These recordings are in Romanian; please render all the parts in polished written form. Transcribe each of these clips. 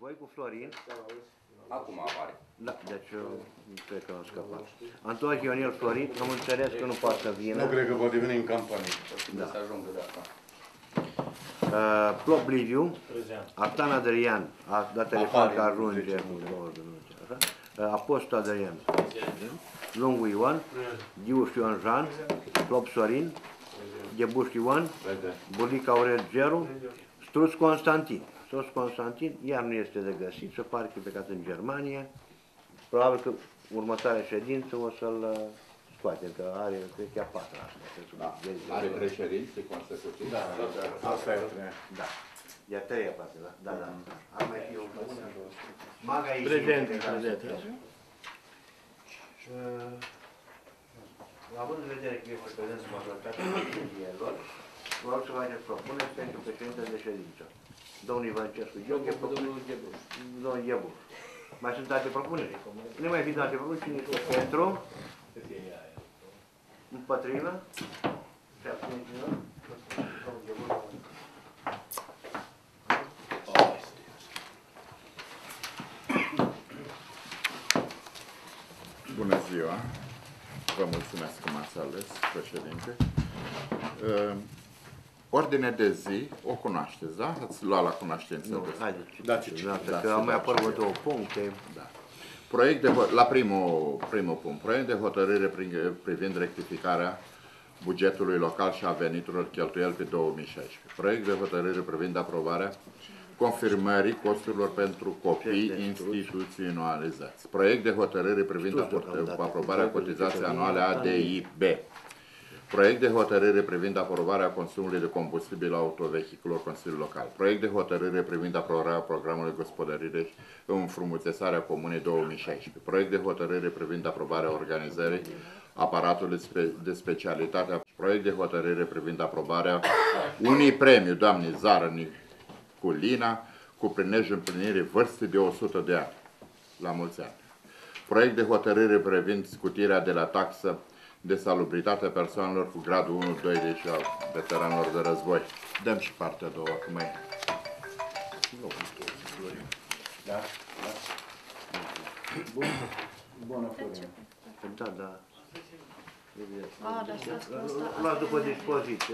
Voi cu Florin. Acum apare. Da, deci eu cred că am scăpat. Antoș Ionel Florin, am înțeles că nu poate să vină. Nu cred că poate veni în campanie. Da. Să ajungă de asta. Plop Liviu, Artan Adrian, a dat telefon că ajunge. Apostol Adrian, Lungu Ioan, Diuș Ioan Jean, Plop Sorin, Gebuș Ioan, Bulica Aurel Geru, Struț Constantin. Struț Constantin iar nu este de găsit, se pare că e plecat în Germania. Probabil că următoarea ședință o să-l scoatem, că are, cred că e a patra asta. Are 3 ședințe consecutive. Da, asta e 3. Da. E a treia parte, da? Da, da. Ar mai fi o bună. Maga e Prezent. Având în vedere că este prezent în majoritatea lor, vă rog să faceți propuneri pentru președinte de ședință. Domnul Ivancescu, domnul Ghebuș. Mai sunt alte propuneri? Nu mai fi alte propuneri, cine este pentru? Împotrivă? Se abține cineva? Bună ziua! Vă mulțumesc că m-ați ales, președinte. Ordinea de zi o cunoașteți, da? Ați luat la cunoștință. Nu, haideți. Da, că au mai apărut două puncte. Da. Proiect de, la primul punct, proiect de hotărâre privind rectificarea bugetului local și a veniturilor cheltuieli pe 2016. Proiect de hotărâre privind aprobarea confirmării costurilor pentru copii instituționalizați. Proiect de hotărâre privind aprobarea cotizației anuale ADIB. Proiect de hotărâre privind aprobarea consumului de combustibil autovehiculor Consiliul Local. Proiect de hotărâre privind aprobarea programului gospodărire și înfrumusețarea comunei 2016. Proiect de hotărâre privind aprobarea organizării aparatului de specialitate. Proiect de hotărâre privind aprobarea unui premiu, doamne Zara Niculina, cu prilejul împlinirii vârstei de 100 de ani. La mulți ani. Proiect de hotărâre privind scutirea de la taxă de salubritate persoanelor cu gradul 1-2, deci a veteranilor de război. Dăm și partea a doua, cum e. Da? Bună, Florin. Da, da. Da, Luați după dispoziție,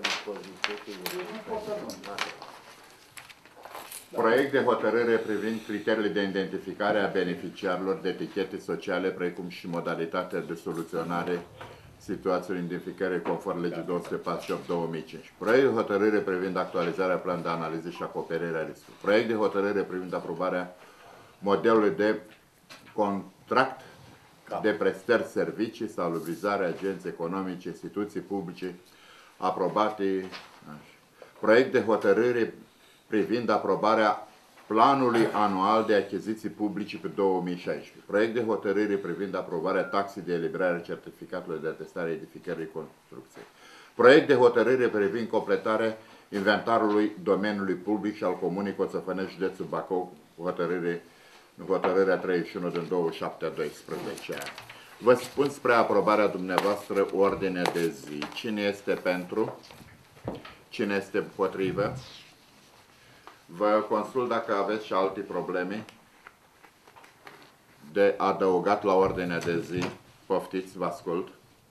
Proiect de hotărâre privind criteriile de identificare a beneficiarilor de etichete sociale, precum și modalitatea de soluționare situațiilor identificării conform legii 248-2005. Proiect de hotărâre privind actualizarea planului de analiză și acoperire a riscului. Proiect de hotărâre privind aprobarea modelului de contract de prestări servicii, salubrizare, agenți economice, instituții publice aprobate. Proiect de hotărâre privind aprobarea planului anual de achiziții publice pe 2016. Proiect de hotărâre privind aprobarea taxei de eliberare a certificatului de atestare a edificării construcției. Proiect de hotărâre privind completarea inventarului domeniului public și al Comunei Coțăfănești, județul Bacău, hotărârea 31 din 27 a 12 ani. Vă spun spre aprobarea dumneavoastră ordinea de zi. Cine este pentru? Cine este împotrivă? Vă consult dacă aveți și alte probleme de adăugat la ordinea de zi. Poftiți, vă ascult.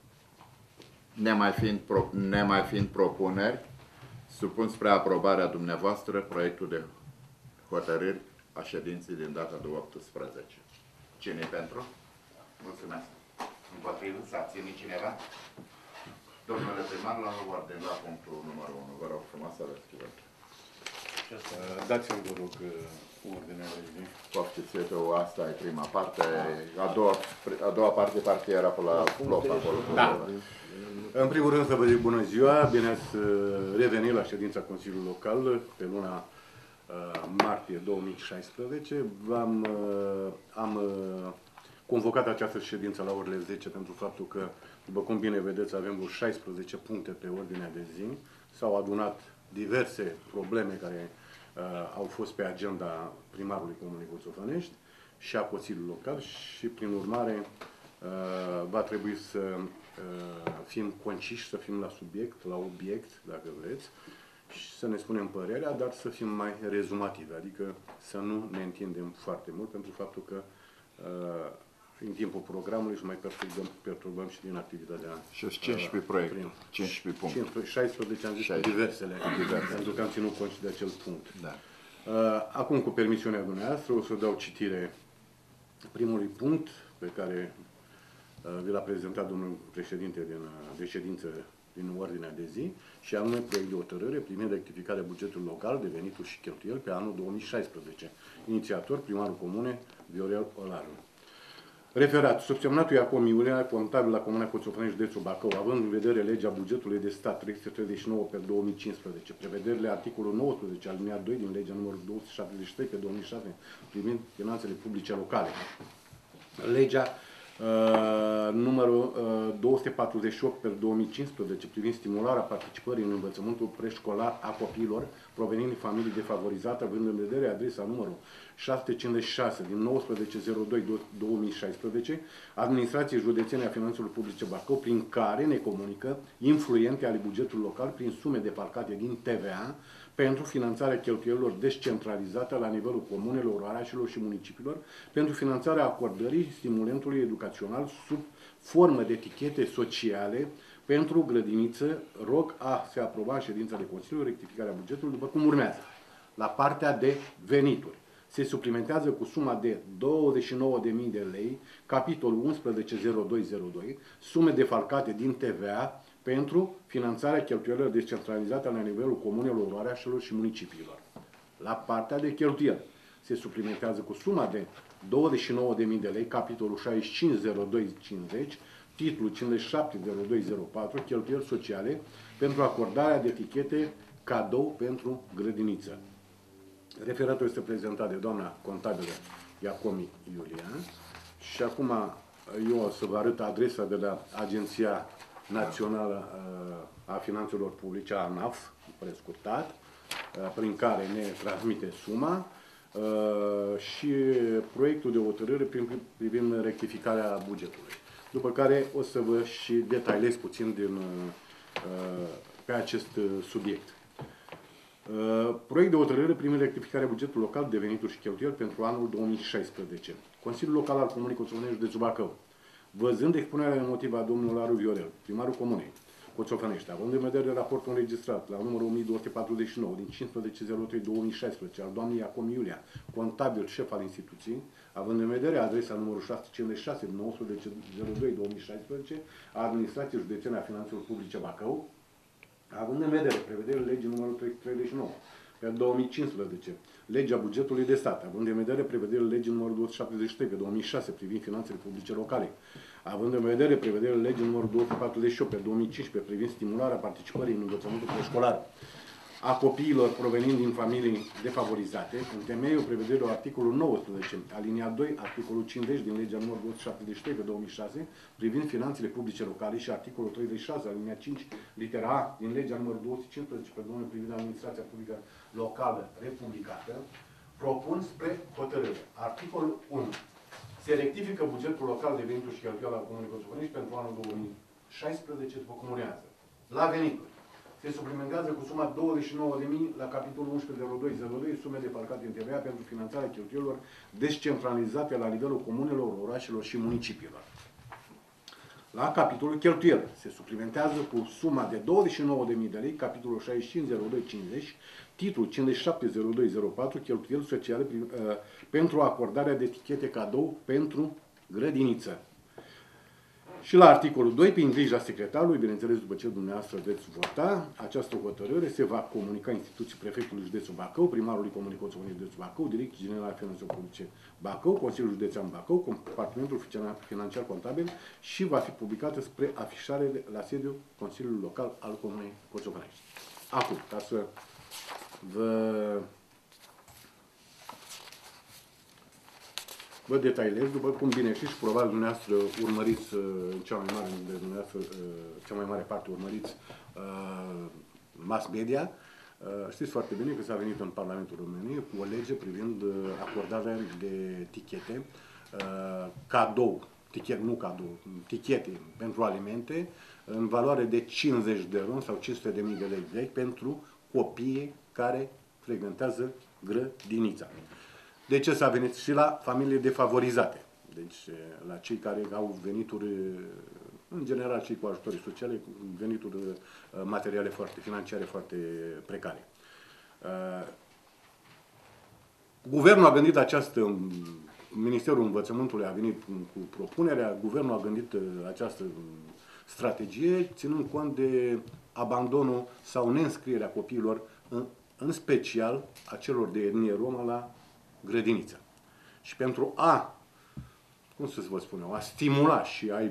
Nemai fiind propuneri, supun spre aprobarea dumneavoastră proiectul de hotărâri a ședinței din data de 18. Cine pentru? Mulțumesc. Împotrivă? S-a abținut cineva? Domnule primar, la ordine la punctul numărul 1. Vă rog frumos să aveți cuvântul. Dați-mi, vă rog, ordinea de zi. Poftiți, asta e prima parte. A doua parte era pe la flop acolo. Da. În primul rând să vă zic bună ziua, bine ați revenit la ședința Consiliului Local pe luna martie 2016. Am convocat această ședință la orele 10 pentru faptul că, după cum bine vedeți, avem vreo 16 puncte pe ordinea de zi. S-au adunat diverse probleme care au fost pe agenda primarului Comunei Coțăfănești și a Consiliului Local și, prin urmare, va trebui să fim conciși, să fim la subiect, la obiect, dacă vreți, și să ne spunem părerea, dar să fim mai rezumativi, adică să nu ne întindem foarte mult, pentru faptul că în timpul programului și mai perturbăm și din activitatea. Și 15 proiecte, 15 puncte. 16 am zis 16. diversele, pentru că am ținut cont și de acel punct. Da. Acum, cu permisiunea dumneavoastră, o să dau citire primului punct pe care vi l-a prezentat domnul președinte de ședință din ordinea de zi, și anume proiect de hotărâre privind rectificarea bugetului local de venituri și cheltuieli pe anul 2016. Inițiator, primarul comune, Viorel Olaru. Referat, subsemnatul Iacom Iulia, contabil la Comuna Coțofănești, județul Bacău, având în vedere legea bugetului de stat 339 pe 2015, prevederile articolul 19 aliniat 2 din legea numărul 273 pe 2006 privind finanțele publice locale. Legea numărul 248 pe 2015 privind stimularea participării în învățământul preșcolar a copiilor provenind din familii defavorizate, având în vedere adresa numărul 656 din 19.02.2016 Administrației Județene a Finanțelor Publice Bacău, prin care ne comunică influente ale bugetului local prin sume defalcate din TVA pentru finanțarea cheltuielilor descentralizate la nivelul comunelor, orașelor și municipiilor, pentru finanțarea acordării stimulentului educațional sub formă de etichete sociale pentru grădiniță. Rog a se aproba ședința de Consiliu rectificarea bugetului după cum urmează. La partea de venituri se suplimentează cu suma de 29.000 de lei, capitolul 110202, sume defalcate din TVA pentru finanțarea cheltuielilor descentralizate la nivelul comunelor, orașelor și municipiilor. La partea de cheltuieli se suplimentează cu suma de 29.000 de lei, capitolul 650250, titlul 570204, cheltuieli sociale pentru acordarea de etichete cadou pentru grădiniță. Referatul este prezentat de doamna contabilă Iacomi Iulia și acum eu o să vă arăt adresa de la Agenția Națională a Finanțelor Publice, ANAF, prescurtat, prin care ne transmite suma și proiectul de hotărâre privind rectificarea bugetului. După care o să vă și detaliez puțin pe acest subiect. Proiect de hotărâre privind rectificarea bugetului local de venituri și cheltuieli pentru anul 2016. Consiliul Local al Comunei Coțofănești, județul Bacău, văzând expunerea de motiv a domnului Olaru Viorel, primarul Comunei Coțofănești, având în vedere raportul înregistrat la numărul 1249 din 15.03.2016 al doamnei Iacom Iulia, contabil șef al instituției, având în vedere adresa numărul 656 din 19.02.2016 a Administrației Județene a Finanțelor Publice Bacău, având în vedere prevederile legii numărul 339 pe 2015, legea bugetului de stat, având în vedere prevederile legii numărul 273 pe 2006 privind finanțele publice locale, având în vedere prevederile legii numărul 248 pe 2015 privind stimularea participării în învățământul preșcolar a copiilor provenind din familii defavorizate, în temeiul prevederilor articolul 19, aliniat 2, articolul 50 din legea numărul 273 pe 2006, privind finanțele publice locale și articolul 36, aliniat 5, litera A, din legea numărul 215 pe 2000 privind administrația publică locală republicată, propun spre hotărâre. Articolul 1. Se rectifică bugetul local de venituri și cheltuieli al Comunei Coțofănești pentru anul 2016, după cum urmează. La venituri se suplimentează cu suma 29.000 la capitolul 110202 sume defalcate în TVA pentru finanțarea cheltuielilor descentralizate la nivelul comunelor, orașelor și municipiilor. La capitolul cheltuieli se suplimentează cu suma de 29.000 de lei, capitolul 650250, titlul 570204, cheltuieli sociale pentru acordarea de etichete cadou pentru grădiniță. Și la articolul 2, prin grija secretarului, bineînțeles după ce dumneavoastră veți vota, această hotărâre se va comunica instituții prefectului județul Bacău, primarului Comunei Coțofănești județul Bacău, Direcția Generală a Finanțelor Publice Bacău, Consiliul Județean Bacău, Compartimentul Financiar Contabil și va fi publicată spre afișare la sediul Consiliului Local al Comunei Coțofănești. Acum, ca să vă detaliez, după cum bine știți, probabil dumneavoastră urmăriți, cea mai mare parte urmăriți mass media, știți foarte bine că s-a venit în Parlamentul României cu o lege privind acordarea de tichete, tichete pentru alimente în valoare de 50 de RON sau 500.000 de lei vechi pentru copiii care frecventează grădinița. De ce s-a venit și la familiile defavorizate? Deci la cei care au venituri, în general cei cu ajutoare sociale, venituri materiale financiare foarte precare. Guvernul a gândit Ministerul Învățământului a venit cu propunerea, guvernul a gândit această strategie, ținând cont de abandonul sau neînscrierea copiilor, în special a celor de etnie romă, la grădiniță. Și pentru a, cum să vă spun eu, a stimula și a-i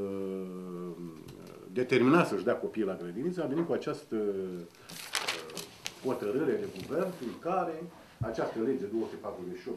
determina să-și dea copiii la grădiniță, a venit cu această hotărâre de guvern, prin care această lege 248,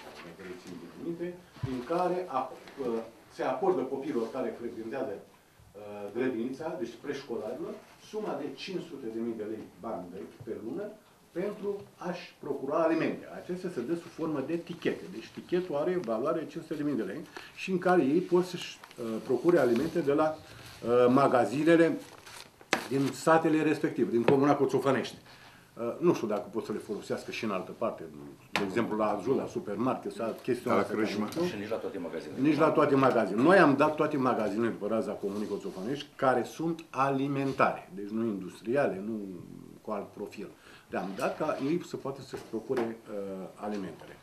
prin care se acordă copiilor care frecventează grădinița, deci preșcolarilor, suma de 500.000 de lei bani pe lună pentru a-și procura alimente. Acestea se dă sub formă de tichete. Deci tichetul are valoare 500.000 de lei și în care ei pot să-și procure alimente de la magazinele din satele respective, din comuna Coțofănești. Nu știu dacă pot să le folosească și în altă parte, de exemplu la Azul, la supermarket, sau chestiunea la Crâșmă. Și nici la toate magazinele. Nici la toate magazinele. Noi am dat toate magazinele pe raza comunii Coțofănești care sunt alimentare, deci nu industriale, nu cu alt profil. Le-am dat ca ei să poată să-și procure alimentele.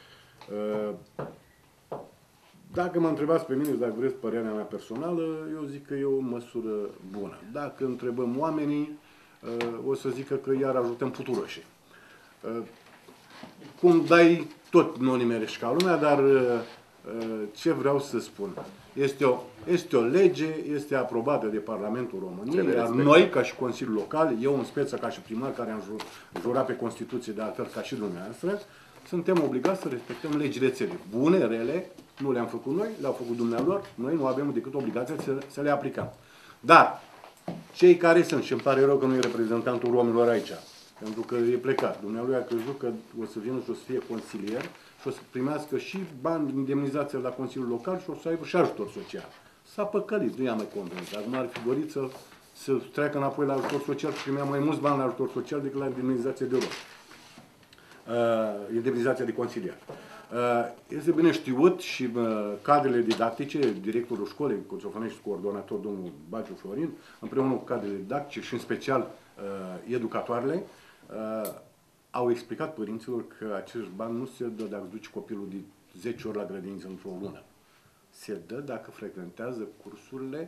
Dacă mă întrebați pe mine, dacă vreți părerea mea personală, eu zic că e o măsură bună. Dacă întrebăm oamenii, o să zică că iar ajutăm puturoșii. Cum dai, tot nu nimerești ca lumea, dar ce vreau să spun? Este o lege, este aprobată de Parlamentul României, iar noi, ca și Consiliul Local, eu în speță ca și primar, care am jurat pe Constituție de altfel ca și dumneavoastră, suntem obligați să respectăm legile țării. Bune, rele, nu le-am făcut noi, le-au făcut dumnealor, noi nu avem decât obligația să le aplicăm. Dar cei care sunt, și îmi pare rău că nu e reprezentantul romilor aici, pentru că e plecat. Dumnealui a crezut că o să vină și o să fie consilier și o să primească și bani, indemnizație la Consiliul Local și o să aibă și ajutor social. S-a păcălit, nu i-a mai convins. Acum ar fi dorit să treacă înapoi la ajutor social și primea mai mulți bani la ajutor social decât la indemnizație de rom. Indemnizația de consilier. Este bine știut și cadrele didactice, directorul școlii Coțofănești, coordonator domnul Baciu Florin, împreună cu cadrele didactice și în special educatoarele, au explicat părinților că acești bani nu se dă dacă duci copilul de 10 ori la grădiniță într-o lună. Se dă dacă frecventează cursurile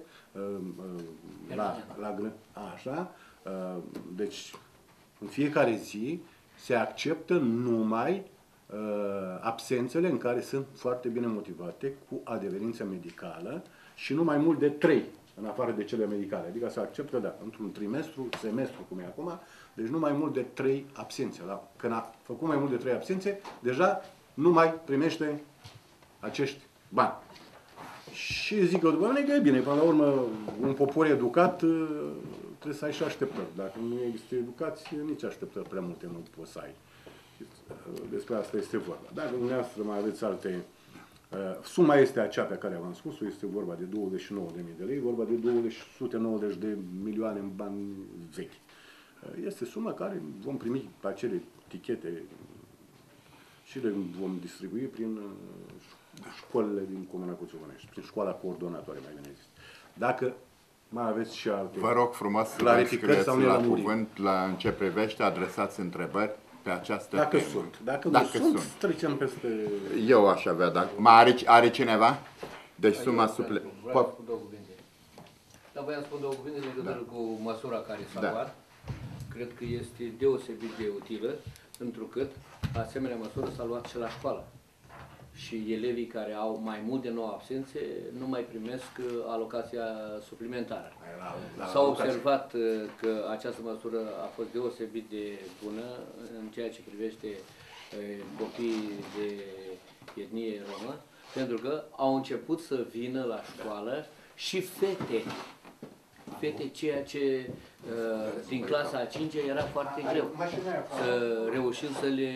așa, deci în fiecare zi se acceptă numai absențele în care sunt foarte bine motivate cu adeverință medicală și nu mai mult de 3 în afară de cele medicale. Adică se acceptă, da, într-un trimestru, semestru, cum e acum, deci nu mai mult de 3 absențe. Când a făcut mai mult de 3 absențe, deja nu mai primește acești bani. Și zic eu, după mine că e bine, până la urmă, un popor educat trebuie să ai și așteptări. Dacă nu există educație, nici așteptări prea multe nu poți să ai. Despre asta este vorba. Dacă dumneavoastră mai aveți alte... Suma este acea pe care v-am spus-o, este vorba de 29.000 de lei, vorba de 290 de milioane în bani vechi. Este suma care vom primi pe acele tichete și le vom distribui prin școlile din Comuna Coțofănești, prin școala coordonatoare, mai bine zis. Dacă mai aveți și alte... Vă rog frumos să vă scrieți la cuvânt în ce privește, adresați întrebări pe această dacă temă. Sunt. Dacă sunt, trecem peste... Eu aș avea, dacă... Are cineva? Deci suma suple... Vreau să spun două cuvinte. Dar voiam să spun două cuvinte în legătură cu măsura care s-a luat. Cred că este deosebit de utilă, întrucât asemenea măsură s-a luat și la școală. Și elevii care au mai mult de 9 absențe nu mai primesc alocația suplimentară. S-a observat că această măsură a fost deosebit de bună în ceea ce privește copiii de etnie romă, pentru că au început să vină la școală și fete, ceea ce din clasa a 5-a era foarte greu. Să reușim să le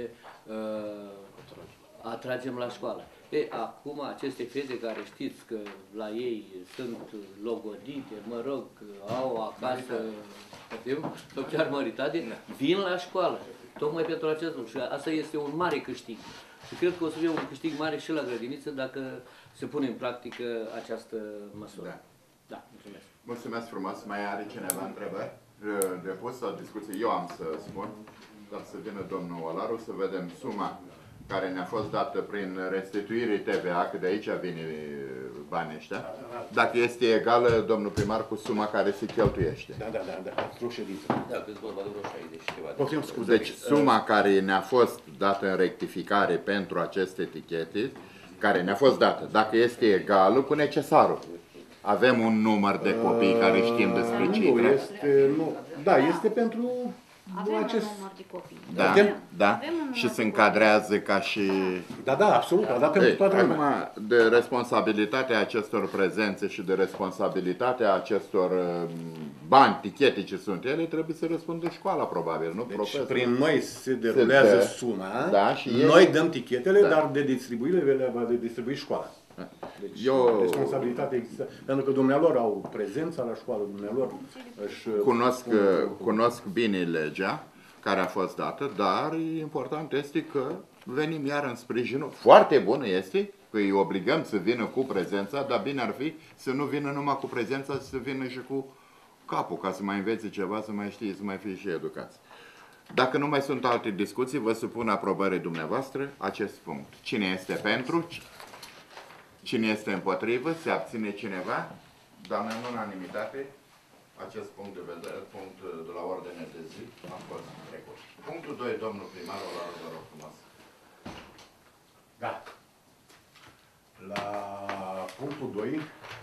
atragem la școală. Acum aceste fete care știți că la ei sunt logodite, mă rog, au acasă sau chiar măritate, vin la școală. Tocmai pentru acest lucru. Și asta este un mare câștig. Și cred că o să fie un câștig mare și la grădiniță dacă se pune în practică această măsură. Da. Da, mulțumesc. Mulțumesc frumos. Mai are cineva întrebări de pus sau discuție? Eu am să spun, dar să vină domnul Olaru să vedem suma care ne-a fost dată prin restituirii TVA, că de aici vine banii ăștia, dacă este egală, domnul primar, cu suma care se cheltuiește. Da, într-o ședință. Da, că-ți vorba de vreo 60 și ceva. Poftim, scuze. Deci suma care ne-a fost dată în rectificare pentru aceste etichete, care ne-a fost dată, dacă este egală cu necesarul. Avem un număr de copii care știm despre Nu, cifre. este pentru Avem acest... un număr de copii. Da, Avem? da. Avem un număr Și de se copii. încadrează ca și... Da, absolut, a dat pentru Ei, toată lumea. acum, de responsabilitatea acestor prezențe și de responsabilitatea acestor bani, tichete ce sunt ele, trebuie să răspundă școala, probabil, nu? Deci Profesor. prin noi se derulează dă. suma, Da, și noi ele- dăm tichetele, Da. dar de distribuire le va de distribui școala. Deci Eu- responsabilitatea există. Pentru că dumnealor au prezența la școală, dumnealor își... Cunosc bine legea care a fost dată, dar important este că venim iar în sprijinul. Foarte bună este că îi obligăm să vină cu prezența, dar bine ar fi să nu vină numai cu prezența, să vină și cu capul, ca să mai învețe ceva, să mai știe, să mai fie și educați. Dacă nu mai sunt alte discuții, vă supun aprobării dumneavoastră acest punct. Cine este pentru? Cine este împotrivă? Se abține cineva? Doamne, în unanimitate, acest punct de vedere, punct de la ordine de zi, a fost trecut. Punctul 2, domnul primar, vă rog frumos. Da. La punctul 2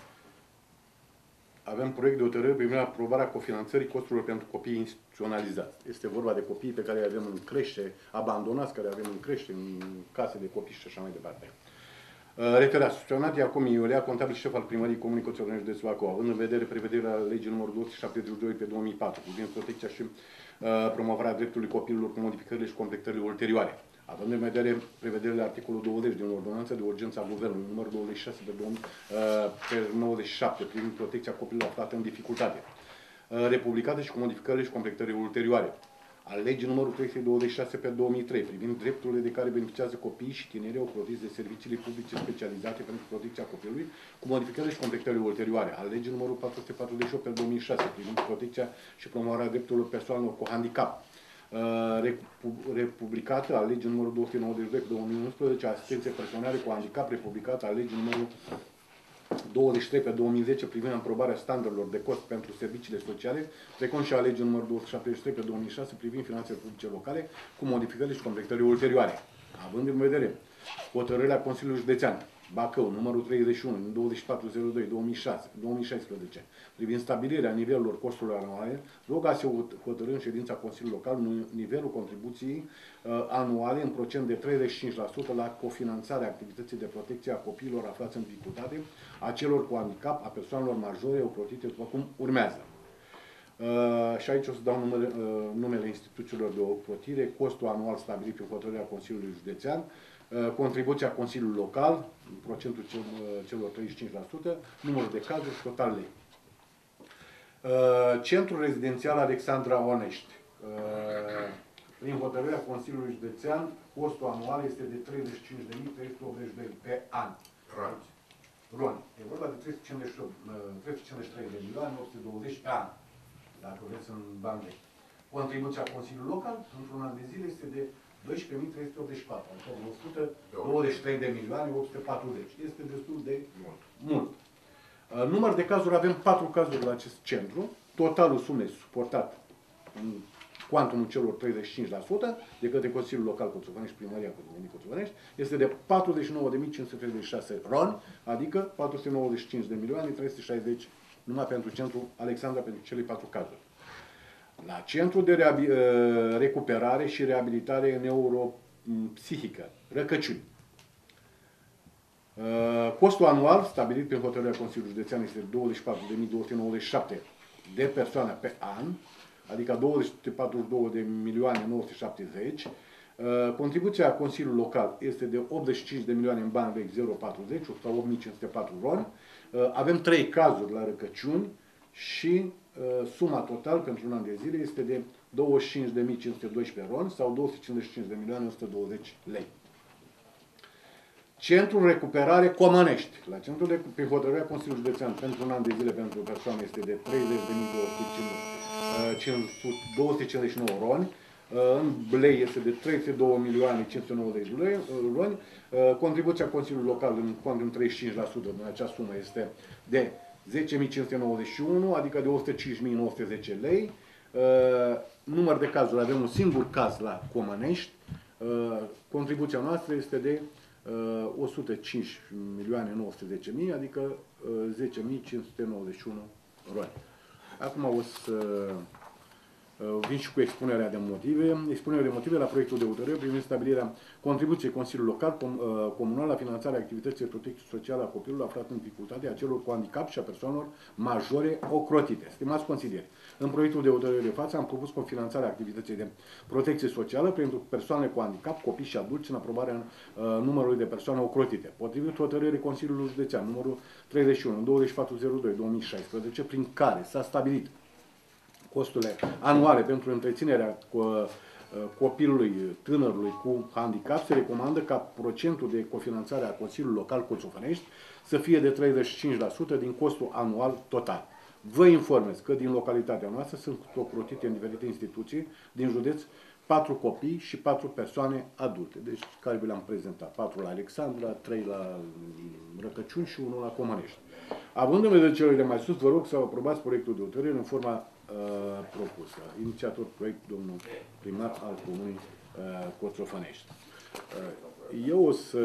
avem proiect de hotărâre privind aprobarea cofinanțării costurilor pentru copii instituționalizați. Este vorba de copii pe care îi avem în crește, abandonați, care avem în crește, în case de copii și așa mai departe. Referea, susționat Iacom Iulea, contabil șef al primăriei Comunei Coțovenești de Slacova, având în vedere prevederea legii numărul 272 pe 2004, privind protecția și promovarea dreptului copilului cu modificările și completările ulterioare. Având în vedere prevederile articolul 20 din ordonanța de urgență a Guvernului, numărul 26 pe 97, privind protecția copilului aflat în dificultate, republicate și cu modificările și completările ulterioare, al legii numărul 326 pe 2003, privind drepturile de care beneficiază copiii și tinerii ocrotiți de serviciile publice specializate pentru protecția copilului, cu modificările și completările ulterioare, al legii numărul 448 pe 2006, privind protecția și promovarea drepturilor persoanelor cu handicap, republicată a legii numărul 292 pe 2011, asistențe personale cu handicap, republicată a legii numărul 23 pe 2010 privind aprobarea standardelor de cost pentru serviciile sociale, precum și a legii numărul 273 pe 2006 privind finanțele publice locale, cu modificările și completările ulterioare. Având în vedere hotărârea Consiliului Județean Bacău, numărul 31, din 24.02.2016, privind stabilirea nivelurilor costurilor anuale, rog să hotărâ în ședința Consiliului Local nivelul contribuției anuale în procent de 35% la cofinanțarea activității de protecție a copiilor aflați în dificultate, a celor cu handicap, a persoanelor majore ocrotite după cum urmează. Și aici o să dau numele instituțiilor de ocrotire, costul anual stabilit prin hotărârea Consiliului Județean, contribuția Consiliului Local, procentul celor 35%, numărul de cazuri și total lei. Centrul rezidențial Alexandra Onești. Prin hotărârea Consiliului Județean, costul anual este de 35.382 pe an. RON. E vorba de 353 de milioane 820 pe an, dacă vreți în bani vechi. Contribuția Consiliului Local, într-un an de zile, este de 12.384, adică 123 de milioane 840. Este destul de mult. Număr de cazuri, avem 4 cazuri la acest centru. Totalul sumei suportat în cuantumul celor 35% de către Consiliul Local Coțovenești, Primăria Coțovenești, este de 49.536 RON, adică 495 de milioane 360 numai pentru centrul Alexandra, pentru cele 4 cazuri. La Centrul de Recuperare și Reabilitare Neuropsihică, Răcăciuni. Costul anual stabilit prin hotărârea Consiliului Județean este 24.297 de persoane pe an, adică 242 de milioane 970. Contribuția Consiliului Local este de 85 de milioane în bani vechi 040, 108.504 RON. Avem 3 cazuri la Răcăciuni și suma total pentru un an de zile este de 25.512 RON sau 255.120 lei. Centrul Recuperare Comănești. La Centrul de pe hotărârea Consiliului Județean pentru un an de zile pentru persoane este de 30.259 RON. În Blei este de 32.590 RON. Contribuția Consiliului Local în cont în 35% din acea sumă este de 10.591, adică de 105.910 lei. Număr de cazuri, avem un singur caz la Comănești. Contribuția noastră este de 105.910.000, adică 10.591 RON. Acum o să vin și cu expunerea de motive. Expunerea de motive la proiectul de hotărâre privind stabilirea contribuției Consiliului Local Comunal la finanțarea activității de protecție socială a copilului aflat în dificultate, a celor cu handicap și a persoanelor majore ocrotite. Stimați consilieri, în proiectul de hotărâre de față am propus cofinanțarea activității de protecție socială pentru persoane cu handicap, copii și adulți în aprobarea numărului de persoane ocrotite. Potrivit hotărârii Consiliului Județean numărul 31 2402/2016, prin care s-a stabilit costurile anuale pentru întreținerea copilului, tânărului cu handicap, se recomandă ca procentul de cofinanțare a Consiliului Local Coțofănești să fie de 35% din costul anual total. Vă informez că din localitatea noastră sunt ocrotite în diferite instituții din județ 4 copii și 4 persoane adulte, deci care vi le-am prezentat. 4 la Alexandra, 3 la Răcăciuni și 1 la Comănești. Având în vedere cele de mai sus, vă rog să aprobați proiectul de hotărâre în forma propusă. Inițiator proiect, domnul primar al Comunei Coțofănești. Eu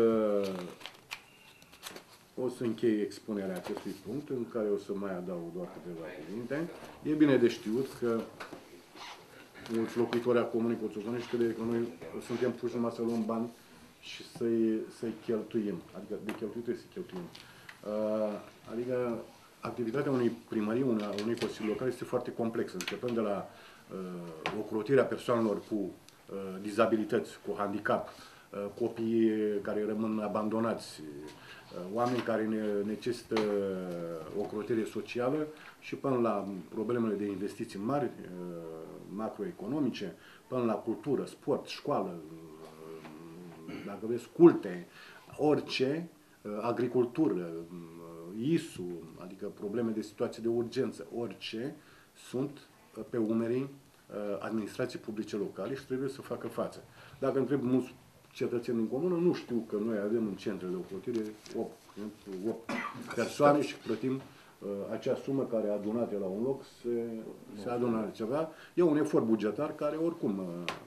o să închei expunerea acestui punct, în care o să mai adaug doar câteva cuvinte. E bine de știut că mulți locuitori a Comunei Coțofănești crede că noi suntem puși numai să luăm bani și să-i cheltuim. Adică de cheltuit trebuie să cheltuim. Adică activitatea unei primării, unui consiliu local este foarte complexă, începând de la ocrotirea persoanelor cu dizabilități, cu handicap, copii care rămân abandonați, oameni care necesită ocrotire socială și până la problemele de investiții mari, macroeconomice, până la cultură, sport, școală, dacă vreți, culte, orice, agricultură, ISU, adică probleme de situații de urgență, orice, sunt pe umerii administrației publice locale și trebuie să facă față. Dacă întreb mulți cetățeni din comună, nu știu că noi avem în centre de ocrotire 8 persoane și plătim acea sumă care adunate la un loc se adună ceva. E un efort bugetar care oricum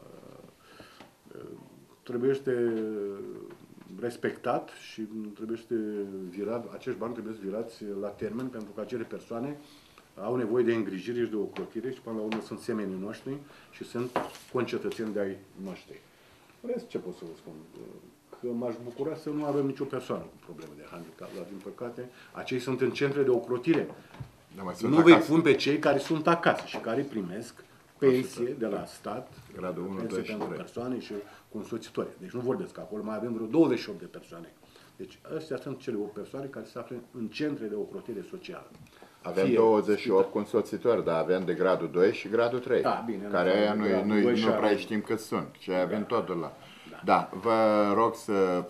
trebuiește respectat și trebuiește virat, acești bani trebuie virați la termen pentru că acele persoane au nevoie de îngrijire și de ocrotire și până la urmă sunt semenii noștri și sunt concetățeni de ai noștri. Rest, ce pot să vă spun? Că m-aș bucura să nu avem nicio persoană cu probleme de handicap, dar din păcate acei sunt în centre de ocrotire. Nu vei pun pe cei care sunt acasă și care primesc pensie de la stat, gradul 1, 2 și 3. Persoane și cu însoțitori. Deci nu vorbesc, acolo mai avem vreo 28 de persoane. Deci astea sunt cele 8 persoane care se află în centre de ocrotire socială. Avem 28 cu însoțitori, dar avem de gradul 2 și gradul 3, da, bine, care aia nu prea știm cât sunt, și avem totul la. Da, vă rog să,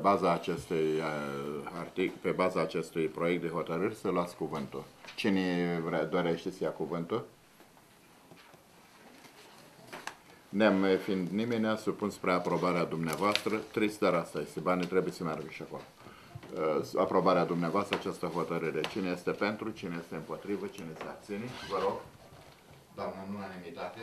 pe baza acestui proiect de hotărâri, să luați cuvântul. Cine dorește să ia cuvântul? Fiind nimeni ne-a supun spre aprobarea dumneavoastră, trist, dar asta este, banii trebuie să meargă și acolo. Aprobarea dumneavoastră, această hotărâre. Cine este pentru, cine este împotrivă, cine se abține? Vă rog, doamnă, în unanimitate.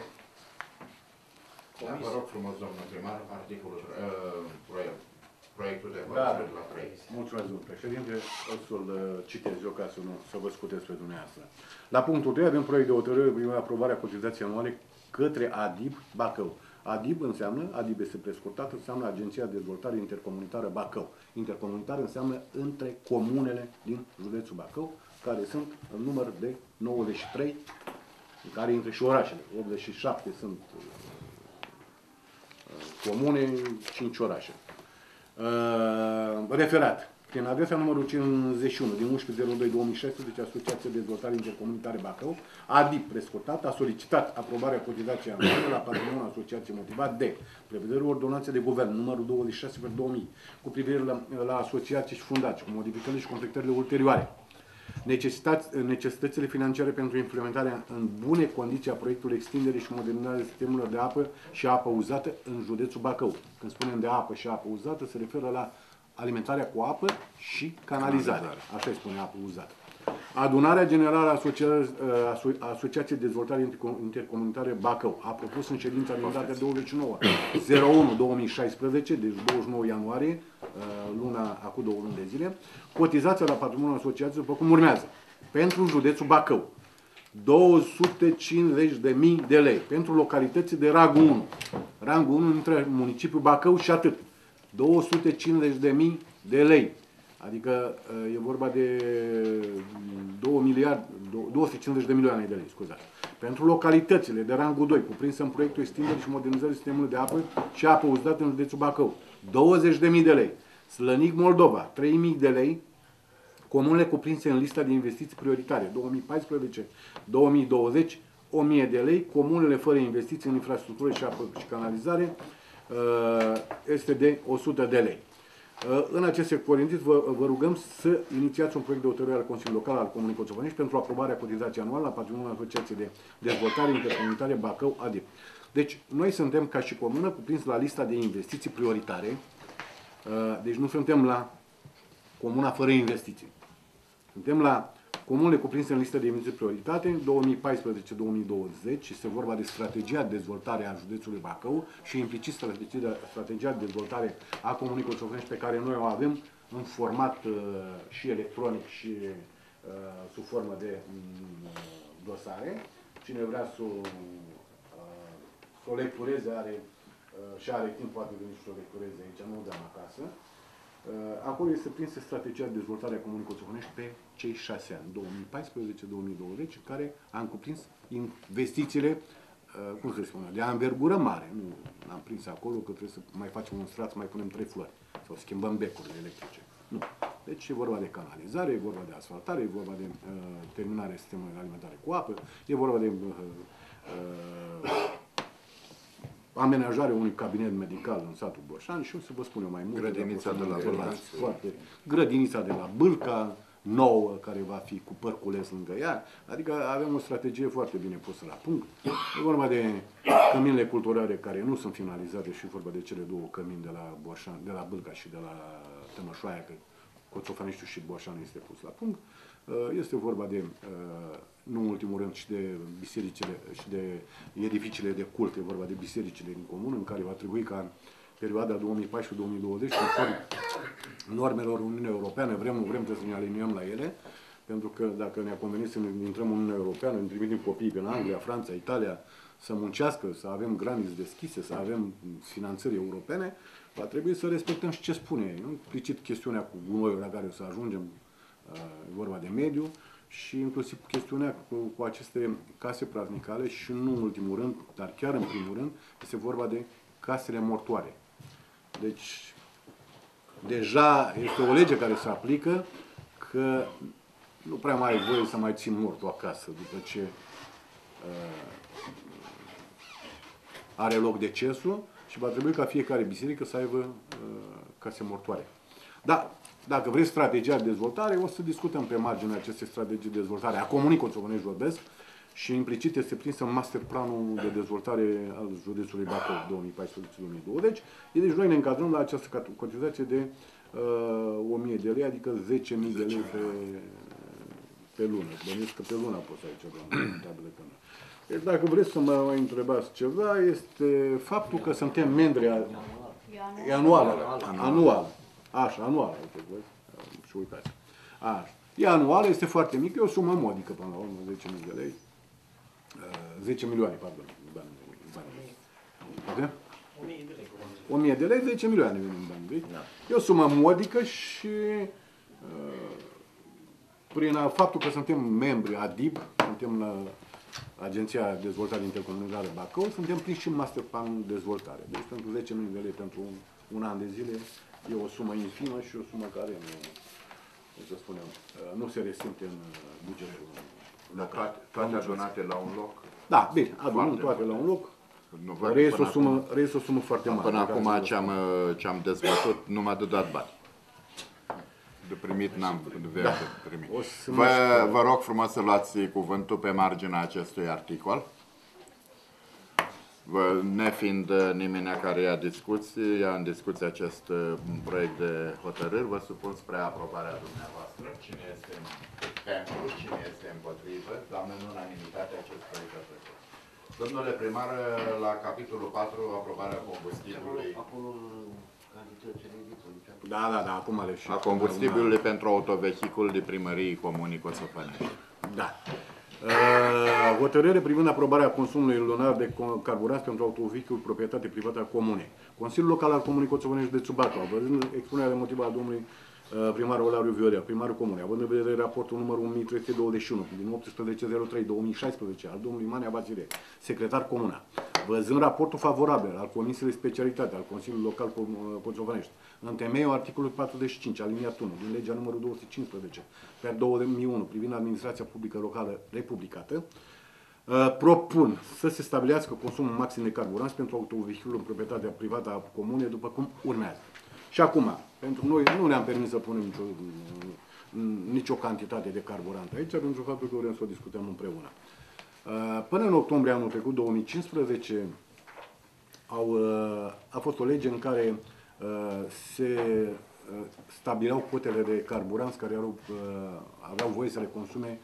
Vă rog frumos, domnul primar, articolul, proiectul de hotărâre la 3. Mulțumesc, domnul președinte. O să-l citez eu ca să vă scutez pe dumneavoastră. La punctul 2 avem proiect de hotărâre privind aprobarea cotizației anuale către ADIB Bacău. ADIB este prescurtat, înseamnă Agenția de Dezvoltare Intercomunitară Bacău. Intercomunitară înseamnă între comunele din județul Bacău, care sunt în număr de 93, care între și orașele. 87 sunt comune, 5 orașe. Referat. prin adresa numărul 51 din 11.02.2016, Asociația de Dezvoltare Intercomunitare Bacău, ADIP prescurtat, a solicitat aprobarea cotizației anuale la patrimoniul asociației motivat de prevederea ordonanței de guvern numărul 26/2000 cu privire la asociații și fundații, cu modificările și completările ulterioare, necesitățile financiare pentru implementarea în bune condiții a proiectului extinderii și modernizarea sistemelor de apă și apă uzată în județul Bacău. Când spunem de apă și apă uzată, se referă la alimentarea cu apă și canalizare. Așa îi spune apă uzată. Adunarea Generală a Asociației de Dezvoltare Intercomunitare Bacău a propus în ședința din data 29/01/2016, deci 29 ianuarie, acum 2 luni de zile, cotizația la patrimoniul asociației după cum urmează. Pentru județul Bacău, 250.000 de lei. Pentru localității de rangul 1. Rangul 1 între municipiul Bacău și atât. 250.000 de lei. Adică e vorba de 250 de milioane de lei, scuzați. Pentru localitățile de rangul 2, cuprinse în proiectul extinderii și modernizării sistemului de apă și apă uzată în județul Bacău, 20.000 de lei. Slănic Moldova, 3.000 de lei. Comunele cuprinse în lista de investiții prioritare, 2014-2020, 1.000 de lei. Comunele fără investiții în infrastructură și apă și canalizare este de 100 de lei. În acest sector vă rugăm să inițiați un proiect de hotărâre al Consiliului Local al Comunei Coțofănești pentru aprobarea cotizației anuale la patrimoniul Asociației de Dezvoltare Intercomunitare Bacău, ADIP. Deci, noi suntem ca și comună cuprins la lista de investiții prioritare, deci nu suntem la comuna fără investiții. Suntem la comunele cuprinse în lista de investiții prioritate 2014-2020, este vorba de strategia de dezvoltare a județului Bacău și implicit strategia de dezvoltare a Comunei Coțofănești pe care noi o avem în format și electronic și sub formă de dosare. Cine vrea să o lectureze și are timp, poate veni și să o lectureze aici, nu o dăm acasă. Acolo este prinsă strategia de dezvoltare a Comunei Coțofănești pe cei 6 ani, 2014-2020, în care am cuprins investițiile, cum să spun, de anvergură mare. Nu am prins acolo că trebuie să mai facem un strat, să mai punem 3 flori sau schimbăm becurile electrice. Nu. Deci e vorba de canalizare, e vorba de asfaltare, e vorba de terminarea sistemului alimentare cu apă, e vorba de amenajarea unui cabinet medical în satul Boșan și o să vă spun eu mai mult. Grădinița de la Bâlca. Grădinița de la Bâlca, nouă, care va fi cu părculeț lângă ea. Adică avem o strategie foarte bine pusă la punct. E vorba de căminele culturale care nu sunt finalizate și e vorba de cele 2 cămini de la Boșan, de la Bâlca și de la Tămășoaia, că Coțofăneștiul și Boșan este pus la punct. Este vorba de, nu în ultimul rând, și de bisericile și de edificiile de cult, e vorba de bisericile din comun, în care va trebui ca în perioada 2014-2020, conform normelor Uniunii Europeane, vrem, nu vrem, trebuie să ne aliniem la ele, pentru că dacă ne-a convenit să intrăm în Uniunea Europeană, ne trimitem copiii pe Anglia, Franța, Italia, să muncească, să avem granițe deschise, să avem finanțări europene, va trebui să respectăm și ce spune. Implicit chestiunea cu gunoiul la care o să ajungem, e vorba de mediu, și inclusiv chestiunea cu aceste case praznicale și nu în ultimul rând, dar chiar în primul rând, este vorba de casele mortoare. Deci, deja este o lege care se aplică că nu prea mai ai voie să mai ții mortul acasă după ce are loc decesul și va trebui ca fiecare biserică să aibă case mortoare. Da, dacă vreți strategia de dezvoltare, o să discutăm pe marginea acestei strategii de dezvoltare a Comunei Coțofănești vorbesc și implicit este prinsă în masterplanul de dezvoltare al județului Bacău 2014-2020. Deci noi ne încadrăm la această cotizație de 1.000 de lei, adică 10.000 de lei pe lună. Bănuiesc că pe lună poți să ai ceva în tablă. Deci dacă vreți să mă mai întrebați ceva, este faptul că suntem membri anual. Așa, anual. Și uitați. Așa. E anual, este foarte mic, e o sumă modică până la urmă, 10.000 de lei. 10 milioane, pardon. Bani. 1.000 de lei, 10 milioane vin în bani. Da. E o sumă modică și prin faptul că suntem membri ADIB, suntem la Agenția de Dezvoltare Intercomunitară Bacău, suntem prinși și în masterplanul de dezvoltare. Deci pentru 10.000 de lei pentru un an de zile e o sumă infimă și o sumă care nu cum să spunem, nu se resimte în bugetul local. Toate adunate la un loc. Da, bine, adunăm Foarte toate la un loc. Nu văd Reiese o sumă foarte mare. Până acum ce am dezbătut nu m-a dat bani. De primit n-am primit. Vă rog frumos să luați cuvântul pe marginea acestui articol. Nefiind nimeni care ia în discuție acest proiect de hotărâri, vă supun spre aprobarea dumneavoastră. Cine este pentru, cine este împotrivă, doamnă, în unanimitate acest proiect de hotărâri. Domnule primar, la capitolul 4, aprobarea combustibilului. Da, acum le și. A combustibilului pentru autovehicul de primăriei Comunii Coțopănești. Da. Hotărâre privind aprobarea consumului lunar de carburanți pentru autovehicul proprietate privată a comunei. Consiliul Local al Comunei Coțopănești de Țubatul, văzând expunerea de motive a domnului primar Olariu Viorea, primarul comunei, având în vedere raportul numărul 1321 din 18.03.2016 al domnului Manea Bazile, secretar comunal, văzând raportul favorabil al Comisiei de Specialitate al Consiliului Local Coțopănești, în temeiul articolului 45 aliniat 1 din legea numărul 215 per 2001 privind administrația publică locală republicată, propun să se stabilească consumul maxim de carburanți pentru autovehiculul în proprietatea privată a comunei după cum urmează. Și acum, pentru noi nu ne-am permis să punem nicio cantitate de carburant aici, pentru faptul că vrem să o discutăm împreună. Până în octombrie anul trecut, 2015, a fost o lege în care se stabileau cotele de carburanți care aveau voie să le consume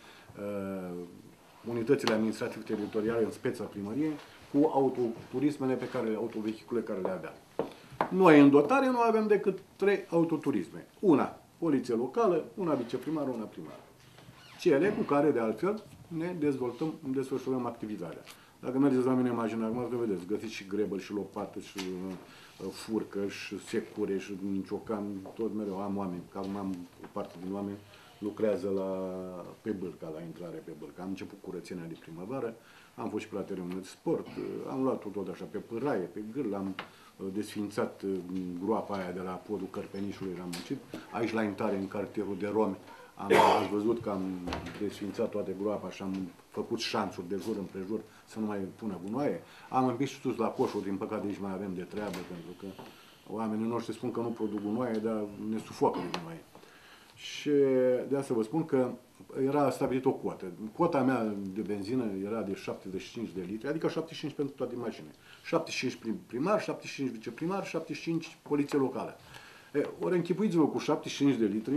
unitățile administrative teritoriale în speța primăriei cu autoturismele pe care, autovehicule care le aveau. Noi în dotare nu avem decât 3 autoturisme. Una poliție locală, una viceprimară, una primară. Cele cu care de altfel ne desfășurăm activitatea. Dacă mergeți la mine în mașina armată, vedeți, găsiți și grebăl, și lopată, și furcă, și secure, și ciocan, tot mereu am oameni, că am o parte din oameni lucrează pe Bârca, la intrare pe Bârca. Am început curățenia de primăvară, am fost și pe la terenul de sport, am luat tot așa pe pâraie, pe gârl, am desfințat groapa aia de la podul Cărpenișului, l-am muncit. Aici la intrare, în cartierul de romi, ați văzut că am desfințat toate groapa și am făcut șanțuri de jur împrejur să nu mai pună gunoaie. Am împins sus la coșuri, din păcate aici mai avem de treabă, pentru că oamenii noștri spun că nu produc gunoaie, dar ne sufocă de gunoaie. Și de asta vă spun că era stabilit o cotă. Cota mea de benzină era de 75 de litri, adică 75 pentru toate mașinile. 75 primar, 75 viceprimar, 75 poliție locală. Ori închipuiți-vă cu 75 de litri...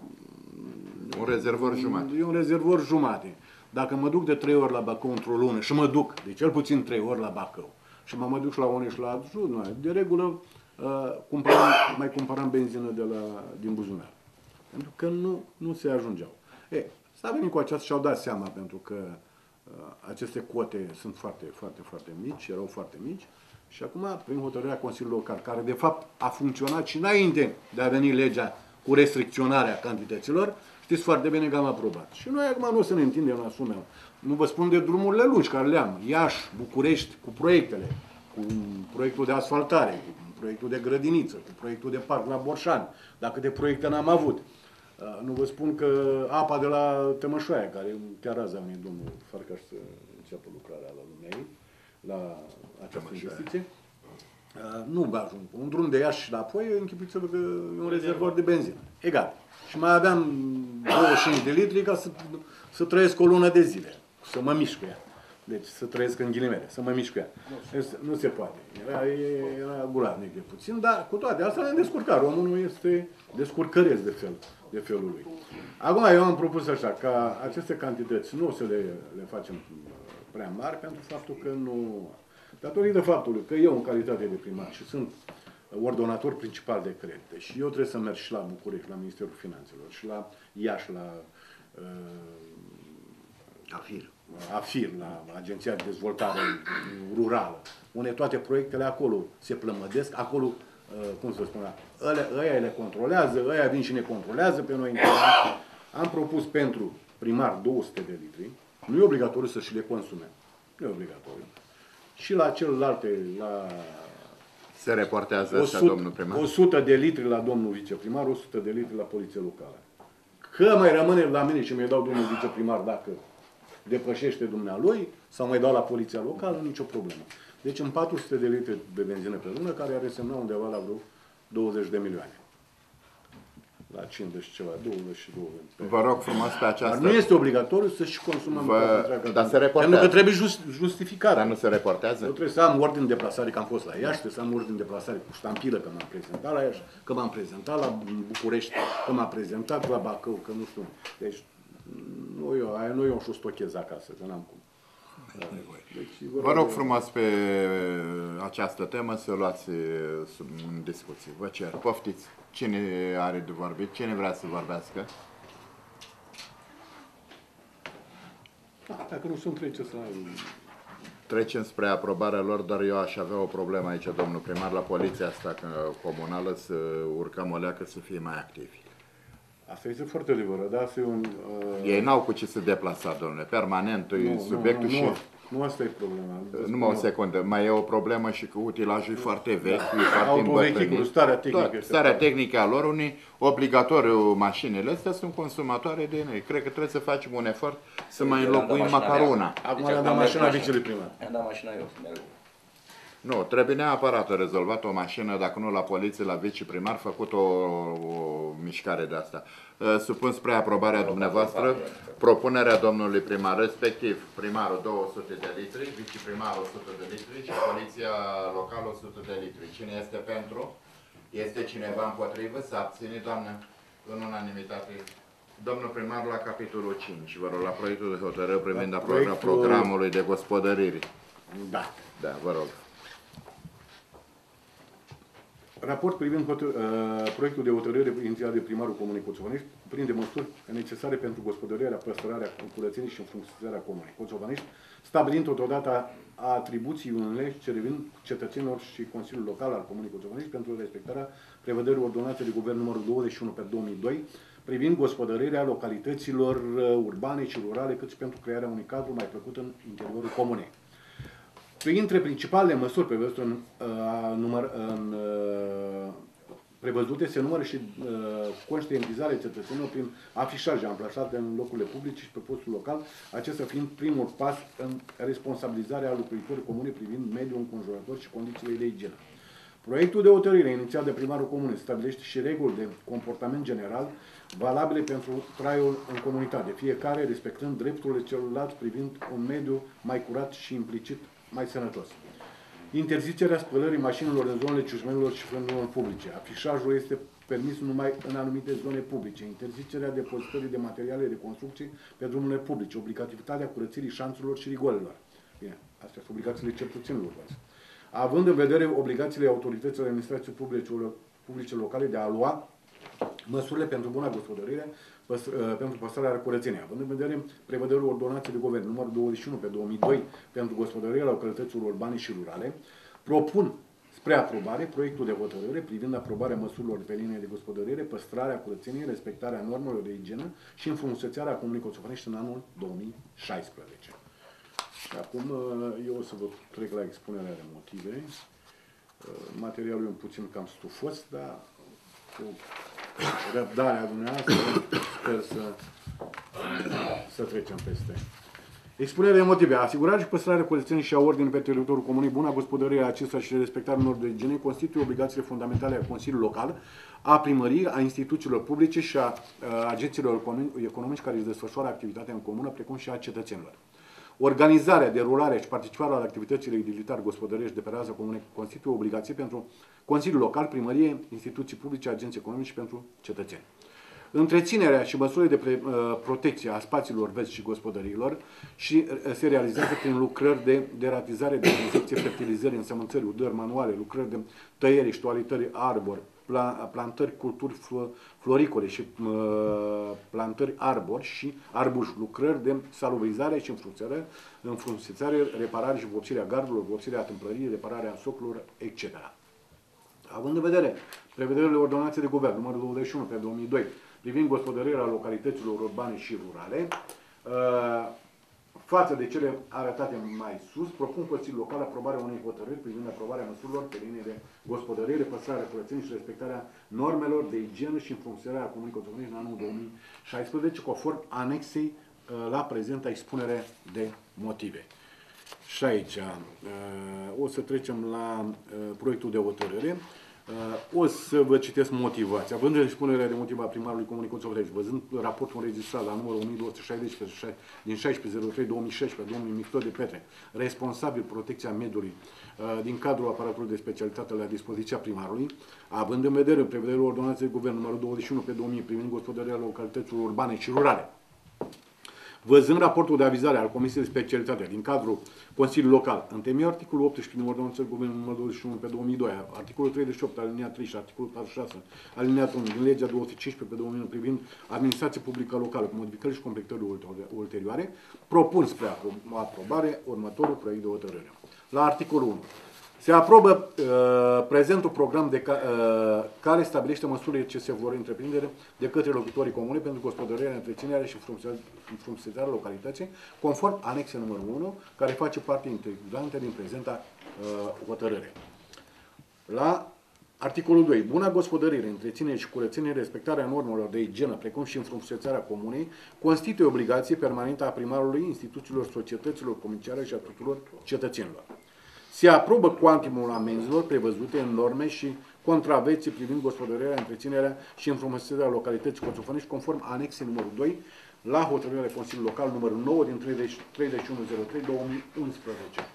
Un rezervor jumate. E un rezervor jumate. Dacă mă duc de 3 ori la Bacău într-o lună și mă duc de cel puțin 3 ori la Bacău și mă duc și la One și la Sud, de regulă mai cumpăram benzină din buzunar. Pentru că nu se ajungeau. S-a venit cu aceasta și au dat seama, pentru că aceste cote sunt foarte, foarte, foarte mici, erau foarte mici, și acum, prin hotărârea Consiliului Local, care de fapt a funcționat și înainte de a veni legea cu restricționarea cantităților, știți foarte bine că am aprobat. Și noi acum nu o să ne întindem la sume. Nu vă spun de drumurile lungi care le am, Iași, București, cu proiectele, cu proiectul de asfaltare, cu proiectul de grădiniță, cu proiectul de parc la Borșani, dacă de proiecte n-am avut. Nu vă spun că apa de la Tămășoaia, care chiar azi a venit domnul Farcaș să înceapă lucrarea la dumnei, la această investiție, nu va ajunge. Un drum de Iași și înapoi, închipuiți-vă că e un rezervor de benzină. Egal. Și mai aveam 25 de litri ca să trăiesc o lună de zile, să mă mișc cu ea. Deci să trăiesc în ghilimele, să mă mișc cu ea. Nu se poate. Era gularnic de puțin, dar cu toate astea ne-am descurcat. Românul este descurcăreț de felul lui. Acum eu am propus așa, ca aceste cantități nu o să le facem prea mari, pentru faptul că nu... Datorită faptului că eu, în calitate de primar, și sunt ordonator principal de credite, și eu trebuie să merg și la București, la Ministerul Finanțelor, și la Iași, la AFIR, la Agenția de Dezvoltare Rurală, unde toate proiectele acolo se plămădesc, acolo, cum să spun, ăia le controlează, ăia vin și ne controlează pe noi. Am propus pentru primar 200 de litri, nu e obligatoriu să și le consume, nu e obligatoriu. Și la celelalte, la... Se reportează așa, domnul primar? 100 de litri la domnul viceprimar, 100 de litri la poliție locală. Că mai rămâne la mine și mi-i dau domnul viceprimar dacă depășește dumnealui, sau mai dau la poliția locală, nicio problemă. Deci în 400 de litri de benzină pe lună, care ar însemna undeva la vreo 20 de milioane. La 50 ceva, 22. Vă rog frumos pe această... Dar nu este obligatoriu să și consumăm. Dar se reportează. Pentru că trebuie justificare. Dar nu se reportează? Eu trebuie să am ordine de plasare, că am fost la Iași, trebuie să am ordine de plasare cu ștampilă, că m-am prezentat la Iași, că m-am prezentat la București, că m-am prezentat la Bacău, că nu știu. Deci, nu eu și-o stochez acasă, că n-am cum. Deci, Vă rog frumos pe această temă să luați în discuție. Vă cer, poftiți. Cine are de vorbit? Cine vrea să vorbească? Dacă nu sunt trece să... Trecem spre aprobarea lor, dar eu aș avea o problemă aici, domnul primar, la poliția asta comunală, să urcăm o leacă să fie mai activi. Asta este foarte adevărat, da? Asta e un... Ei n-au cu ce să deplasa, domnule, permanent, subiectul și... Nu, asta e problema. Numai o secundă, mai e o problemă și că utilajul e foarte vechi, e foarte Autovehicul, starea tehnică. Starea tehnică a lor, unii obligatoriu mașinile astea sunt consumatoare de energie. Cred că trebuie să facem un efort să mai înlocuim măcar una. Acum le-am dat mașina vicelui primar. Mi-am dat mașina eu să merg. Nu, trebuie neapărat rezolvat o mașină, dacă nu la poliție, la viceprimar, făcut o mișcare de asta. Supun spre aprobarea dumneavoastră propunerea domnului primar, respectiv primarul 200 de litri, viceprimarul 100 de litri și poliția locală 100 de litri. Cine este pentru? Este cineva împotrivă? Se abține, doamnă, în unanimitate. Domnul primar, la capitolul 5, vă rog, la proiectul de hotărâre privind aprobarea programului de gospodărire. Da. Da, vă rog. Raport privind proiectul de hotărâre inițiat de primarul Comunei Coțovanești prinde măsuri necesare pentru gospodărirea, păstrarea curățenii și înfrumusețarea Comunei Coțovanești, stabilind totodată atribuțiile ce revin cetățenilor și Consiliul Local al Comunei Coțovanești pentru respectarea prevederilor ordonate de Guvern numărul 21 pe 2002 privind gospodărirea localităților urbane și rurale, cât și pentru crearea unui cadru mai plăcut în interiorul Comunei. Printre principalele măsuri prevăzute se numără și conștientizarea cetățenilor prin afișaje amplasate în locurile publice și pe postul local, acesta fiind primul pas în responsabilizarea lucrătorilor comune privind mediul înconjurător și condițiile de igienă. Proiectul de hotărâre inițiat de primarul comunei stabilește și reguli de comportament general valabile pentru traiul în comunitate, fiecare respectând drepturile celorlalți privind un mediu mai curat și implicit mai sănătos. Interzicerea spălării mașinilor în zonele ciușmenilor și frânelor publice. Afișajul este permis numai în anumite zone publice. Interzicerea depozitării de materiale de construcție pe drumurile publice. Obligativitatea curățirii șanțurilor și rigolelor. Bine, astea sunt obligațiile cetățenilor. Având în vedere obligațiile autorităților administrației publice locale de a lua măsurile pentru buna gospodărire, pentru păstrarea curățeniei, având în vedere prevederul ordonanței de guvern numărul 21 pe 2002 pentru gospodărirea localităților urbane și rurale, propun spre aprobare proiectul de hotărâre privind aprobarea măsurilor pe linie de gospodărire, păstrarea curățeniei, respectarea normelor de igienă și înfrumusețarea Comunei Coțovanești în anul 2016. Și acum eu o să vă trec la expunerea de motive. Materialul e un puțin cam stufos, dar cu răbdarea dumneavoastră sper să trecem peste. Expunerea de motive. Asigurarea și păstrarea curățeniei și a ordinii pe teritoriul comunei, buna gospodărire a acestora și respectarea normelor de igienă constituie obligațiile fundamentale a Consiliului Local, a primăriei, a instituțiilor publice și a agențiilor economici care își desfășoară activitatea în comună, precum și a cetățenilor. Organizarea, derularea și participarea la activitățile utilitare gospodărești de pe raza comunei constituie o obligație pentru Consiliul Local, primărie, instituții publice, agenții economici și pentru cetățeni. Întreținerea și măsurile de protecție a spațiilor verzi și gospodăriilor și se realizează prin lucrări de deratizare, dezinfecție, fertilizări, însămânțări, udări manuale, lucrări de tăiere și toalitări arbori, plantări, culturi floricole și plantări arbori și arbuși, lucrări de salubrizare și înfrumusețare, reparare și vopsirea gardurilor, vopsirea tâmplării, repararea soclurilor, etc. Având în vedere prevederile ordonanței de guvern numărul 21 pe 2002 privind gospodărirea localităților urbane și rurale, Față de cele arătate mai sus, propun Consiliul Local aprobarea unei hotărâri privind aprobarea măsurilor pe linii de gospodărire, păstrarea curățenii și respectarea normelor de igienă și înfrumusețarea Comunei Coțovănești în anul 2016, conform anexei la prezenta expunere de motive. Și aici o să trecem la proiectul de hotărâre. O să vă citesc motivația. Având în expunerea de motiv a primarului Comunei Coțovănești, văzând raportul înregistrat la numărul 1260 din 16.03.2016, domnului Mictor de Petre, responsabil protecția mediului din cadrul aparatului de specialitate la dispoziția primarului, având în vedere prevederile ordonanței de guvern numărul 21 pe 2000 privind gospodăria localităților urbane și rurale, văzând raportul de avizare al Comisiei de Specialitate din cadrul Consiliului Local, în temeiul articolul 18 din ordonanța de guvern numărul 21 pe 2002, articolul 38 alineat 3 și articolul 46 alineat 1 din legea 215 pe 2001 privind administrația publică locală cu modificări și completări ulterioare, propun spre aprobare următorul proiect de hotărâre. La articolul 1. Se aprobă prezentul program care stabilește măsurile ce se vor întreprinde de către locuitorii comune pentru gospodărirea, întreținerea și înfrumusețarea localității, conform anexei numărul 1, care face parte integrantă din prezenta hotărâre. La articolul 2. Buna gospodărire, întreținere și curățenie, respectarea normelor de igienă, precum și înfrumusețarea comunei, constituie obligație permanentă a primarului, instituțiilor, societăților comerciale și a tuturor cetățenilor. Se aprobă cuantumul amenzilor prevăzute în norme și contravenții privind gospodărirea, întreținerea și înfrumusețarea localității Coțofănești, conform anexei numărul 2 la hotărârea Consiliului Local numărul 9 din 3103/2011.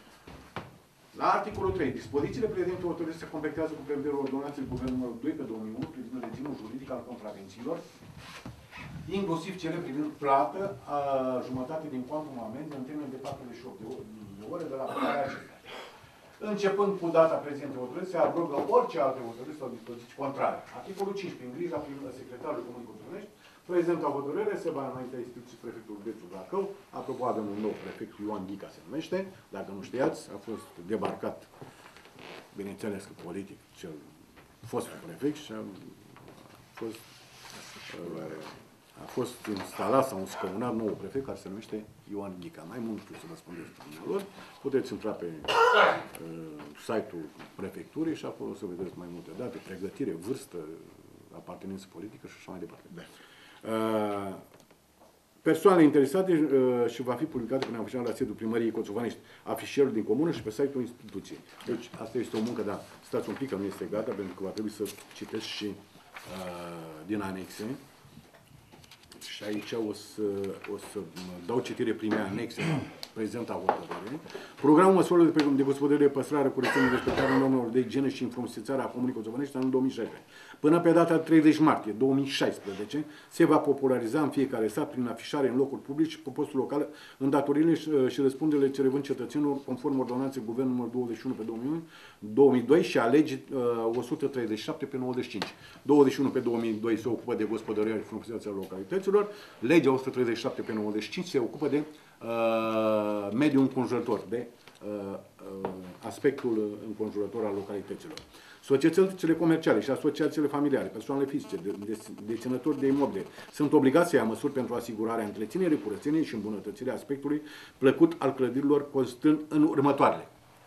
La articolul 3. Dispozițiile prezente hotărâri se completează cu prevederea ordonanței Guvernului numărul 2 pe 2001 privind regimul juridic al contravențiilor, inclusiv cele privind plată a jumătate din cuantum amendă în termen de 48 de ore de la aplicarea acestea. Începând cu data prezentei hotărâri, se abrogă orice alte hotărâri sau dispoziții contrare. Articolul 5. Prin grija secretarului Comunei Coțovănești, prezenta hotărâre se va înaintea instituției prefectului județul Bacău. Apropo, avem un nou prefect, Ioan Ghica se numește. Dacă nu știați, a fost debarcat, bineînțeles că politic, cel fost prefect și a fost instalat sau scăunat nou prefect care se numește Ioan Ghica. Mai mult știu să vă spun despre dumnealor. Puteți intra pe site-ul prefecturii și acolo să vedeți mai multe date, pregătire, vârstă, apartenență politică și așa mai departe. Persoanele interesate și va fi publicată prin oficial la sediul primăriei Coțovănești, afișierul din comună și pe site-ul instituției. Deci asta este o muncă, dar stați un pic că nu este gata, pentru că va trebui să citesc și din anexe. Și aici o să dau citire primei anexe la prezenta hotărâre. Programul măsurilor de gospodărire, păstrare, curățenie, respectarea normelor de igienă și înfrumusețarea Comunei Coțovănești anul 2016. Până pe data 30 martie 2016 se va populariza în fiecare sat prin afișare în locuri publice și pe postul local îndatoririle și răspunderile ce revând cetățenilor conform ordonanței Guvernului numărul 21 pe 2002 și a legii 137 pe 95. 21 pe 2002 se ocupă de gospodărirea și înfrumusețarea localităților. Legea 137 pe 95 se ocupă de mediul înconjurător, de aspectul înconjurător al localităților. Societățile comerciale și asociațiile familiale, persoanele fizice, deținători de imobile, sunt obligați să ia măsuri pentru asigurarea întreținerii, curățeniei și îmbunătățirea aspectului plăcut al clădirilor, constând în următoarele.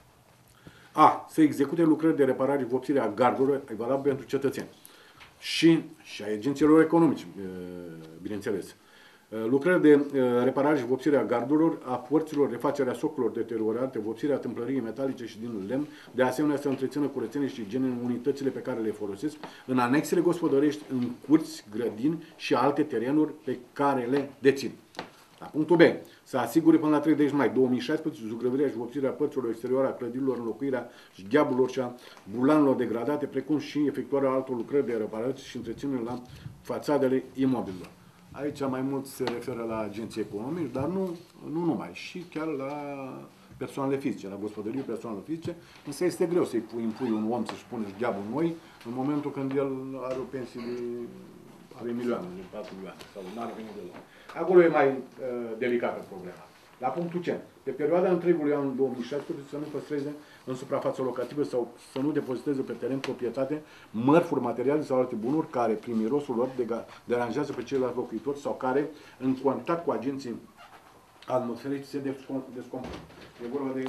A. Să execute lucrări de reparare și vopsire a gardurilor, valabil pentru cetățeni și a agențiilor economice, bineînțeles. Lucrări de reparare și vopsire a gardurilor, a porților, refacerea socurilor deteriorate, vopsirea tâmplăriei metalice și din lemn, de asemenea să întrețină curățenie și igienă în unitățile pe care le folosesc, în anexele gospodărești, în curți, grădini și alte terenuri pe care le dețin. La punctul B. Să asigure până la 30 mai 2016 zugrăvirea și vopsirea părților exterioare a clădirilor, înlocuirea gheaburilor și a bulanelor degradate, precum și efectuarea altor lucrări de reparație și întreținere la fațadele imobililor. Aici mai mult se referă la agenții economici, dar nu numai, și chiar la persoanele fizice, la gospodării persoanelor fizice, însă este greu să-i impui un om să-și pune gheabul noi în momentul când el are o pensie de are milioane, de 4 milioane, sau nu are venit de la. Acolo e mai delicată problema. La punctul C. Pe perioada întregului anul 2016 să nu păstreze în suprafața locativă sau să nu depoziteze pe teren proprietate mărfuri, materiale sau alte bunuri care, prin mirosul lor, deranjează pe ceilalți locuitori sau care, în contact cu agenții atmosferei se descompun. E vorba de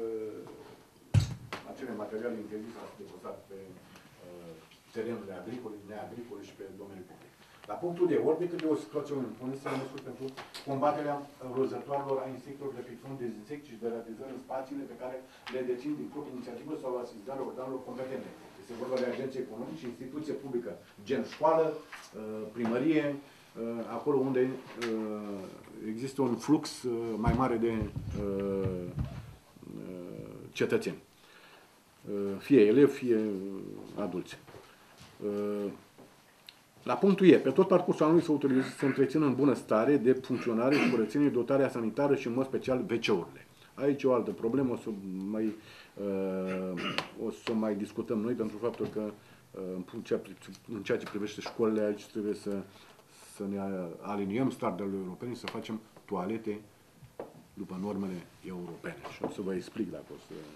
acele materiale interzise deposate pe terenurile agricole, neagricole și pe domeniul public. La punctul de ori, decât de o situație impune să măsuri pentru combaterea rozătoarelor a insectelor de pictuni, dezinsecți și de realizări în spațiile pe care le dețin din proprie inițiativă sau la asistarea organelor competente. Este vorba de agenții economici, instituție publică, gen școală, primărie, acolo unde există un flux mai mare de cetățeni. Fie elevi, fie adulți. La punctul E, pe tot parcursul anului se autorizează să se întrețină în bună stare de funcționare și curățenie, dotarea sanitară și, în mod special, WC-urile. Aici e o altă problemă, o să mai discutăm noi, pentru faptul că în ceea ce privește școlile, aici trebuie să ne aliniem standardele europene, să facem toalete după normele europene. Și o să vă explic dacă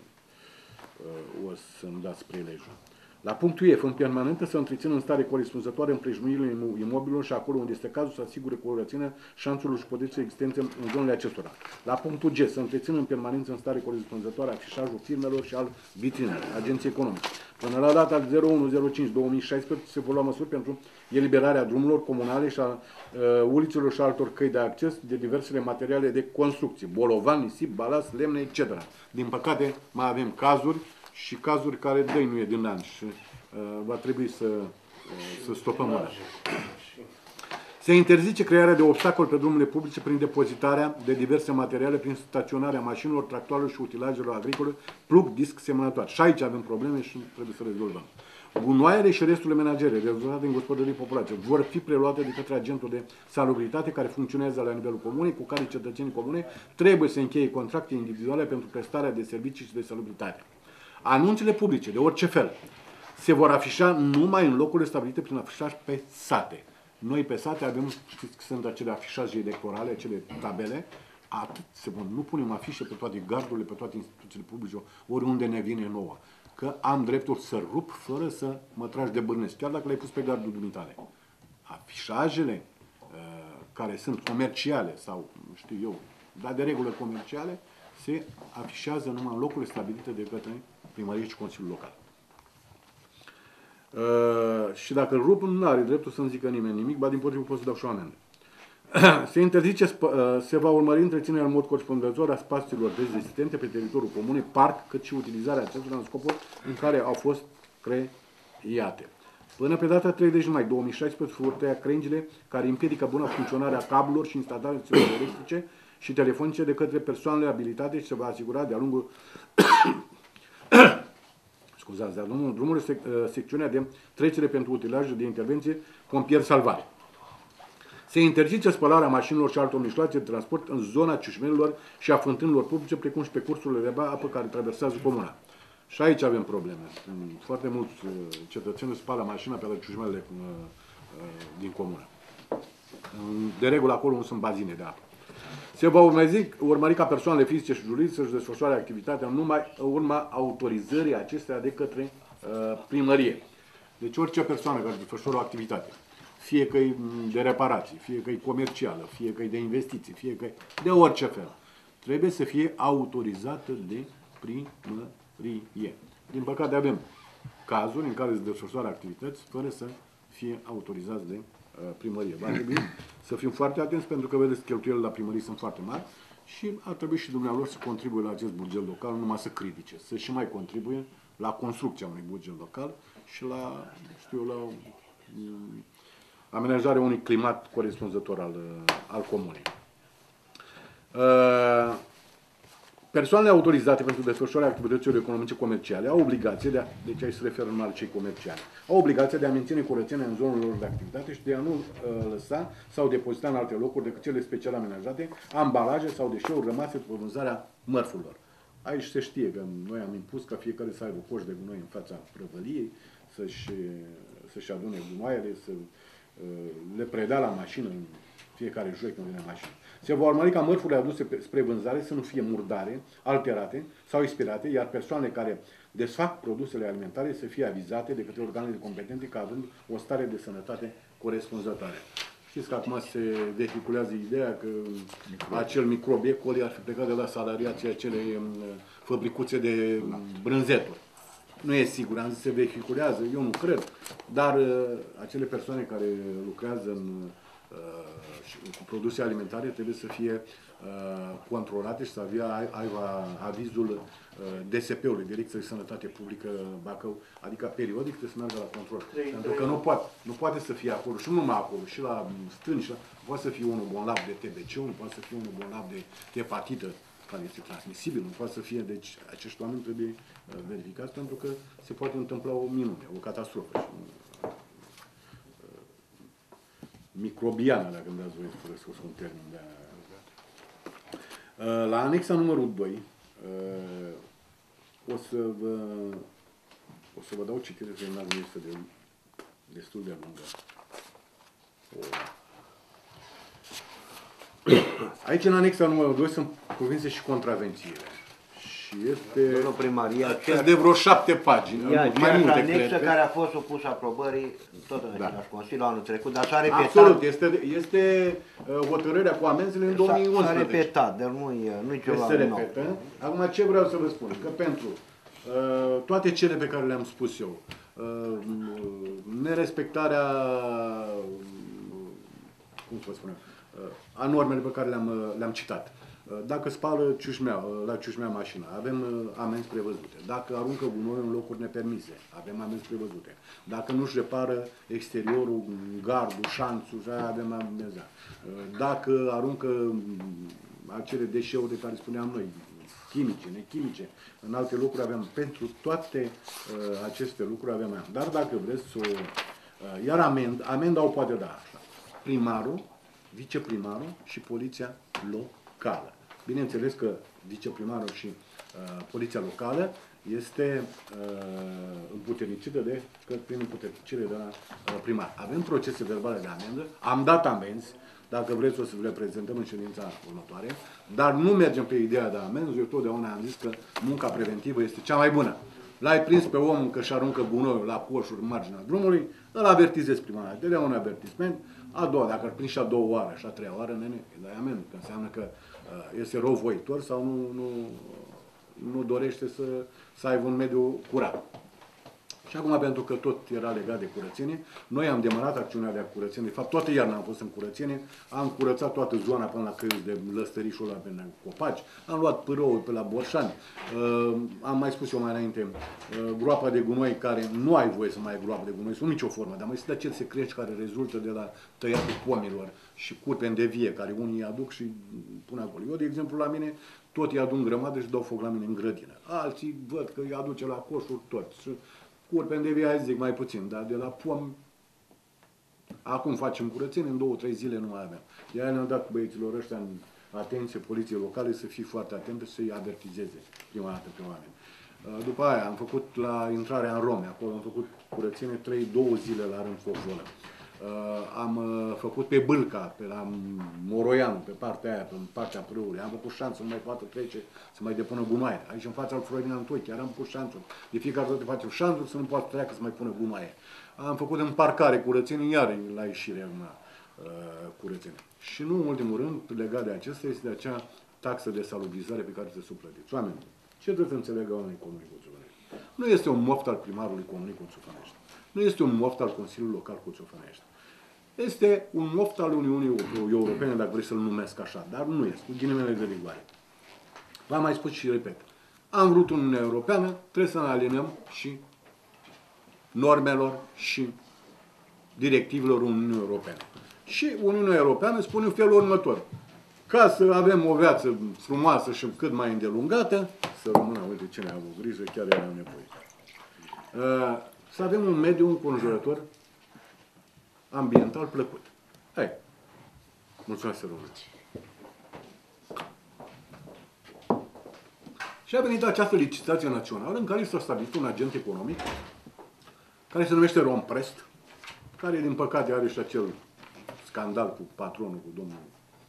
o să-mi dați prilejul. La punctul F, în permanentă, să întrețină în stare corespunzătoare împrejmuirile imobililor și acolo unde este cazul să asigure curățenia șanțurilor și condiții existente în zonele acestora. La punctul G, să întrețină în permanență în stare corespunzătoare afișajul firmelor și al vitrinelor, agenții economice. Până la data de 01/05/2016 se vor lua măsuri pentru eliberarea drumurilor comunale și a ulițelor și altor căi de acces de diversele materiale de construcție, bolovan, nisip, balast, lemne, etc. Din păcate, mai avem cazuri care dăinuie din an și va trebui să stopăm ăla. Se interzice crearea de obstacole pe drumurile publice prin depozitarea de diverse materiale, prin staționarea mașinilor, tractoarelor și utilajelor agricole, plug, disc, semănătoare. Și aici avem probleme și trebuie să rezolvăm. Gunoaiele și resturile menagere rezultate în gospodării populației vor fi preluate de către agentul de salubritate care funcționează la nivelul comunei, cu care cetățenii comune trebuie să încheie contracte individuale pentru prestarea de servicii și de salubritate. Anunțele publice, de orice fel, se vor afișa numai în locurile stabilite prin afișaj pe sate. Noi pe sate avem, știți că sunt acele afișaje electorale, acele tabele, atât nu punem afișe pe toate gardurile, pe toate instituțiile publice, oriunde ne vine nouă. Că am dreptul să rup fără să mă tragi de bârnesc, chiar dacă le-ai pus pe gardul dumitale. Afișajele care sunt comerciale sau, știu eu, dar de regulă comerciale, se afișează numai în locurile stabilite de către primărie și Consiliul Local. Și dacă îl rup, nu are dreptul să-mi zică nimeni nimic, ba dimpotrivă pot să dau și o amendă. Se va urmări întreținerea în mod corespunzător a spațiilor existente pe teritoriul comunei, parc, cât și utilizarea acestora în scopul în care au fost create. Până pe data 30 mai 2016 vor tăia crengile care împiedică buna funcționare a cablurilor și instalațiilor electrice și telefonice de către persoanele abilitate și se va asigura de-a lungul drumului secțiunea de trecere pentru utilaje de intervenție pompier salvare. Se interzice spălarea mașinilor și altor mijloace de transport în zona ciușmelilor și a fântânilor publice, precum și pe cursurile de apă care traversează comuna. Și aici avem probleme. Foarte mulți cetățeni spală mașina pe la ciușmelele din comună. De regulă acolo nu sunt bazine de apă. Se va urmări ca persoanele fizice și juridice să-și desfășoare activitatea numai în urma autorizării acestea de către primărie. Deci orice persoană care desfășoară o activitate, fie că e de reparații, fie că e comercială, fie că e de investiții, fie că e de orice fel, trebuie să fie autorizată de primărie. Din păcate avem cazuri în care se desfășoară activități fără să fie autorizați de primărie. Va trebui să fim foarte atenți pentru că, vedeți, cheltuielile la primărie sunt foarte mari și ar trebui și dumneavoastră să contribuie la acest buget local, nu numai să critique, să și mai contribuie la construcția unui buget local și la, știu eu, la amenajarea unui climat corespunzător al comunei. Persoanele autorizate pentru desfășurarea activităților economice comerciale au obligație deci aici se referă numai la cei comerciali, au obligația de a menține curățenia în zonele lor de activitate și de a nu lăsa sau depozita în alte locuri decât cele special amenajate, ambalaje sau deșeuri rămase după vânzarea mărfurilor. Aici se știe că noi am impus ca fiecare să aibă coș de gunoi în fața prăvăliei, să-și adune gunoaiele, să le predea la mașină în fiecare joi când vine mașină. Se va urmări ca mărfurile aduse spre vânzare să nu fie murdare, alterate sau expirate, iar persoanele care desfac produsele alimentare să fie avizate de către organele competente ca având o stare de sănătate corespunzătoare. Știți că acum se vehiculează ideea că acel microb E. coli ar fi plecat de la salariații acelei fabricuțe de brânzeturi. Nu e sigur, am zis se vehiculează, eu nu cred, dar acele persoane care lucrează cu produse alimentare trebuie să fie controlate și să aibă avizul DSP-ului, Direcția de Sănătate Publică Bacău, adică periodic trebuie să meargă la control. Pentru că nu poate să fie acolo, și nu numai acolo, și la stânci, poate să fie unul bolnav de TBC, nu poate să fie unul bolnav de hepatită, care este transmisibil, nu poate să fie, deci acești oameni trebuie verificați pentru că se poate întâmpla o minune, o catastrofă. Microbiană, dacă îmi dați voie să folosesc un termen de la anexa numărul 2 o să vă dau citire, că nu este destul de lungă. Aici, în anexa numărul 2, sunt cuvinte și contravențiile. Și este... Domnul primar, este de vreo 7 pagini. Mai multe, anexă care a fost supusă aprobării tot în același Consiliu anul trecut, dar s-a repetat. Absolut, este hotărârea cu amenzile în 2011. S-a repetat, dar nu-i ceva se nou. repetă. Acum, ce vreau să vă spun? Că pentru toate cele pe care le-am spus eu, nerespectarea, cum să vă spunem, a normele pe care le-am citat. Dacă spală la ciușmea mașina, avem amenzi prevăzute. Dacă aruncă gunoi în locuri nepermise, avem amenzi prevăzute. Dacă nu-și repară exteriorul, gardul, șanțul, avem amenzi. Dacă aruncă acele deșeuri de care spuneam noi, chimice, nechimice, în alte lucruri avem. Pentru toate aceste lucruri avem amenzi. Dar dacă vreți să iar amenda o poate da așa. Primarul, viceprimarul și poliția locală. Bineînțeles că viceprimarul și poliția locală este împuternicită prin împuternicire de la primar. Avem procese verbale de amendă, am dat amenzi, dacă vreți o să le prezentăm în ședința următoare, dar nu mergem pe ideea de amenzi, eu totdeauna am zis că munca preventivă este cea mai bună. L-ai prins pe omul că și aruncă gunoiul la coșuri în marginea drumului, îl avertizezi prima dată, te dea un avertisment, a doua, dacă îl prinzi și a doua oară și a treia oară, nene, îi dai amendă, că înseamnă că este răuvoitor sau nu dorește să aibă un mediu curat. Și acum, pentru că tot era legat de curățenie, noi am demarat acțiunea de curățenie. De fapt, toată iarna am fost în curățenie, am curățat toată zona până la căiuți de lăstărișul ăla pe copaci, am luat pâroul pe la Borșani, am mai spus eu mai înainte, groapa de gunoi care nu ai voie să mai ai groapă de gunoi, sub nicio formă, dar mai sunt acel secret care rezultă de la tăiatul pomilor și curpeni de vie, care unii aduc și pun acolo. Eu, de exemplu, la mine, tot îi adun grămadă și dau foc la mine în grădină. Alții văd că îi aduce la coșuri tot. Curpeni de vie, zic mai puțin, dar de la pom, acum facem curățenie, în 2-3 zile nu mai avem. De-aia ne-am dat băieților ăștia în atenție, poliției locale, să fie foarte atente, să-i avertizeze prima dată pe oameni. După aia am făcut la intrarea în Rome, acolo am făcut curățenie 2 zile la rând focul. Am făcut pe Bâlca, pe la Moroianu, pe partea aia, pe partea Prâului. Am făcut șanțul, nu mai poate trece, să mai depună gunoaie. Aici în fața lui Florin Antoi, chiar am pus șanțul. De fiecare dată facem șanțul să nu poată treacă să mai pună gunoaie. Am făcut în parcare curățenie, iar la ieșire curățenie. Și nu în ultimul rând, legat de acesta, este de acea taxă de salubrizare pe care se suplătiți. Oameni, ce trebuie să înțelegă oamenii Comunei Cuțufănești? Nu este un moft al primarului Comunei Cuțufănești. Nu este un moft al Consiliului Local Cuțufănești. Este un moft al Uniunii Europene, dacă vreți să-l numesc așa, dar nu este, cu ghilimele de rigoare. V-am mai spus și repet. Am vrut Uniunea Europeană, trebuie să ne alinăm și normelor și directivelor Uniunii Europene. Și Uniunea Europeană spune în felul următor. Ca să avem o viață frumoasă și cât mai îndelungată, să rămână, uite cine a avut grijă, chiar era nevoie. Să avem un mediu înconjurător ambiental plăcut. Hai. Mulțumesc să rămâneți. Și a venit această licitație națională în care s-a stabilit un agent economic care se numește Romprest, care din păcate are și acel scandal cu patronul, cu domnul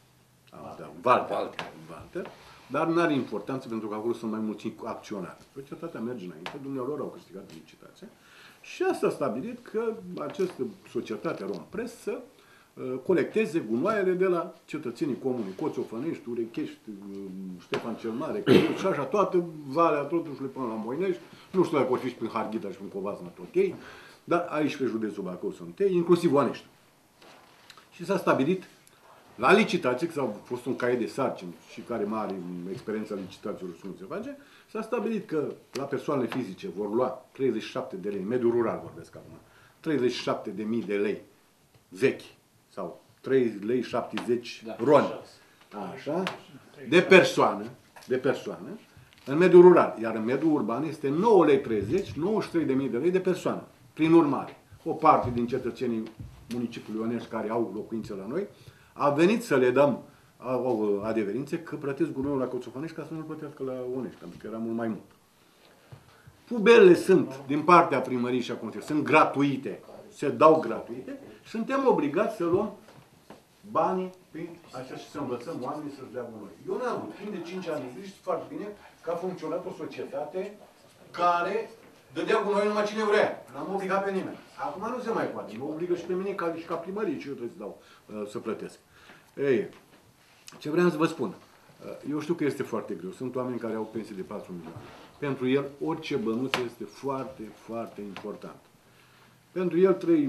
Walter, dar nu are importanță pentru că acolo sunt mai mulți acționari. Societatea merge înainte, dumnealor au câștigat licitația și asta a stabilit că această societate Romprest să colecteze gunoaiele de la cetățenii comuni, Coțofănești, Urechești, Ștefan cel Mare, Căruț și așa, toată Valea Trotușului până la Moinești, nu știu dacă vor fi și prin Harghita și prin Covasna tot ei, dar aici pe județul Bacău sunt ei, inclusiv Oanești. Și s-a stabilit la licitație, că s-a fost un caiet de sarcini și care mare experiența licitațiilor nu se face, s-a stabilit că la persoanele fizice vor lua 37 de lei, mediul rural vorbesc acum, 37.000 de lei vechi sau 3 lei 70 roni, așa, de persoană, în mediul rural, iar în mediul urban este 9 lei 30, 93.000 de lei de persoană. Prin urmare, o parte din cetățenii municipiului Onești care au locuințe la noi, a venit să le dăm adeverințe că plătesc gunoiul la Coțofănești ca să nu-l plătească la Onești, pentru că era mult mai mult. Pubelele sunt, din partea primăriei și a Consiliului, sunt gratuite, se dau gratuite și suntem obligați să luăm banii prin așa și să învățăm oamenii să-și dea gunoi. Eu n-am avut, timp de 5 ani, știți foarte bine că a funcționat o societate care dădea gunoi numai cine vrea. N-am obligat pe nimeni. Acum nu se mai poate. Mă obligă și pe mine ca primărie și eu trebuie să dau, să plătesc. Ei, ce vreau să vă spun? Eu știu că este foarte greu. Sunt oameni care au pensii de 4 milioane. Pentru el, orice bănuț este foarte, foarte important. Pentru el, 37.000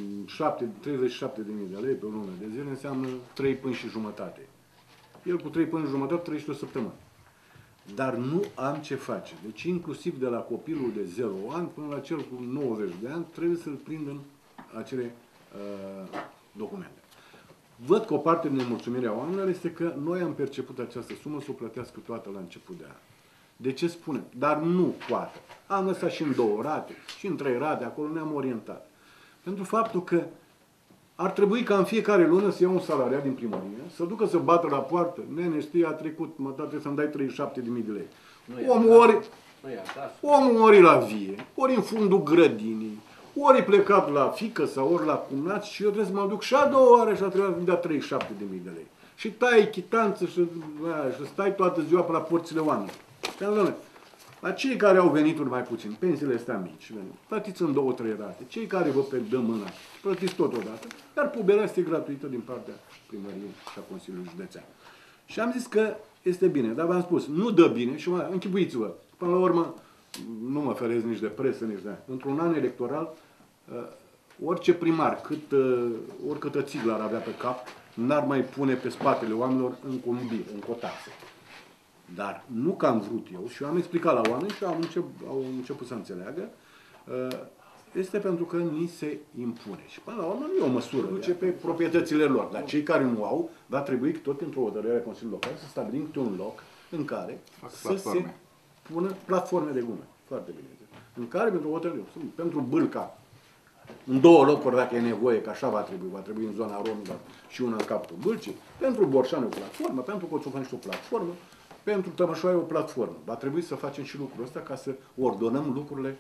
de lei pe o lună de zile înseamnă 3 pâini și jumătate. El cu 3 pâini și jumătate trăiește o săptămână. Dar nu am ce face. Deci inclusiv de la copilul de 0 ani până la cel cu 90 de ani trebuie să-l prind în acele documente. Văd că o parte din nemulțumirea oamenilor este că noi am perceput această sumă să o plătească toată la început de an. De ce spunem? Dar nu toată. Am lăsat și în 2 rate, și în 3 rate, acolo ne-am orientat. Pentru faptul că ar trebui ca în fiecare lună să iau un salariat din primărie, să ducă să bată la poartă. Nene, știi, a trecut, mă, trebuie să-mi dai 37.000 de lei. Omul ori la vie, ori în fundul grădinii, ori e plecat la fiică sau ori la cumnat și eu trebuie să mă duc și a 2 ore și a trebuit să-mi dea 37.000 de lei. Și tai chitanță și stai toată ziua pe la porțile oamenilor. La cei care au venituri mai puțin, pensiile astea mici, plătiți în 2-3 rate. Cei care vă dă mâna, plătiți totodată, dar puberea este gratuită din partea primăriei și a Consiliului Județean. Și am zis că este bine, dar v-am spus, nu dă bine și închipuiți-vă, până la urmă, nu mă ferez nici de presă, nici de... Într-un an electoral, orice primar, oricâtă țiglă ar avea pe cap, n-ar mai pune pe spatele oamenilor încă o taxă. Dar nu că am vrut eu și eu am explicat la oameni și au început să înțeleagă, este pentru că ni se impune. Și până la urmă nu e o măsură, duce pe proprietățile lor. Dar cei care nu au, va trebui tot într-o hotărâre a Consiliului Local să stabilim un loc în care se pună platforme de gume. Foarte bine. În care, pentru o hotărâre, pentru Bâlca, în 2 locuri, dacă e nevoie, că așa va trebui în zona Romilor și una în capătul Bâlcii, pentru Borșani o platformă, pentru Coțofănești o platformă, pentru Tămășoaie o platformă. Va trebui să facem și lucrul ăsta ca să ordonăm lucrurile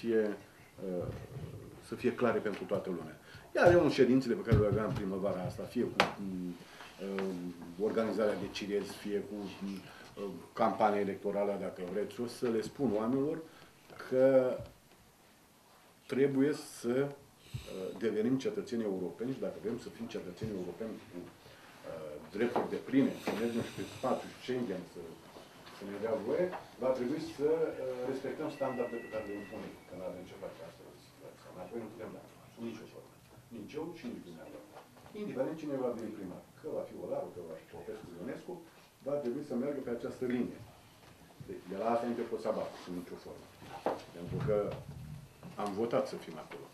să fie clare pentru toată lumea. Iar eu în ședințele pe care le aveam primăvara asta, fie cu organizarea de cirezi, fie cu campania electorală, dacă vreți, o să le spun oamenilor că trebuie să devenim cetățeni europeni și dacă vrem să fim cetățeni europeni cu drepturi de pline, să mergem și pe spațiul Schengen, să ne dea voie, va trebui să respectăm standardele pe care le impunem, că nu avem ce face asta. Apoi nu putem da nicio formă. Nici eu și nici dumneavoastră. Indiferent cine va veni primar, că va fi Olaru, că va fi Popescu Ionescu, va trebui să meargă pe această linie. De la asta nu pot să abat, în nicio formă. Pentru că am votat să fim acolo.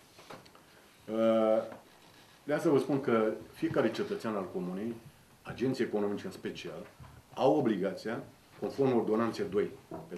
De asta vă spun că fiecare cetățean al comunei, agenții economici în special, au obligația, conform ordonanței 2 pe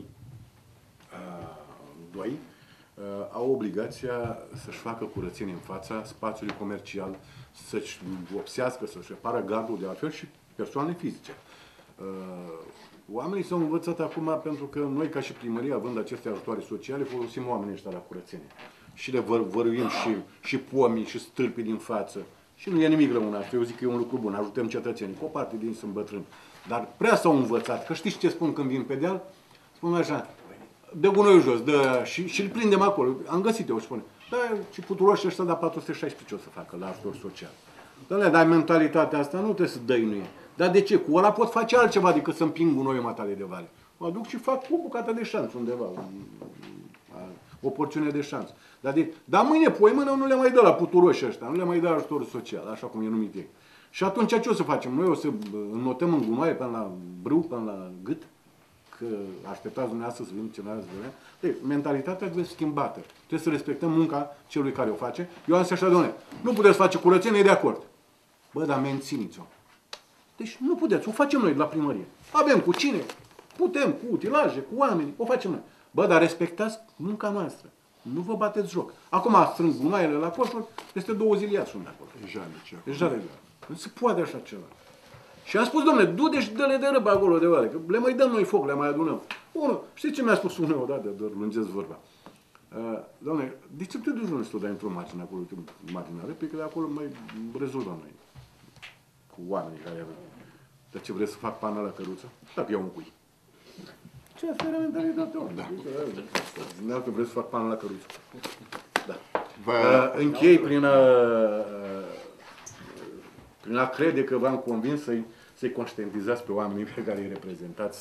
2002, au obligația să-și facă curățenie în fața spațiului comercial, să-și vopsească, să-și repară gardul, de altfel și persoane fizice. Oamenii s-au învățat acum pentru că noi, ca și primărie, având aceste ajutoare sociale, folosim oamenii ăștia la curățenie. Și le văruim și pomii și stâlpii din față. Și nu e nimic rău în asta. Eu zic că e un lucru bun. Ajutăm cetățenii. Cu o parte din sunt bătrâni. Dar prea s-au învățat. Că știți ce spun când vin pe deal? Spun așa, dă gunoiul jos, și îl prindem acolo. Am găsit eu, spune. Da, și puturoșii ăștia, dar 416 ce o să facă la ajutor social. Doamne, dar mentalitatea asta nu trebuie să dăinuie. Dar de ce? Cu ăla pot face altceva decât să împing gunoiul matale de vale. Mă duc și fac o bucată de șanț undeva, o porțiune de șanț. Dar mâine, poimână, nu le mai dă la puturoși ăștia, nu le mai dă ajutorul social, așa cum e numit ei. Și atunci ce o să facem? Noi o să înnotăm în gunoaie până la brâu, până la gât? Că așteptați dumneavoastră să vedem ce n-ați vrea? Deci, mentalitatea trebuie schimbată. Trebuie să respectăm munca celui care o face. Eu am zis așa, domnule, nu puteți face curățenie, de acord. Bă, dar mențineți-o. Deci nu puteți, o facem noi de la primărie. Avem cu cine? Putem, cu utilaje, cu oameni, o facem noi. Bă, dar respectați munca noastră. Nu vă bateți joc. Acum strâng gunoaiele la coșuri, peste 2 zile ia sunt acolo. E jale. Nu se poate așa ceva. Și am spus, domnule, du-te și dă-le de răbă acolo de oare, că le mai dăm noi foc, le mai adunăm. Unul, știți ce mi-a spus unul odată, doar lungesc vorba. Domnule, de ce te duci nu să dai într-o mașină acolo, matinare, pe că de acolo mai rezolvăm noi cu oamenii care avem. Dar ce vreți să fac pană la căruță? Dacă iau un cui. Ce asta era mentalitatea? Da. Dacă vreți să fac pană la căruță. Da. Închei prin a crede că v-am convins să-i conștientizați pe oamenii pe care îi reprezentați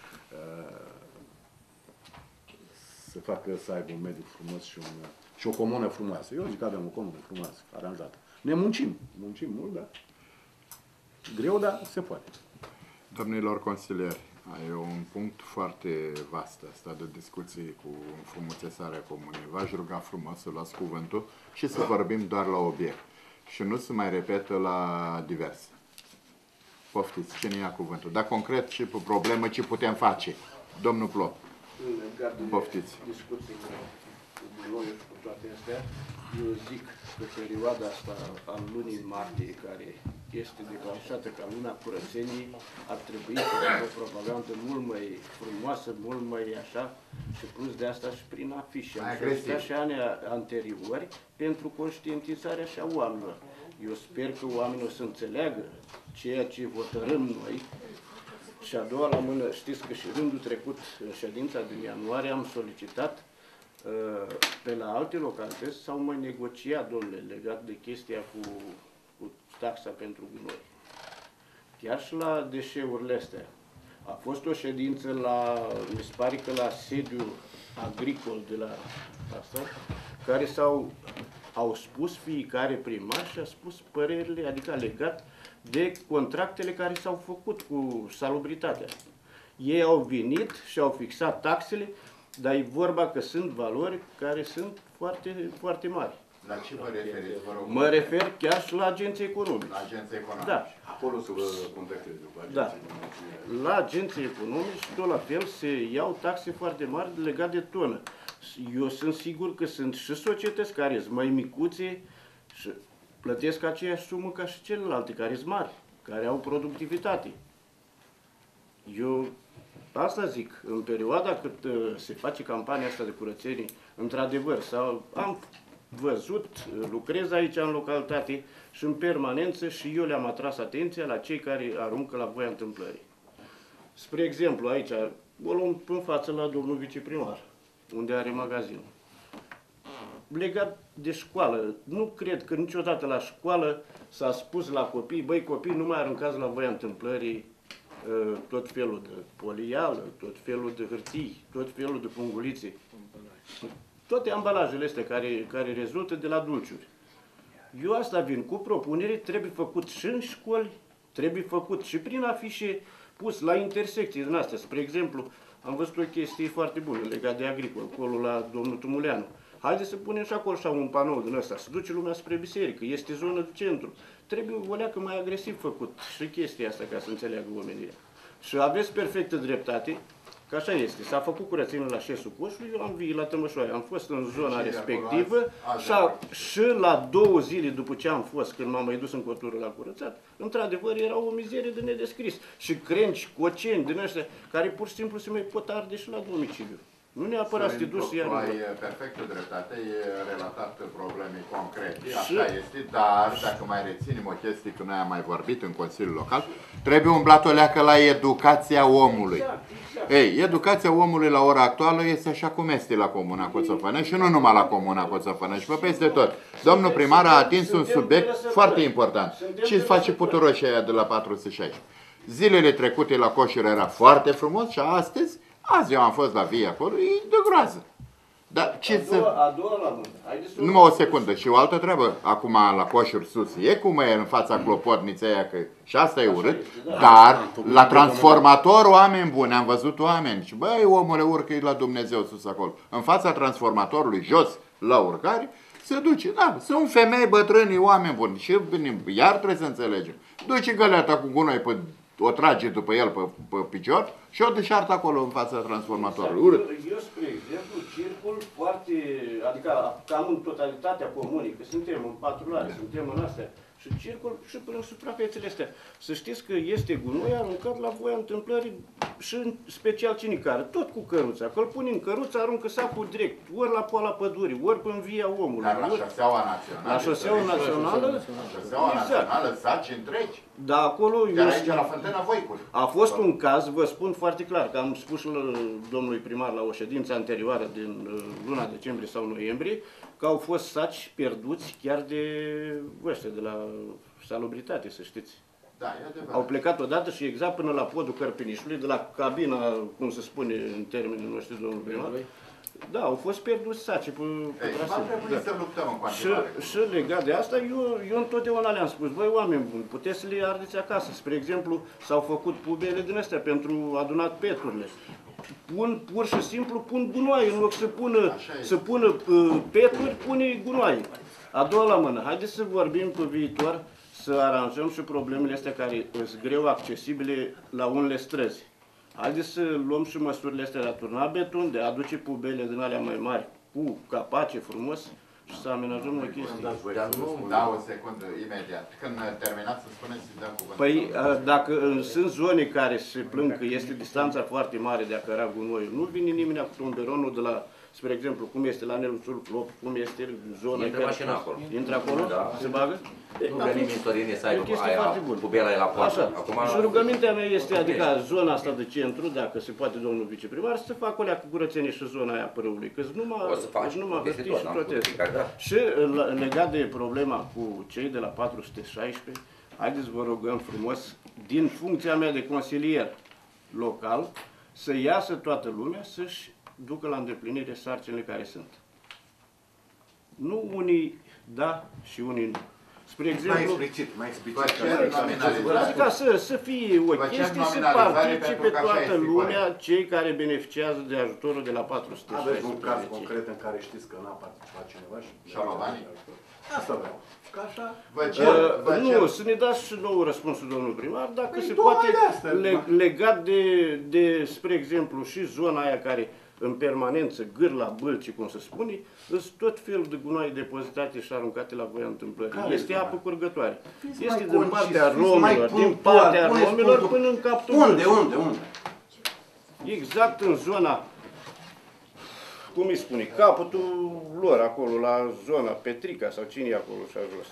să facă să aibă un mediu frumos și o comună frumoasă. Eu zic că avem o comună frumoasă, aranjată. Ne muncim mult, dar greu, dar se poate. Domnilor consilieri, e un punct foarte vast asta de discuții cu înfrumusețarea comunei. V-aș ruga frumos să luați cuvântul și să vorbim doar la obiect. Și nu se mai repetă la divers. Poftiți, cine ia cuvântul? Dar concret și pe problemă ce putem face. Domnul Plop. Poftiți. Discuții cu noi și cu toate astea, eu zic că perioada asta a lunii martie, care este declanșată ca luna curățenii, ar trebui să fie o propagandă mult mai frumoasă, mult mai așa, și plus de asta și prin afișe. Am solicitat și anii anteriori pentru conștientizarea și a oamenilor. Eu sper că oamenii o să înțeleagă ceea ce hotărâm noi. Și a doua la mână, știți că și rândul trecut, în ședința din ianuarie, am solicitat pe la alte localități s-au mai negociat, domnule, legat de chestia cu taxa pentru gunoi. Chiar și la deșeurile astea. A fost o ședință mi se pare că la sediul agricol de la asta, care au spus fiecare primar și a spus părerile, adică legat de contractele care s-au făcut cu salubritatea. Ei au venit și au fixat taxele, dar e vorba că sunt valori care sunt foarte, foarte mari. La ce vă referiți, vă rog? Mă refer chiar și la agenții economice. La agenții economice. Da. Acolo să vă contactez după Da. La agenții economice, tot la fel, se iau taxe foarte mari legate de tonă. Eu sunt sigur că sunt și societăți care sunt mai micuțe și plătesc aceeași sumă ca și celelalte, care sunt mari, care au productivitate. Eu asta zic, în perioada cât se face campania asta de curățenie, într-adevăr, am văzut, lucrez aici în localitate și în permanență și eu le-am atras atenția la cei care aruncă la voia întâmplării. Spre exemplu, aici, o luăm în față la domnul viceprimar, unde are magazinul. Legat de școală, nu cred că niciodată la școală s-a spus la copii, băi copii, nu mai aruncați la voia întâmplării tot felul de polială, tot felul de hârtii, tot felul de pungulițe. Toate ambalajele astea care rezultă de la dulciuri. Eu asta vin cu propunere, trebuie făcut și în școli, trebuie făcut și prin afișe, pus la intersecții din astea. Spre exemplu, am văzut o chestie foarte bună legată de agricol, acolo la domnul Tumuleanu. Haideți să punem și acolo așa un panou din ăsta, să duce lumea spre biserică, este zonă de centru. Trebuie o leacă mai agresiv făcut și chestia asta ca să înțeleagă oamenii. Și aveți perfectă dreptate, că așa este. S-a făcut curățenie la șesul coșului, eu am venit la Tămășoare, am fost în zona respectivă și la 2 zile după ce am fost, când m-am mai dus în cotură la curățat, într-adevăr era o mizerie de nedescris. Și crengi, coceni din ăștia, care pur și simplu se mai pot arde și la domiciliu. Nu neapărat să te duci să iei. Tu ai perfectă dreptate, e relatat problemei concrete, așa este, dar dacă mai reținem o chestie, că noi am mai vorbit în Consiliul Local, trebuie umblat o leacă la educația omului. Exact. Ei, educația omului la ora actuală este așa cum este la Comuna Coțofănești și nu numai la Comuna Coțofănești, pe peste tot. Domnul primar a atins un subiect foarte important. Ce face puturoșii aia de la 416? Zilele trecute la Coșuri era foarte frumos și astăzi, azi eu am fost la Via acolo, e de groază. Dar ce să... A doua la mână. Numai o secundă. Și o altă treabă. Acum la Coșuri sus. E cum e în fața clopotniței aia, că și asta e urât. Dar la transformator oameni buni. Am văzut oameni. Și băi, omule, urcă la Dumnezeu sus acolo. În fața transformatorului, jos, la urcare, se duce. Da, sunt femei, bătrâni, oameni buni. Și iar trebuie să înțelegem. Duce găleata cu gunoi pe... O trage după el pe picior și o deșartă acolo în fața transformatorului. Urât. Eu, spre exemplu, circul foarte, adică cam în totalitatea comunii, că suntem în patrulare, suntem în astea, și circul și până în suprafețele astea. Să știți că este gunoi aruncat la voia întâmplării și în special cine care, tot cu căruța. Că îl pune în căruță, aruncă sacul direct, ori la poala pădurii, ori pe Via omului. Dar la șoseaua națională. La șoseaua națională. La șoseaua națională, saci întregi. Da, acolo... Chiar aici la Fântâna Voicului. A fost un caz, vă spun foarte clar, că am spus domnului primar la o ședință anterioară din luna decembrie sau noiembrie, că au fost saci pierduți chiar de ăștia, de la salubritate, să știți. Da, e adevărat. Au plecat odată și exact până la podul Cărpinișului, de la cabina, cum se spune în termenii noștri, domnul primar. Da, au fost pierduți saci pe traseu. Va trebui să luptăm în continuare. Și legat de asta, eu întotdeauna le-am spus, băi, oameni buni, puteți să le ardeți acasă. Spre exemplu, s-au făcut pubele din astea pentru adunat peturile. Pur și simplu pun gunoaie, în loc să pună peturi, pune gunoaie. A doua la mână, haideți să vorbim pe viitor, să aranjăm și problemele astea care sunt greu accesibile la unele străzi. Haideți să luăm și măsurile astea de a turna beton, de a aduce pubele din alea mai mari cu capace frumos și să amenajăm o chestie. Da, o secundă, imediat. Când terminați să spuneți, să dăm cuvântul. Păi, dacă sunt zone care se plâng că este distanța foarte mare de a căra gunoiul, nu vine nimeni cu tomberonul de la, spre exemplu, cum este la Neluțul Clop, cum este zona... Intră mașina acolo. Intră acolo? Da. Se bagă? Nu vrea nimeni Torine să aibă aia, pubela e la poartă. Așa. Acum, și rugămintea mea este, adică zona asta de centru, dacă se poate domnul viceprimar, să facă o leacă curățenie și zona aia părâului, că numai hârtii și proteste. Și legat de problema cu cei de la 416, haideți vă rugăm frumos, din funcția mea de consilier local, să iasă toată lumea să-și ducă la îndeplinire sarcinile care sunt. Nu unii da și unii nu. Spre exemplu, mai explicit. adică să fie o chestie, să participe toată lumea, cei care beneficiază de ajutorul de la 416. Aveți un caz concret în care știți că n-a participat cineva și a luat banii? Asta vreau. Că așa... Nu, să ne dați și nouă răspunsul, domnul primar, dacă se poate, legat de, spre exemplu, și zona aia care în permanență, gârla, bâlci, cum se spune, sunt tot felul de gunoaie depozitate și aruncate la voia întâmplării. Este apă curgătoare. Este din partea romilor, din partea romilor până în captul Unde? Exact în zona, cum îi spune, capătul lor acolo, la zona Petrica sau cine e acolo și jos.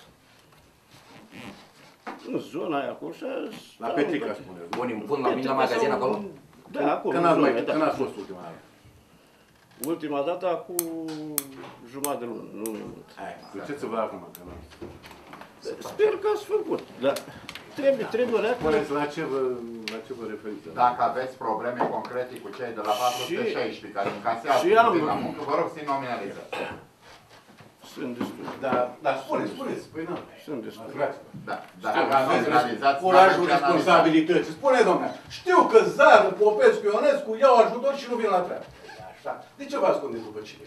În zona aia acolo și la Petrica, spune. Unii îmi pun la mine la magazin acolo? Da, acolo. Când ați fost ultima dată? Ultima dată, acum jumătate de lună, nu e mult. Duceți-vă acum, că nu. Sper că ați făcut, dar trebuie La ce vă referiți? Dacă aveți probleme concrete cu cei de la 416 care încasează din la muncă, vă rog să-i nominalizați. Sunt destul. Dar spuneți, păi nu. Sunt destul. Da, dacă nominalizați... Curajul responsabilității. Spune, domnule, știu că Zară, Popescu, Ionescu iau ajutor și nu vin la treabă. De ce vă ascundeți după Cireș?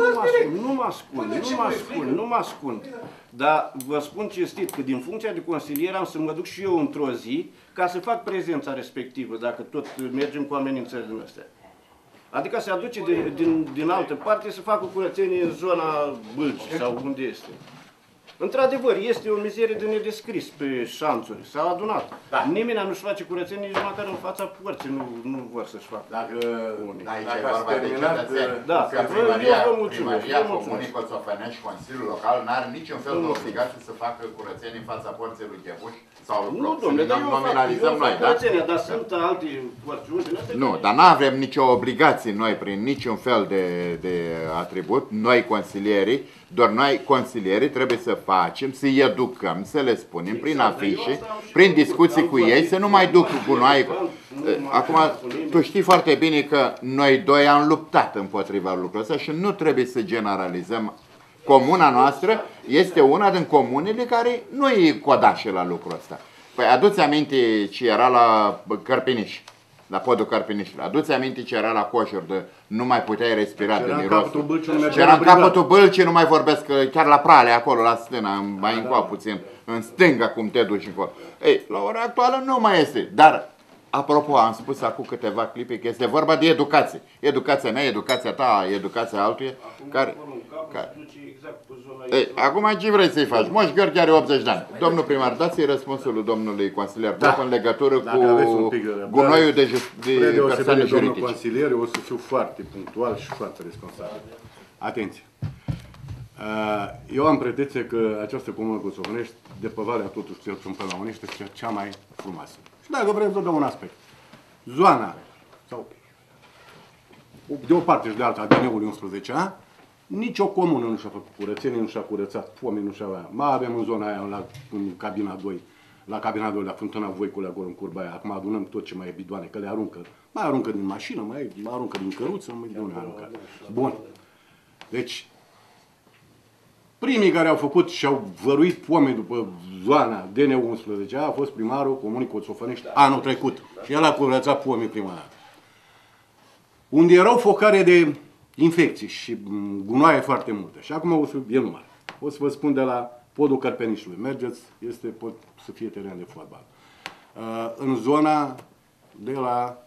Nu mă ascund. Dar vă spun cinstit că din funcția de consilier am să mă duc și eu într-o zi ca să fac prezența respectivă, dacă tot mergem cu amenințări din astea. Adică se aduce din altă parte să facă curățenie în zona Bâlci sau unde este. Într-adevăr, este o mizerie de nedescris pe șanțuri. S-au adunat. Da. Nimeni nu-și face curățenie, nici măcar în fața părții nu vor să-și facă. Dacă Aici e ați vorba de terminat, cetățeni. da, Că vă mulțumesc, Primăria vă mulțumesc. Comunei Coțofănești și Consiliul Local n-are niciun fel de obligație să facă curățenie în fața porții lui Chebuș sau lui Nu, Prox. domnule, dar eu Nominalizăm fac noi, da? curățenie, dar sunt alte părțiuni din astea. Nu, dar nu avem nicio obligație noi prin niciun fel de atribut, noi consilierii, doar noi consilierii trebuie să facem, să-i educăm, să le spunem prin afișe, prin discuții cu ei, să nu mai duc cu gunoi. Acum, tu știi foarte bine că noi doi am luptat împotriva lucrurilor ăsta și nu trebuie să generalizăm. Comuna noastră este una din comunele care nu e codașă la lucrul ăsta. Păi aduți aminte ce era la Cărpiniș, la podul Cărpinișului. Aduți aminte ce era la Coșuri, de nu mai puteai respira de mirosul. Și era în capătul Bâlcii, nu mai vorbesc, chiar la Prale, acolo, la stână, mai încoa puțin, în stânga, cum te duci încolo. Ei, la ora actuală nu mai este, dar apropo, am spus acum câteva clipe că este vorba de educație. Educația mea, educația ta, educația altuia. Acum ce vrei să-i faci? Moș Gheorghe are 80 de ani. Domnul primar, dați-i răspunsul lui domnului consilier în legătură cu gunoiul de persoane juridice. Domnul consilier, eu o să fiu foarte punctual și foarte responsabil. Atenție! Eu am pretenție că această comună Coțofănești, de pe Valea totuși, cel puțin pe la Unești, este cea mai frumoasă. Și dacă vreți să dau un aspect. Zona, sau de o parte și de alta, ADN-ului 11A, nicio comună nu și-a făcut curățenie, nu și-a curățat pomii, nu și-a avea. Mai avem în zona aia, în cabina 2, la cabina 2, la Fântâna Voicule, acolo în curba aia. Acum adunăm tot ce mai e bidoane, că le aruncă. Mai aruncă din mașină, mai aruncă din căruță, mai de unde aruncă. Bun. Deci, primii care au făcut și au văruit pome după zona DN11 a fost primarul Comunei Coțofănești anul trecut. Și el a curățat pomii prima dată. Unde erau focare de infecții și gunoaie foarte multe. Și acum o să enumăr. O să vă spun de la podul Cărpenișului. Mergeți, pot să fie teren de fotbal. În zona de la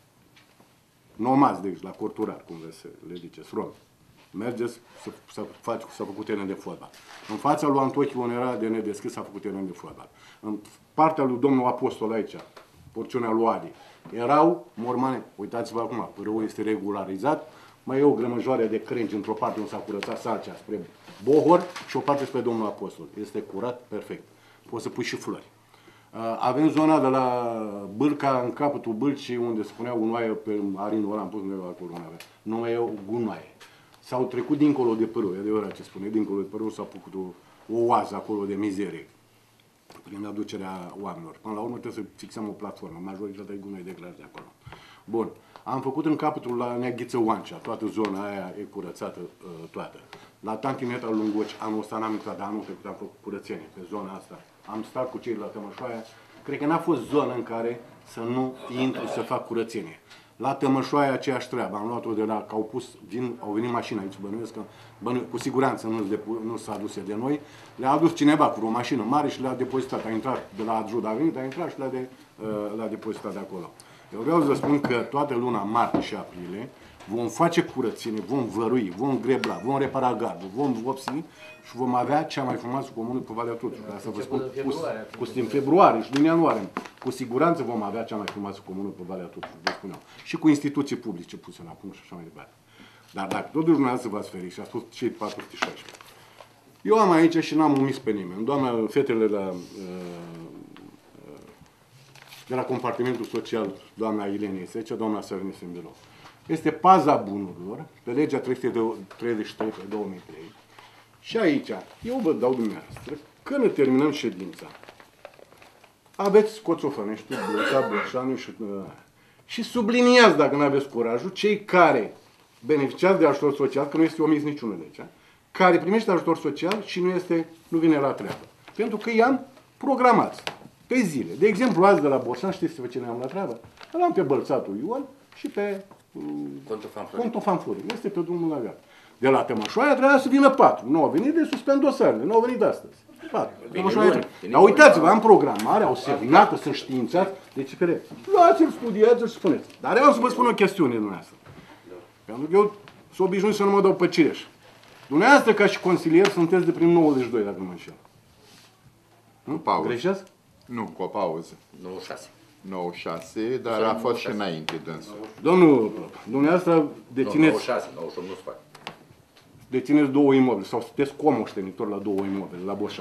Nomaz, deci la Corturar, cum le ziceți, Rom. Mergeți s-a făcut teren de fotbal. În fața lui Antochi, unde era de nedeschis, s-a făcut teren de fotbal. În partea lui domnul Apostol aici, porțiunea lui Adi, erau mormane. Uitați-vă acum, pârâul este regularizat, mai e o grămăjoare de crengi într-o parte unde s-a curățat Salcea spre Bohor și o parte spre domnul Apostol. Este curat, perfect. Poți să pui și flori. Avem zona de la Bâlca, în capătul Bâlcii, unde spunea gunoaie pe Arinul ăla, am pus undeva acolo, nu mai e o gunoaie. S-au trecut dincolo de pârâu, e adevărat ce spune, dincolo de pârâu s-a făcut o oază acolo de mizerie, prin aducerea oamenilor. Până la urmă trebuie să fixăm o platformă, majoritatea e gunoi de glas de acolo. Bun, am făcut în capătul la Neaghiță Oancea, toată zona aia e curățată toată. La Tantimetra Lungoci, anul ăsta n-am intrat, dar anul trecut am făcut curățenie pe zona asta. Am stat cu cei de la Tămășoaia, cred că n-a fost zonă în care să nu intru să fac curățenie. La Tămășoaia aceeași treabă, am luat-o de la, că au venit mașina aici, bănuiesc că cu siguranță nu s-a adus de noi, le-a adus cineva cu o mașină mare și le-a depozitat, a intrat de la Adjud, a venit, a intrat și le-a depozitat de acolo. Eu vreau să vă spun că toată luna martie și aprilie vom face curățenie, vom vărui, vom grebla, vom repara gardul, vom vopsi și vom avea cea mai frumoasă comună pe Valea Tuțului. Să vă spun, din februarie și din ianuarie, cu siguranță vom avea cea mai frumoasă comună pe Valea Tuțului, vă spun eu. Și cu instituții publice puse la punct și așa mai departe. Dar dacă totuși dumneavoastră v-ați ferit și a spus cei 416. Eu am aici și n-am omis pe nimeni. Doamna, fetele de la compartimentul social, doamna Ilenie Secea, doamna Sărănie Sâmbelou. Este paza bunurilor, pe legea 333 pe 2003. Și aici, eu vă dau dumneavoastră, când terminăm ședința, aveți Coțofănești, Bluța, Bășanu și subliniați, dacă nu aveți curajul, cei care beneficiați de ajutor social, că nu este omis niciunul de aici, care primește ajutor social și nu vine la treabă. Pentru că i-am programați pe zile. De exemplu, azi de la Borșan, știți pe cine am la treabă? L-am pe Bălțatul Ion și pe Contul Fanfuri. Este pe drumul la gard. De la Tămășoaia trebuia să vină 4. Nu au venit de suspend dosarele. Nu au venit astăzi. 4. Dar uitați-vă, am programare, au semnat, sunt științați. Deci, luați-l, studiați-l și spuneți. Dar eu am să vă spun o chestiune dumneavoastră. Pentru că eu sunt obișnuit să nu mă dau pe cireș. Dumneavoastră, ca și consilier, sunteți de prin 92, dacă nu mă înșel. Cu pauză. Greșesc? Nu, cu o pauză. 96. 96, dar a fost și înainte dânsul. Domnul, dumneavoastră Nu, dețineți, 96, 98 nu se face. dețineți 2 imobile sau sunteți comoștenitor la 2 imobile, la Boșan.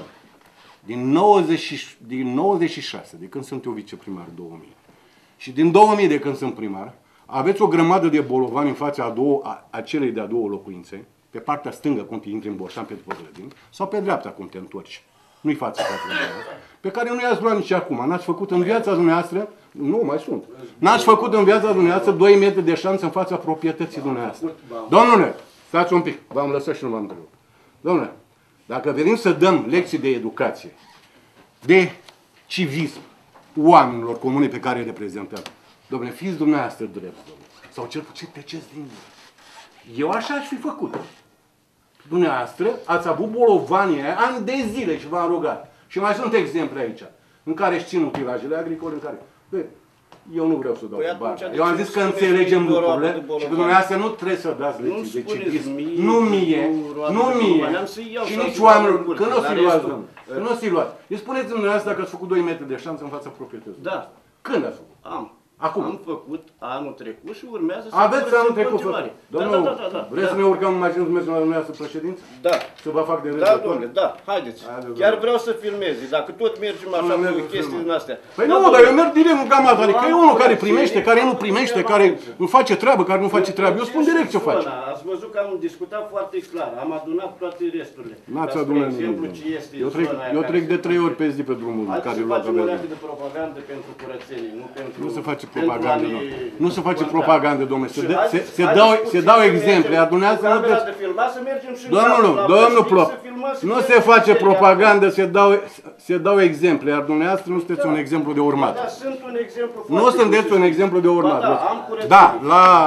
Din 96, de când sunt eu viceprimar 2000, și din 2000 de când sunt primar, aveți o grămadă de bolovani în fața a celei de-a două locuințe, pe partea stângă cum te intri în Boșan pe după grădini, sau pe dreapta cum te întorci. Nu-i față pe care nu i-ați luat nici acum. N-ați făcut în viața dumneavoastră, nu mai sunt, n-ați făcut în viața dumneavoastră 2 metri de șanță în fața proprietății dumneavoastră. Domnule, stați un pic, v-am lăsat și nu v-am întrebat. Domnule, dacă venim să dăm lecții de educație, de civism oamenilor comune pe care îi reprezentăm, domnule, fiți dumneavoastră drept, domnule, sau cel puțin tăceți din gură. Eu așa aș fi făcut. Dumneavoastră ați avut bolovanii aia ani de zile și v-am rugat. Și mai sunt exemple aici, în care își țin utilajele agricole, în care... Bă, eu nu vreau să dau cu bani. Eu am zis că înțelegem lucrurile și că dumneavoastră nu trebuie să dați lecții de civism. Nu mie, și nici oamenilor, că nu o să-i luați, domnule. Că nu o să-i luați. Îi spuneți dumneavoastră dacă ați făcut 2 metri de șanță în fața proprietății. Da. Când ați făcut? Acum. Am făcut anul trecut și urmează să aveți anul trecut făcut. Domnul, vreți să ne urcăm în mașină să mergem la dumneavoastră președință? Da. Să vă fac de rând? Da, domnule, da, haideți. Chiar vreau să filmeze, dacă tot mergem așa cu chestii din astea. Păi nu, dar eu merg direct în gama ta, adică e unul care primește, care nu primește, care nu face treabă, care nu face treabă. Eu spun direct ce face. Ați văzut că am discutat foarte clar, am adunat toate resturile. N-ați adunat nimic. Eu trec de 3 ori pe zi pe drumul care îl luat pe facem o de propagandă pentru curățenie, nu pentru... Nu se face propagandă, domnule. Nu se face propagandă, domnule. Se dau exemple, iar dumneavoastră nu puteți... Domnul Plop, nu se face propagandă, se dau exemple, iar dumneavoastră nu sunteți un exemplu de urmat. Da, sunt un exemplu Nu sunteți un exemplu de urmat. Da,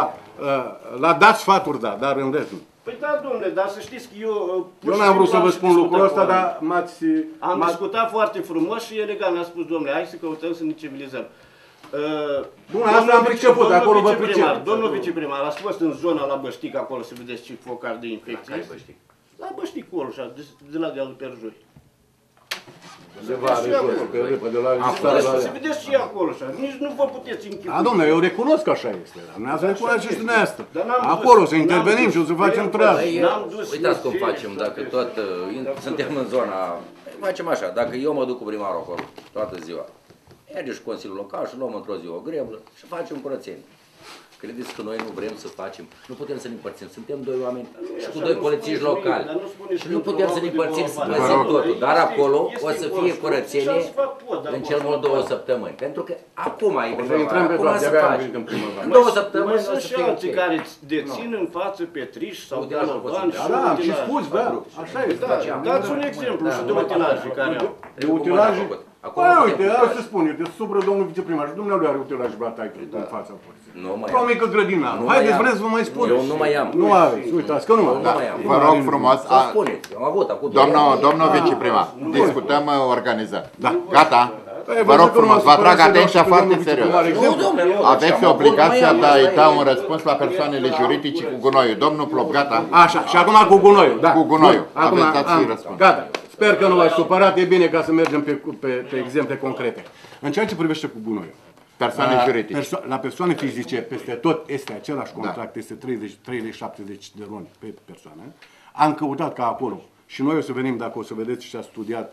la dați sfaturi, da, dar în rest nu. Păi da, domnule, dar să știți că eu n-am vrut să vă spun lucrul ăsta, dar m-ați... Am discutat foarte frumos și elegant, am spus, domnule, hai să căutăm să ne civilizăm. Bun, asta am priceput, acolo vă pricep. Domnul viceprimar, ați fost în zona la Băștic, acolo să vedeți ce focar de infecție. La Băștic? La Băștic, acolo, așa, de la dealul Perjoi. Se vare jos, pe râpă, de la listare la... Să vedeți și acolo, așa, nici nu vă puteți închipui. Da, domnule, eu recunosc că așa este, dar dumneavoastră recunoaște și dumneavoastră. Acolo să intervenim și o să facem treabă. Uitați cum facem, dacă tot suntem în zona, facem așa, dacă eu mă duc cu primarul acolo toată ziua, merge și Consiliul Local și luăm într-o zi o greblă și facem curățenie. Credeți că noi nu vrem să facem? Nu putem să ne împărțim. Suntem 2 oameni și cu 2 polițiști locali. Și nu putem să ne împărțim să păzim totul. Dar acolo o să fie curățenie în cel mult 2 săptămâni. Pentru că acum e primăvara, acum să faci. În 2 săptămâni o să și fie alții ok. care dețin în față petriși sau Utilaje galopani și Da, am și utilaje. spus, da, așa este. Dați un exemplu și de utilaje care au. De utilaje... Păi, uite, hai să spun, uite, subră domnul viceprimar și dumnealui are utilaje batai în fața porții. Nu mai Ca o am. mică grădină. Nu Haideți, mai am. vreți să vă mai spun? Eu nu mai am. Nu aveți, uitați că nu mai am. Nu mai am. Vă rog frumos, Să spuneți, am avut acum 2 ani. domnul viceprimar, discutăm organizat. Da. Gata? Vă rog frumos, vă atrag atenția foarte serios. Nu, domnule, nu. Aveți obligația de a-i da un răspuns la persoanele juridice cu gunoiul. Domnul Plop, gata? Așa, și acum cu gunoiul, da. Cu gunoiul. Bun, acum Aveți dați am, răspuns. gata. Sper că nu v-ați supărat, e bine ca să mergem pe exemple concrete. În ceea ce privește cu gunoiul. Persoane juridice. La persoane fizice, peste tot este același contract, este 30-70 de luni pe persoană. Am căutat ca acolo și noi o să venim, dacă o să vedeți și a studiat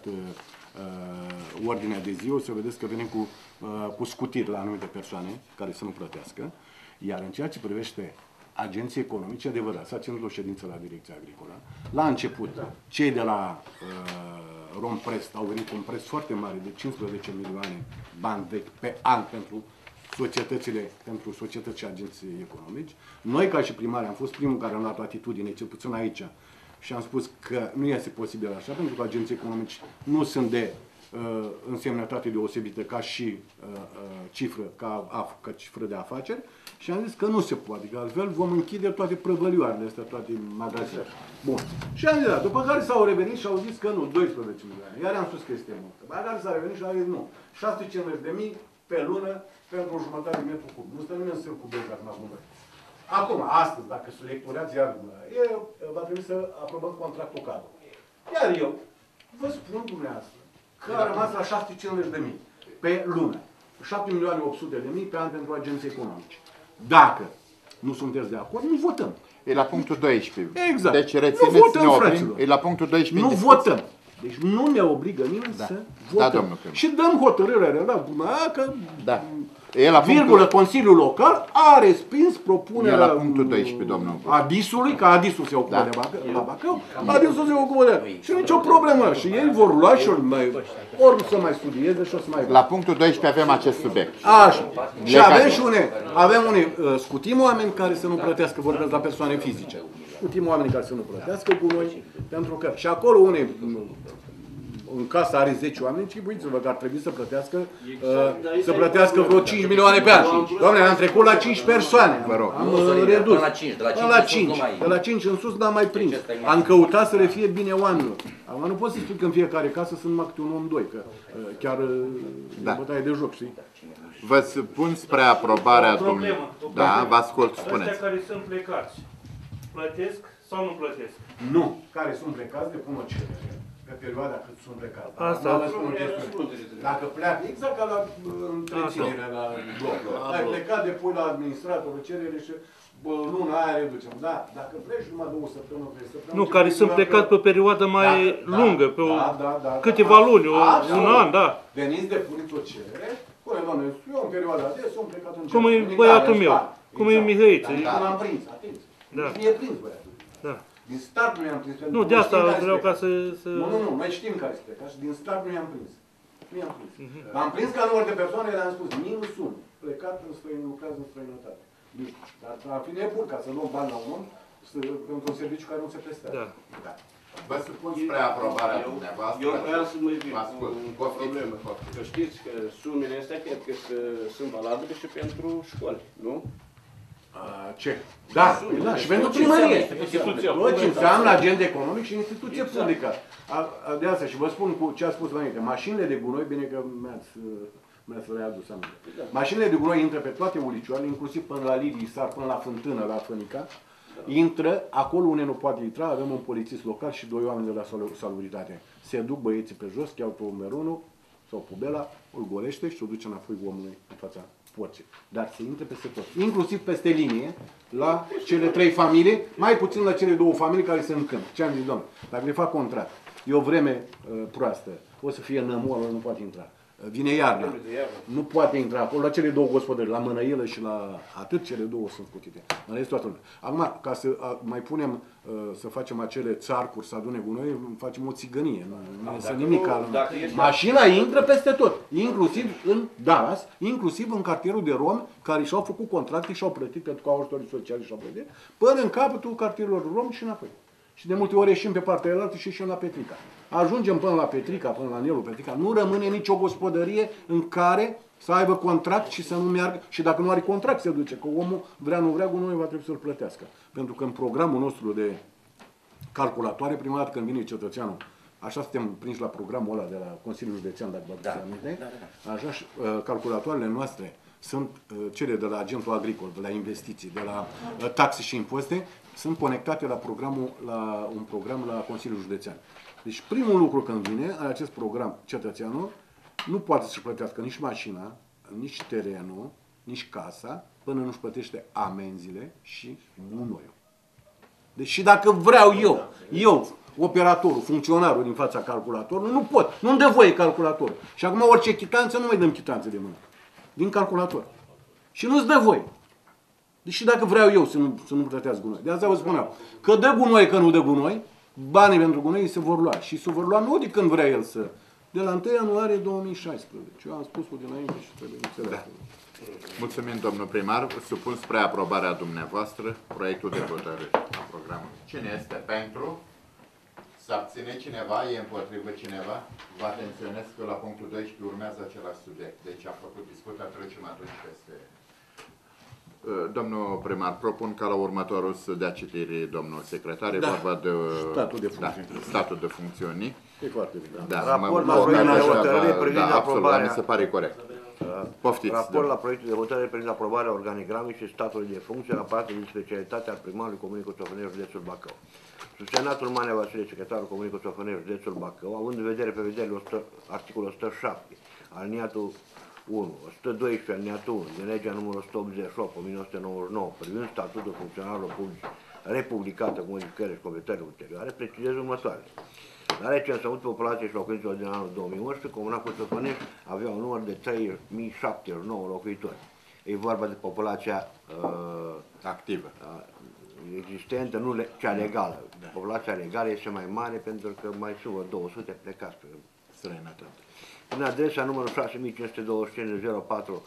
ordinea de zi, o să vedeți că venim cu scutiri la anumite persoane care să nu plătească. Iar în ceea ce privește agenții economici, adevărat, s-a ținut o ședință la Direcția Agricolă. La început, cei de la Romprest au venit cu un preț foarte mare de 15 milioane bani vechi pe an pentru societăți și agenții economici. Noi, ca și primari, am fost primul care am luat o atitudine, cel puțin aici, și am spus că nu este posibil așa, pentru că agenții economici nu sunt de însemnătate deosebită ca și cifră, ca cifră de afaceri, și am zis că nu se poate, că altfel vom închide toate prăvălioarele astea, toate magazinele. Bun. Și am zis, da, după care s-au revenit și au zis că nu, 12 milioane. Iar am spus că este mult. După care s-a revenit și au zis nu, 650.000 pe lună pentru o jumătate de metru cub. Nu stă nimeni să-l cubeze acum. Acum, astăzi, dacă se lecturează iar, va trebui să aprobăm contractul cadru. Iar eu vă spun dumneavoastră că a rămas la 650.000 pe lună, 7.800.000 pe an pentru agenții economici. Dacă nu sunteți de acord, nu votăm. E la punctul 12. Exact. Deci Nu rețineți, votăm, ne oprim. fraților. E la punctul 12. Nu votăm. Deci nu ne obligă nimeni să votăm. domnul primar. Și dăm hotărârea la că Da. E la virgulă, punctul, Consiliul Local a respins propunerea E la punctul 12, domnul. Adisului, că Adisul se ocupă Da. de la Bacău, Adisul se ocupă de... Și nicio problemă. Și ei vor lua și ori să mai studieze și o să mai... La punctul 12 avem acest subiect. Așa. Și Legat. avem unii, scutim oameni care să nu plătească, vorbesc la persoane fizice. Scutim oamenii care să nu plătească cu noi, pentru că și acolo unii, în casă are 10 oameni, chipuiți-vă că ar trebui să plătească, să plătească vreo 5 milioane pe an. Doamne, am trecut la 5 persoane, Vă rog. am Nu, redus. până la 5, de la 5 Până la în sus 5, nu mai- de la 5 în sus n-am mai prins. Am căutat să le fie bine oamenilor. Acum nu pot să spun că în fiecare casă sunt numai câte un om, doi, că chiar Da. e bătaie de joc, știi? Vă supun spre aprobarea dumneavoastră. Da, vă ascult, spuneți. Ăștia care sunt plecați, plătesc sau nu plătesc? Nu. Care sunt plecați depun o cerere pe perioada cât sunt plecați. Asta. Vă spun o chestiune. Dacă pleacă, exact ca la întreținere, la bloc. Ai plecat, depui la administrator o cerere și luna aia reducem. Da, dacă pleci numai 2 săptămâni, 3 săptămâni... Nu, care sunt plecați pe perioadă mai lungă, pe câteva luni, un an, da. Veniți, depuneți o cerere, spune, doamne, eu în perioada de eu am plecat în Cum e cerere. băiatul meu, cum e Mihăiță. Nu l-am prins, atenție. Da. Nu e prins băiatul. Da. Din start nu i-am prins. pentru Nu, că de asta știm care vreau este ca plecat. să... Nu, noi știm care este plecat și din start nu i-am prins. Nu i-am prins. Am prins ca număr de persoane, le-am spus, minus 1. Plecat în străinătate, lucrează în străinătate. Dar ar fi nebun ca să luăm bani la un om pentru un serviciu care nu se prestează. Da. Da. Vă supun spre aprobarea dumneavoastră. Eu vreau să mă ridic Vă ascult. cu o Poftiți, problemă. poftiți. Că știți că sumele astea cred că sunt valabile și pentru școli, nu? Ce? Da, da, și pentru primărie. Instituția Tot ce înseamnă agent economic și instituție publică. De asta și vă spun cu ce a spus înainte. Mașinile de gunoi, bine că mi-ați readus aminte. Mașinile de gunoi intră pe toate ulicioarele, inclusiv până la Lidii Sar, până la Fântână, la Fănica. Intră, acolo unde nu poate intra, avem un polițist local și 2 oameni de la salubritate. Se duc băieții pe jos, iau pe umerunul sau pubela, îl golește și o duce înapoi omului în fața porții. Dar se intre peste tot, inclusiv peste linie, la cele 3 familii, mai puțin la cele 2 familii care se încânt. Ce am zis, domnule, dacă le fac contract, e o vreme proastă, o să fie nămolă, nu poate intra. Vine iarna, nu poate intra acolo, la cele 2 gospodări, la Mănăilă și la atât, cele 2 sunt scutite. În rest, toată lumea. Acum, ca să mai punem, să facem acele țarcuri, să adune gunoi, facem o țigănie, nu este nimic. Mașina intră peste tot, inclusiv în Dallas, inclusiv în cartierul de romi, care și-au făcut contracte și-au plătit pentru că au ajutorii sociale și-au plătit, până în capătul cartierului romi și înapoi. Și de multe ori ieșim pe partea elaltă și ieșim la Petrica. Ajungem până la Petrica, până la Nelul Petrica. Nu rămâne nicio gospodărie în care să aibă contract și să nu meargă. Și dacă nu are contract, se duce. Că omul vrea, nu vrea, gunoiul va trebui să-l plătească. Pentru că în programul nostru de calculatoare, prima dată când vine cetățeanul, așa suntem prinși la programul ăla de la Consiliul Județean, dacă vă aduceți aminte, așa și calculatoarele noastre sunt cele de la agentul agricol, de la investiții, de la taxe și impozite, sunt conectate la un program la Consiliul Județean. Deci primul lucru când vine, acest program, cetățeanul nu poate să-și plătească nici mașina, nici terenul, nici casa, până nu-și plătește amenziile și gunoiul. Deci și dacă vreau eu, operatorul, funcționarul din fața calculatorului, nu pot, nu-mi dă voie calculatorul. Și acum orice chitanță, nu mai dăm chitanță de mână. Din calculator. Și nu-ți dă voie. Deci dacă vreau eu să nu plătească gunoi. De asta vă spuneam. Că dă gunoi, că nu dă gunoi, banii pentru gunoi se vor lua. Și se vor lua nu de când vrea el să... De la 1 ianuarie 2016. Eu am spus-o dinainte și trebuie înțeles. Mulțumim, domnul primar. Supun spre aprobarea dumneavoastră proiectul de hotărâre a programului. Cine este pentru? Se abține cineva? E împotrivă cineva? Vă atenționez că la punctul 12 urmează același subiect. Deci am făcut discuția, trecem atunci peste... Domnul primar, propun ca la următorul să dea citire domnul secretar, vorba de statul de funcțiuni. Statul de funcțiuni. E foarte bine. Da, Raport la proiectul de hotărâre privind aprobarea... mi se pare corect. Poftiți. Raport la proiectul de hotărâre privind aprobarea organigramei și statului de funcție la partea de specialitate al primarului Comunei Coțofănești, județul Bacău. Susținatul Manea Vasile, secretarul Comunei Coțofănești, județul Bacău, având în vedere prevederile articolul 107, aliniatul 1, 112, aliniatul 1, din legea numărul 188/1999, privind statutul funcționarilor publici republicată cu modificări și completări ulterioare, precizez următoarele. La recensământul populației și locuințelor din anul 2011, Comuna Coțofănești avea un număr de 3079 locuitori. E vorba de populația Activă. existentă, nu cea legală. Populația legală este mai mare pentru că mai sunt vreo 200 plecați pe Străinătate. În adresa numărul 6525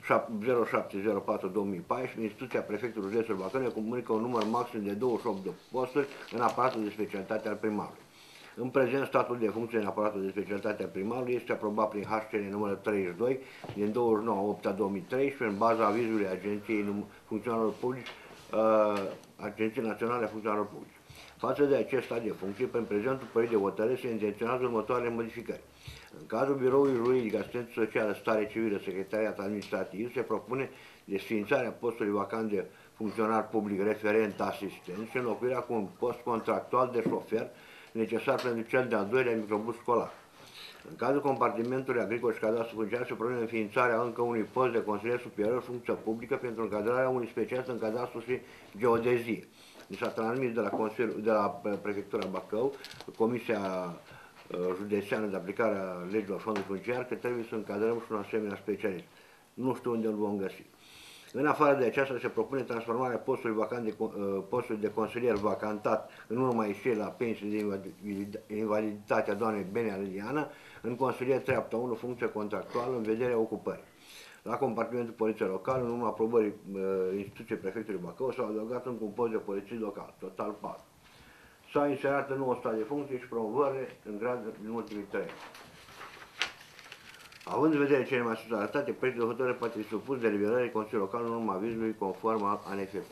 0704-2014, instituția prefectului județul Bacău ne comunică un număr maxim de 28 de posturi în aparatul de specialitate al primarului. În prezent, statul de funcție în aparatul de specialitate al primarului este aprobat prin HCR numărul 32 din 29/8/2013 în baza avizului Agenției Funcționarilor Publici, Agenției Naționale a Funcționarilor Publici. Față de acest stat de funcție, prin prezentul proiect de hotărâre se intenționează următoarele modificări. În cazul Biroului Juridic, Asistență Socială, Stare Civilă, Secretariat Administrativ, se propune desființarea postului vacant de funcționar public referent asistent și înlocuirea cu un post contractual de șofer necesar pentru cel de-al doilea microbus școlar. În cazul compartimentului agricol și cadastru funciar se propune înființarea încă unui post de consilier superior funcție publică pentru încadrarea unui specialist în cadastru și geodezie. Mi s-a transmis de la Prefectura Bacău, Comisia Județeană de Aplicare a Legilor Fondului Funciar, că trebuie să încadrăm și un asemenea specialist. Nu știu unde îl vom găsi. În afară de aceasta se propune transformarea postului de consilier vacantat în urma ieșirii la pensie de invaliditate a doamnei Benea Liliana în consilier treapta 1, funcție contractuală în vederea ocupării. La compartimentul poliției locale, în urma aprobării instituției prefectului Bacău, s-au adăugat încă un post de polițist local, total 4. S-au inserat în 9 stat de funcție și promovările în grad din ultimii 3 ani. Având în vedere cele mai sus arătate, proiectul de hotărâre poate fi supus deliberării Consiliului Local în urma avizului conform al ANFP.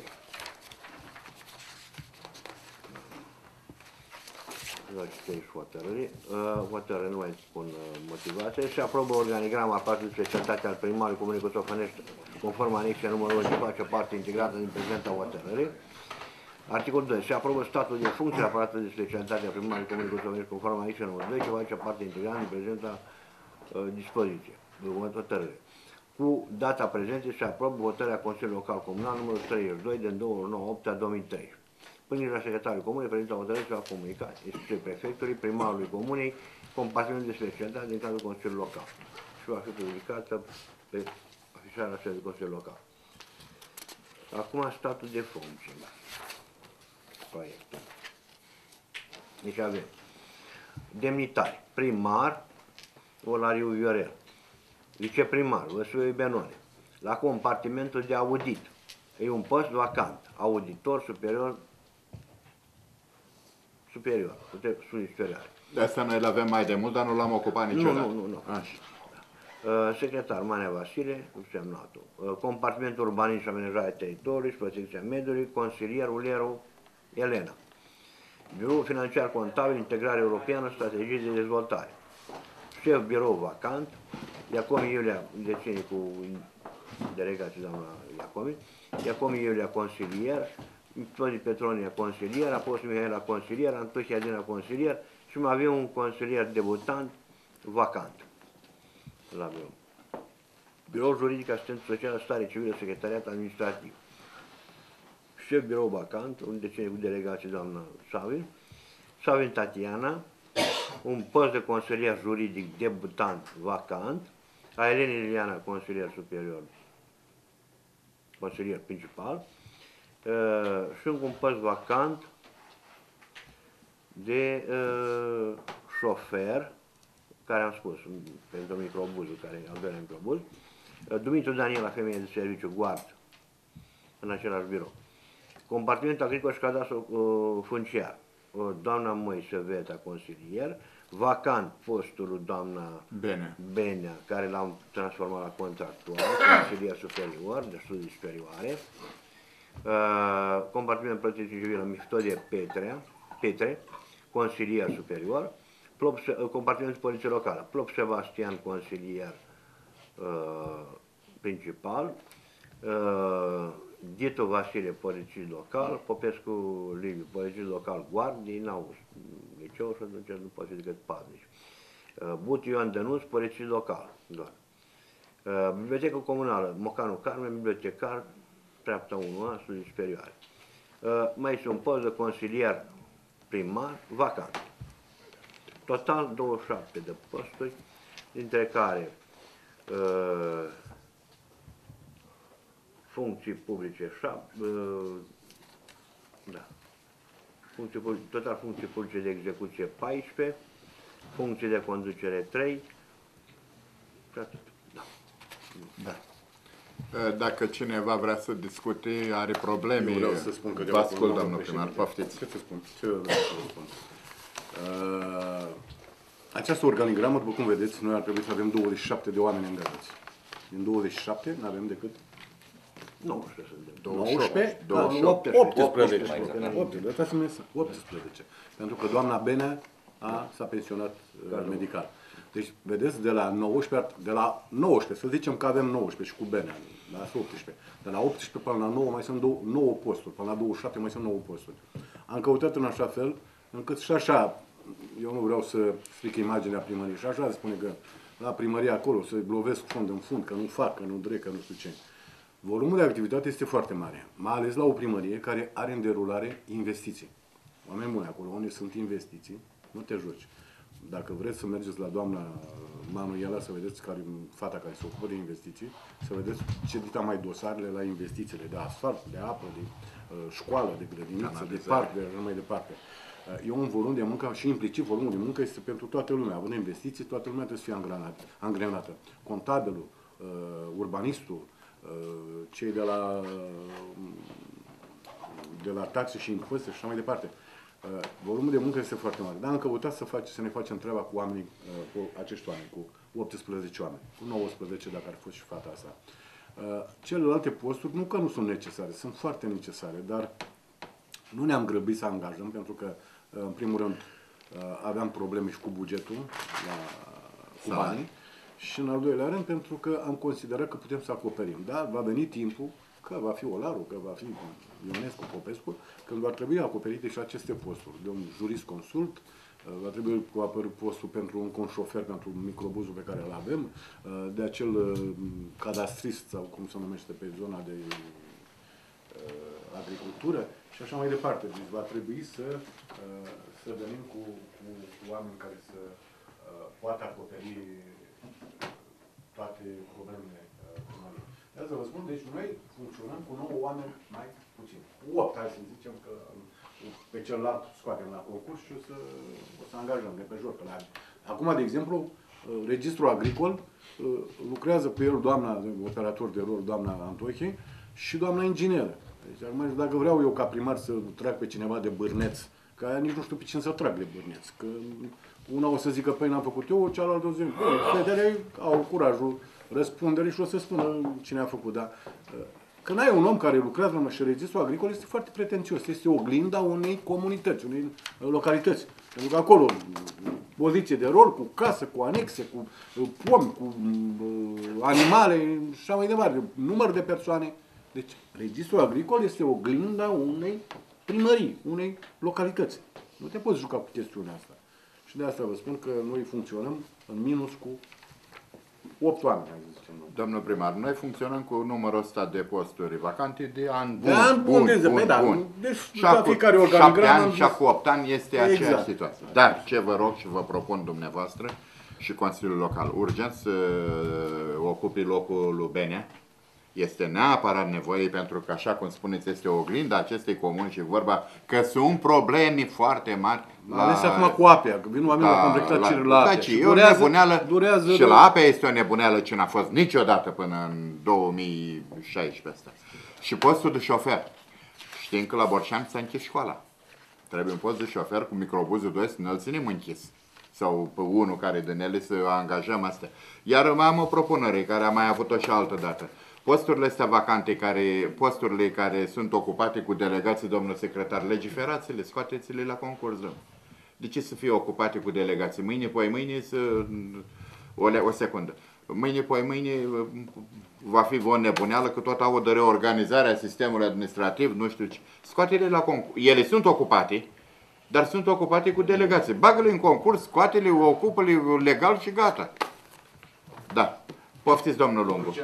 Hotărâre, nu mai spun motivație. Se aprobă organigrama aparatului de specialitate al primarului Comunei Coțofănești conform anexei numărul 1 și face parte integrată din prezenta hotărâre. Articolul 2. Se aprobă statul de funcție aparatului de specialitate al primarului Comunei Coțofănești conform anexei numărul 2 și face parte integrată din prezenta dispoziție, hotărâre. Cu data prezentă se aprobă hotărârea Consiliului Local Comunal numărul 32 din 29/8/2013. Până la secretarul comunei, prezența hotărârii se va comunica instituției prefectului, primarului comunei, compartimentul de specialitate din cadrul Consiliului Local și va fi publicată pe afișarea sediului Consiliului Local. Acum statul de funcție. Proiectul. Deci avem demnitari, primar, Olariu Viorel, viceprimar, Văsuiu Benone, la compartimentul de audit, e un post vacant, auditor superior, studii superioare. De asta noi l-avem mai de mult, dar nu l-am ocupat niciodată. Nu. Secretar Manea Vasile, semnatul. Compartimentul urbanism și amenajarea teritoriului și protecția mediului, consilier Uleru Elena. Biroul financiar contabil, integrare europeană, strategii de dezvoltare. Șef birou vacant, Iacomi Iulia, deține cu delegații doamna Iacomi, Iacomi Iulia consilier, Toni Petronia consilier, Apostol Mihaela consilier, Antohia Dina consilier și mai avem un consilier debutant vacant la birou. Birou juridic, asistență socială, stare civilă, secretariat administrativ. Șef birou vacant, un deține cu delegații doamna Savin Tatiana, un post de consilier juridic debutant vacant, a Elenei Liliana, consilier superior, consilier principal, și un post vacant de șofer, care am spus, pentru microbuzul, care e al doilea microbuz, Dumitru Daniela, femeie de serviciu, guard, în același birou. Compartimentul agricol și cadastru funciar, doamna Moise Veta, consilier, vacant postul doamna Benea, care l-am transformat la contractual, consilier superior, de studii superioare, compartimentul protecție civilă Miftodie Petre, consilier superior, compartimentul poliție locală, Plop Sebastian, consilier principal, Ditu Vasile, polițist local, Popescu Liviu, polițist local, guard din august, liceu și atunci nu poate fi decât paznici. But Ioan Dănuț, polițist local, doar. Biblioteca comunală, Mocanu Carmen, bibliotecar, treapta 1A, studii superioare. Mai este un post de consilier primar, vacant. Total 27 de posturi, dintre care funcții publice 7, da. Total funcții publice de execuție 14, funcții de conducere 3, și atât. Da. Da. Dacă cineva vrea să discute, are probleme, Eu vreau să spun vă ascult, domnul primar, poftiți. Ce să spun? Ce vreau să spun? Această organigramă, după cum vedeți, noi ar trebui să avem 27 de oameni angajați. Din 27 nu avem decât 19 suntem. 19? 18. Pentru că doamna Benea s-a pensionat medical. Deci, vedeți, de la 19, să zicem că avem 19 și cu Benea, la 18. De la 18 până la 9 mai sunt 9 posturi, până la 27 mai sunt 9 posturi. Am căutat în așa fel, încât și așa, eu nu vreau să stric imaginea primăriei, și așa spune că la primărie acolo se lovesc fund în fund, că nu fac, că nu drec, că nu știu ce. Volumul de activitate este foarte mare, mai ales la o primărie care are în derulare investiții. Oameni buni, acolo unde sunt investiții, nu te joci. Dacă vreți să mergeți la doamna Manuela să vedeți care fata care se ocupă de investiții, să vedeți ce dita mai dosarele la investițiile de asfalt, de apă, de școală, de grădiniță, de parc, de așa mai departe. E un volum de muncă și implicit volumul de muncă este pentru toată lumea. Având investiții, toată lumea trebuie să fie angrenată. Contabilul, urbanistul, cei de la taxe și impozite și așa mai departe. Volumul de muncă este foarte mare. Dar am căutat să ne facem treaba cu oamenii, cu acești oameni, cu 18 oameni, cu 19 dacă ar fost și fata asta. Celelalte posturi, nu că nu sunt necesare, sunt foarte necesare, dar nu ne-am grăbit să angajăm, pentru că, în primul rând, aveam probleme și cu bugetul, cu banii, și în al doilea rând, pentru că am considerat că putem să acoperim. Da, va veni timpul, că va fi Olaru, că va fi Ionescu, Popescu, când va trebui acoperite și aceste posturi. De un jurist consult, va trebui acoperit postul pentru un șofer pentru microbuzul pe care îl avem, de acel cadastrist, sau cum se numește pe zona de agricultură și așa mai departe. Deci va trebui să venim cu oameni care să poată acoperi toate problemele primăriei. De asta vă spun, deci noi funcționăm cu 9 oameni mai puțin. 8, hai să zicem că pe celălalt scoatem la concurs și o să angajăm de pe jur. Acum, de exemplu, registrul agricol lucrează pe el doamna operator de rol, doamna Antoche, și doamna ingineră. Deci, acum, dacă vreau eu ca primar să trag pe cineva de bârneț, că aia nici nu știu pe cine să trag de bârneț, că una o să zică, păi n-am făcut eu, cealaltă o să zic, fetele au curajul, răspundere și o să spună cine a făcut, dar când ai un om care lucrează la registrul agricol, este foarte pretențios, este oglinda unei comunități, unei localități. Pentru că acolo, poziție de rol, cu casă, cu anexe, cu pomi, cu animale și așa mai departe, număr de persoane. Deci, registrul agricol este oglinda unei primării, unei localități. Nu te poți juca cu chestiunea asta. Și de asta vă spun că noi funcționăm în minus cu 8 oameni, hai să zicem noi. Domnul primar, noi funcționăm cu numărul ăsta de posturi vacante de an bun. De an bun, bun. Deci, la fiecare organigramă... Și cu 8 ani este aceeași situație. Dar ce vă rog și vă propun dumneavoastră și Consiliul Local, urgent să ocupi locul lui Benea. Este neapărat nevoie, pentru că, așa cum spuneți, este o oglindă acestei comuni și vorba că sunt probleme foarte mari. Ales acum cu apea, că vin oamenii la completat cerul la apea. Și durează, și la apea este o nebuneală ce n-a fost niciodată până în 2016 asta. Și postul de șofer. Știm că la Borșani s-a închis școala. Trebuie un post de șofer cu microbuzul 2 să ne-l ținem închis. Sau pe unul care din ele să angajăm astea. Iar mai am o propunere care am mai avut-o și altă dată. Posturile astea vacante, posturile care sunt ocupate cu delegații, domnul secretar, legiferați-le, scoateți-le la concurs. De ce să fie ocupate cu delegații? Mâine, poi mâine, o secundă. mâine, poi mâine va fi o nebuneală că tot au de reorganizarea sistemului administrativ, nu știu ce. Scoate-le la concurs. Ele sunt ocupate, dar sunt ocupate cu delegație. Bagă-le în concurs, scoate-le, ocupă-le legal și gata. Da. Poftiți, domnul Lungu.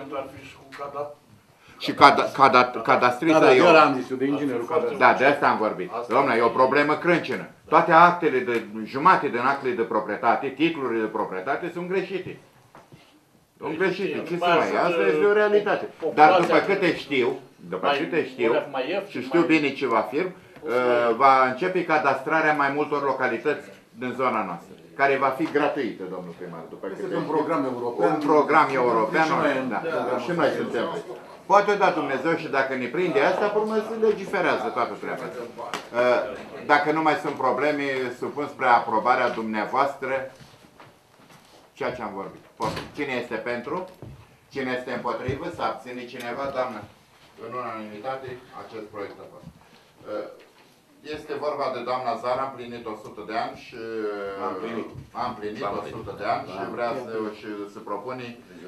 Și cadastrista Da, eu. eu am zis, eu de inginerul cadastrist. Da, de asta am vorbit. Dom'le, e o problemă crâncenă. Toate actele de jumate din actele de proprietate, titlurile de proprietate sunt greșite. Sunt greșite. Ce să mai? Asta este o realitate. Dar după câte știu, și știu bine ce va fi, va începe cadastrarea mai multor localități din zona noastră, care va fi gratuită, domnul primar. Este un program european. Un program european, da. Și noi suntem. Poate da Dumnezeu și dacă ne prinde asta, pe urmă se legiferează toată treaba asta. Dacă nu mai sunt probleme, supun spre aprobarea dumneavoastră ceea ce am vorbit. Cine este pentru? Cine este împotrivă? Să abține cineva, doamnă? În unanimitate, acest proiect a fost. Este vorba de doamna Zara, a împlinit 100 de ani și a împlinit 100 de ani și vrea să propune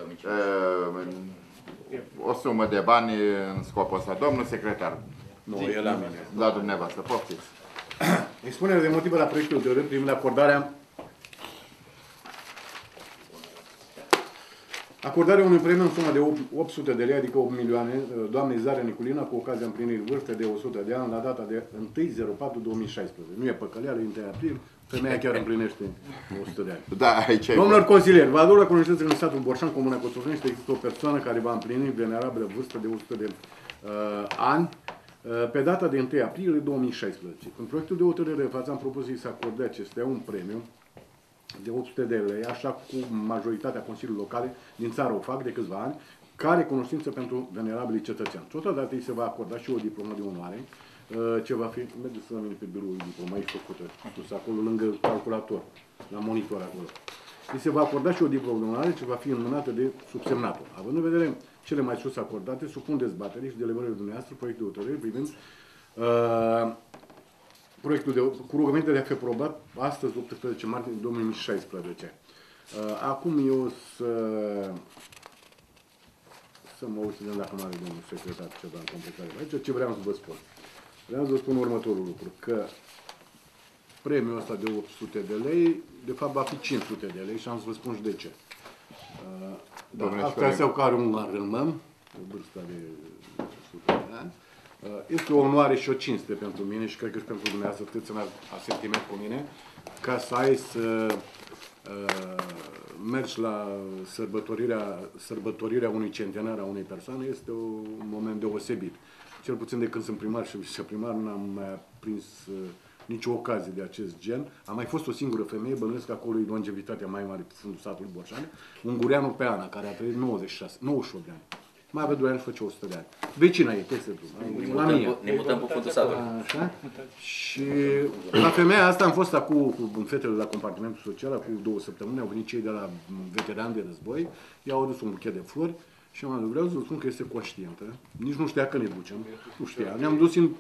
o sumă de bani în scopul ăsta. Domnul secretar. Nu, e la mine. La dumneavoastră, poftiți. Expunerea de motive la proiectul de rând privind acordarea unui premiu în sumă de 800 de lei, adică 8 milioane, doamnei Zarea Niculina, cu ocazia împlinirii vârstei de 100 de ani, la data de 1/04/2016. Nu e păcăleală, e 1 aprilie, femeia chiar împlinește 100 de ani. Da, aici e. Domnilor consilieri, vă aduc la cunoștință că în satul Borșan, Comuna Cotroceni, există o persoană care va împlini venerabilă vârstă de 100 de ani, pe data de 1 aprilie 2016. În proiectul de hotărâre am propus să acorde acestea un premiu de 800 de lei, așa cum majoritatea consiliilor locale din țară o fac de câțiva ani, care cunoștință pentru venerabilii cetățeni. Totodată îi se va acorda și o diplomă de onoare, ce va fi, mergeți să mine pe biroul diploma, aici făcută, dus acolo lângă calculator, la monitor acolo. Îi se va acorda și o diplomă de onoare, ce va fi înmânată de subsemnatul. Având în vedere cele mai sus acordate, supun dezbaterii și deliberării dumneavoastră proiectul de hotărâre privind proiectul cu rugăminte de a fi aprobat astăzi, 18 martie 2016. Acum eu să mă uit dacă mai are domnul secretar ceva în completare aici. Ce vreau să vă spun? Vreau să vă spun următorul lucru, că premiul ăsta de 800 de lei, de fapt va fi 500 de lei și am să vă spun și de ce. Asta înseamnă că are un arălmăm, o vârstă de 100 de ani. Este o onoare și o cinste pentru mine și cred că și pentru dumneavoastră puteți să asentiment cu mine, ca să ai să mergi la sărbătorirea unui centenar a unei persoane, este un moment deosebit. Cel puțin de când sunt primar și viceprimar n-am mai prins nicio ocazie de acest gen. A mai fost o singură femeie, bănuiesc că acolo e longevitatea mai mare pe fundul satului Borșani, Ungureanu Peana, care a trăit 98 de ani. Mai avea 2 ani și făcea 100 de ani. Vecina ei, peste drum. Ne mutăm pe fundul satului. Așa. Și la femeia asta am fost acum cu fetele la compartimentul social, cu 2 săptămâni, au venit cei de la veterani de război, i-au adus un buchet de flori și am vreau să vă spun că este conștientă. Nici nu știa că ne ducem. Nu știa. Ne-am dus în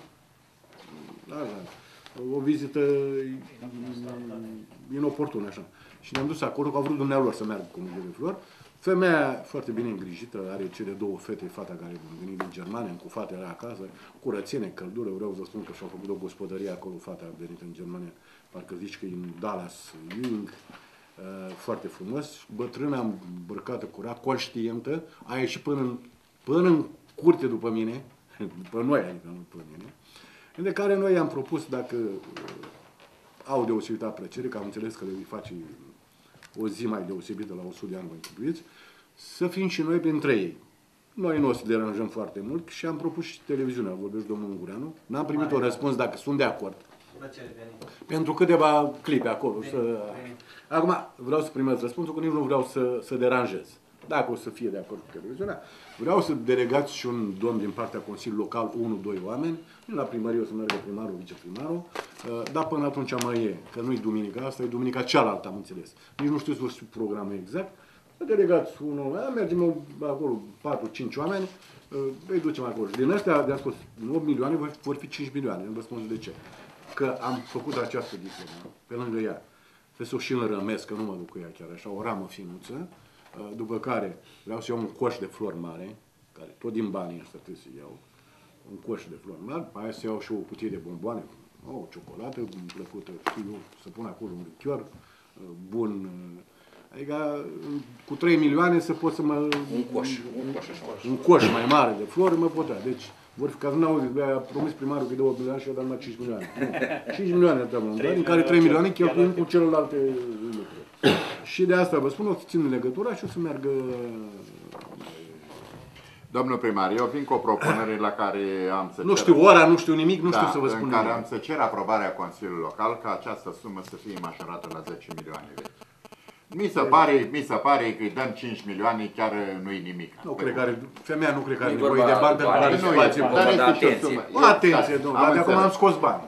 o vizită inoportună, așa. Și ne-am dus acolo, că au vrut dumnealor să meargă cu un buchet de flori. Femeia foarte bine îngrijită, are cele 2 fete, fata care vine din Germania, cu fetele acasă, curățenie, căldură, vreau să spun că și-au făcut o gospodărie acolo, fata a venit în Germania, parcă zici că e în Dallas, Ewing, foarte frumos, bătrâna îmbrăcată curat, conștientă, a ieșit până în curte după mine, după noi, adică nu după mine, de care noi am propus, dacă au deosebită plăcere, că am înțeles că le face o zi mai deosebită la 100 de ani, vă închipuiți, să fim și noi printre ei. Noi nu o să deranjăm foarte mult și am propus și televiziunea, vorbește domnul Ungureanu. N-am primit un răspuns dacă sunt de acord. Pentru câteva clipe acolo. Acum vreau să primesc răspunsul, că nici nu vreau să deranjez. Dacă o să fie de acord cu televiziunea, vreau să delegați și un domn din partea Consiliului Local, 1-2 oameni, la primărie o să meargă primarul, viceprimarul, dar până atunci mai e, că nu e duminica asta, e duminica cealaltă, am înțeles. Nici nu știu să vă știu programul exact, delegați unul, mergem acolo 4-5 oameni, îi ducem acolo. Și din astea, de-am spus, 8 milioane vor fi 5 milioane, nu vă spun de ce. Că am făcut această diplomă, pe lângă ea. Trebuie să o și înrămesc, că nu mă duc cu ea chiar așa, o ramă finuță. După care vreau să iau un coș de flori mare, care tot din banii ăsta trebuie să iau, un coș de flori mari, după aia să iau și o cutie de bomboane, o ciocolată plăcută, știu eu, să pun acolo un lichior bun, adică cu 3 milioane să pot să mă... Un coș mai mare de flori mă pot da. Deci, vor fi, ca să n-auzi, a promis primarul că e 2 milioane și eu dar numai 5 milioane. Nu, 5 milioane din care 3 milioane cheltuim cu celelalte lucruri. Și de asta vă spun, o să țin legătura și o să meargă... Domnul primar, eu vin cu o propunere la care am să Nu știu ora, nu știu nimic, nu știu să vă spun în care nimic. am să cer aprobarea Consiliului Local ca această sumă să fie majorată la 10 milioane. Mi se pare că îi dăm 5 milioane, chiar nu-i nimic. Nu cred că are, femeia nu cred că are Nu-i nevoie de vorba bani de pentru bani, care nu-i situație. vorba de atenție. Atenție, domnule, dar de acum am scos bani.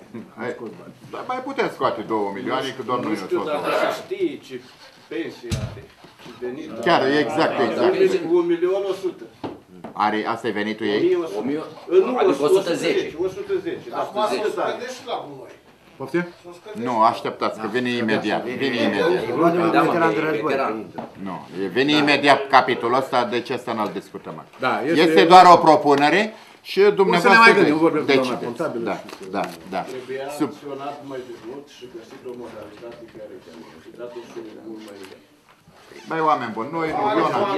Dar mai putem scoate 2 milioane, că doar nu Nu e știu tot. dacă se știe ce pensie are. Ce venit are. Chiar, exact. 1.100.000. Are, asta e venitul ei? 1.100.000. Nu, Adică 110. 110. Acum să scădeți și la gunoi. Poftim? Nu, așteptați, că vine imediat. Vine imediat. E vorba de un Da, mă, veteran de e război. veteran. că intră. Nu, vine imediat capitolul ăsta, deci asta nu-l discutăm acum. Da, Este doar o propunere și dumneavoastră... O să ne mai gândim, vorbim cu doamna decideți. contabilă Da, și să- da, da. Trebuia Sub- acționat mai de mult și găsit o modalitate care și dat o sumă mult mai... Băi, oameni buni, noi nu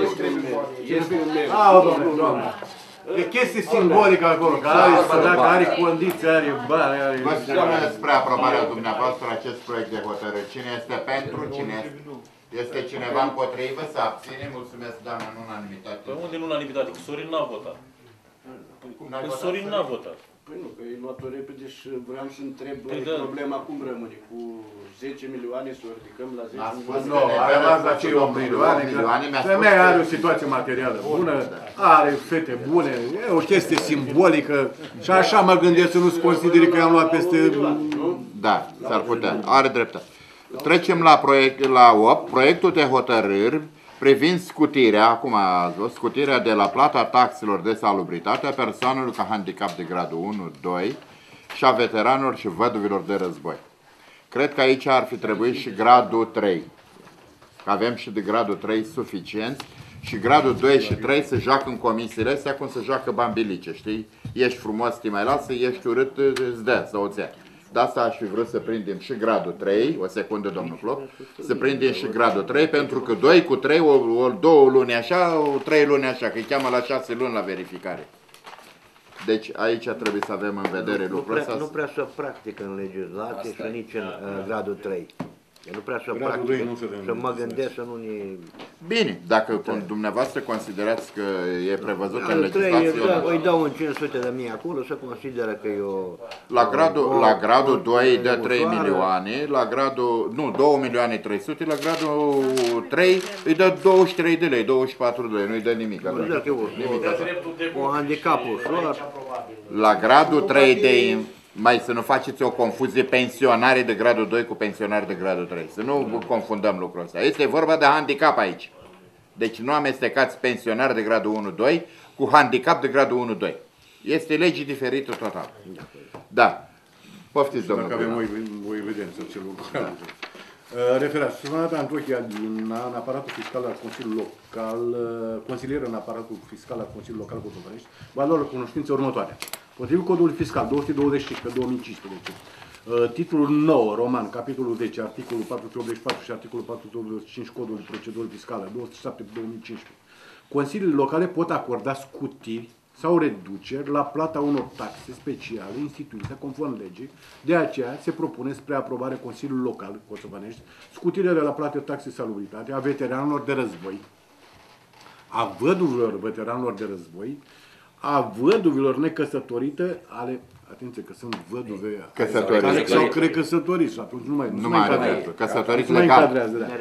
Este un mers. Doamne. E chestie simbolică acolo, că are, dacă are condiții, are bani, are... Vă spune spre aprobarea dumneavoastră acest proiect de hotărâre. Cine este pentru, cine este cineva împotrivă, să abține. Mulțumesc, doamnă, în unanimitate. Pe unde în unanimitate? Că Sorin n-a votat. N-ai Că votat, Sorin n-a votat. Păi nu, că e luat-o repede și vreau să întreb Păi da. problema cum rămâne, cu 10 milioane să o ridicăm la 10 A spus milioane. Nu, a rămas la cei 8 milioane, că femeia are o situație materială bună, are fete bune, e o chestie simbolică și așa mă gândesc să nu-ți consideri că i-am luat peste... Da, s-ar putea. Are dreptate. Trecem la 8. Proiectul de hotărâri privind scutirea, acum ați văzut, scutirea de la plata taxelor de salubritate a persoanelor cu handicap de gradul 1, 2 și a veteranilor și văduvilor de război. Cred că aici ar fi trebuit și gradul 3. Că avem și de gradul 3 suficient și gradul 2 și 3 se joacă în comisiile astea cum se joacă bambilice, știi? Ești frumos, te mai lasă, ești urât, îți dă sau îți ia. De asta aș fi vrut să prindem și gradul 3, o secundă, domnul Flop, să prindem și gradul 3, pentru că 2 cu 3, o 2 luni așa, o 3 luni așa, că îi cheamă la 6 luni la verificare. Deci aici trebuie să avem în vedere lucrul ăsta. Nu prea se practică în legislație și nici în gradul 3. Nu prea se Gradul doi practică, nu se dă în să mă legislație. gândesc să nu ne... Bine, dacă dumneavoastră considerați că e prevăzut în Gradul 3, legislație... îi dau un 500 de mii acolo, să consideră că e o... La gradul 2 de 3 ușoară. milioane, la gradul, nu, 2 milioane 300, la gradul 3 îi dă 23 de lei, 24 de lei, nu îi dă nimic. Consideră că e o handicap ușor. La gradul 3 de, mai să nu faceți o confuzie, pensionare de gradul 2 cu pensionare de gradul 3. Să nu confundăm lucrul ăsta. Este vorba de handicap aici. Deci nu amestecați pensionari de gradul 1-2 cu handicap de gradul 1-2. Este lege diferită total. Da. Poftiți, domnul Dacă avem primar. o evidență, ce lucru. Referat, Sfânta Antochia Dina, în aparatul fiscal al Consiliului Local, consilier în aparatul fiscal al Consiliului Local Cotopanești, valoarea cunoștinței următoare. Potrivit codului fiscal 225 pe 2015, titlul 9, roman, capitolul 10, articolul 484 și articolul 485 codul de procedură fiscală 207 pe 2015, consiliile locale pot acorda scutiri sau reduceri la plata unor taxe speciale instituite conform legii. De aceea se propune spre aprobare Consiliului Local Cotopanești scutirea de la plată taxe salubritate a veteranilor de război, a văduvilor veteranilor de război, a văduvilor necăsătorite ale, atenție că sunt văduve Căsătoriți. care s-au căsătoriți și atunci nu mai încadrează. Căsătoriți Nu mai legal. încadrează, da.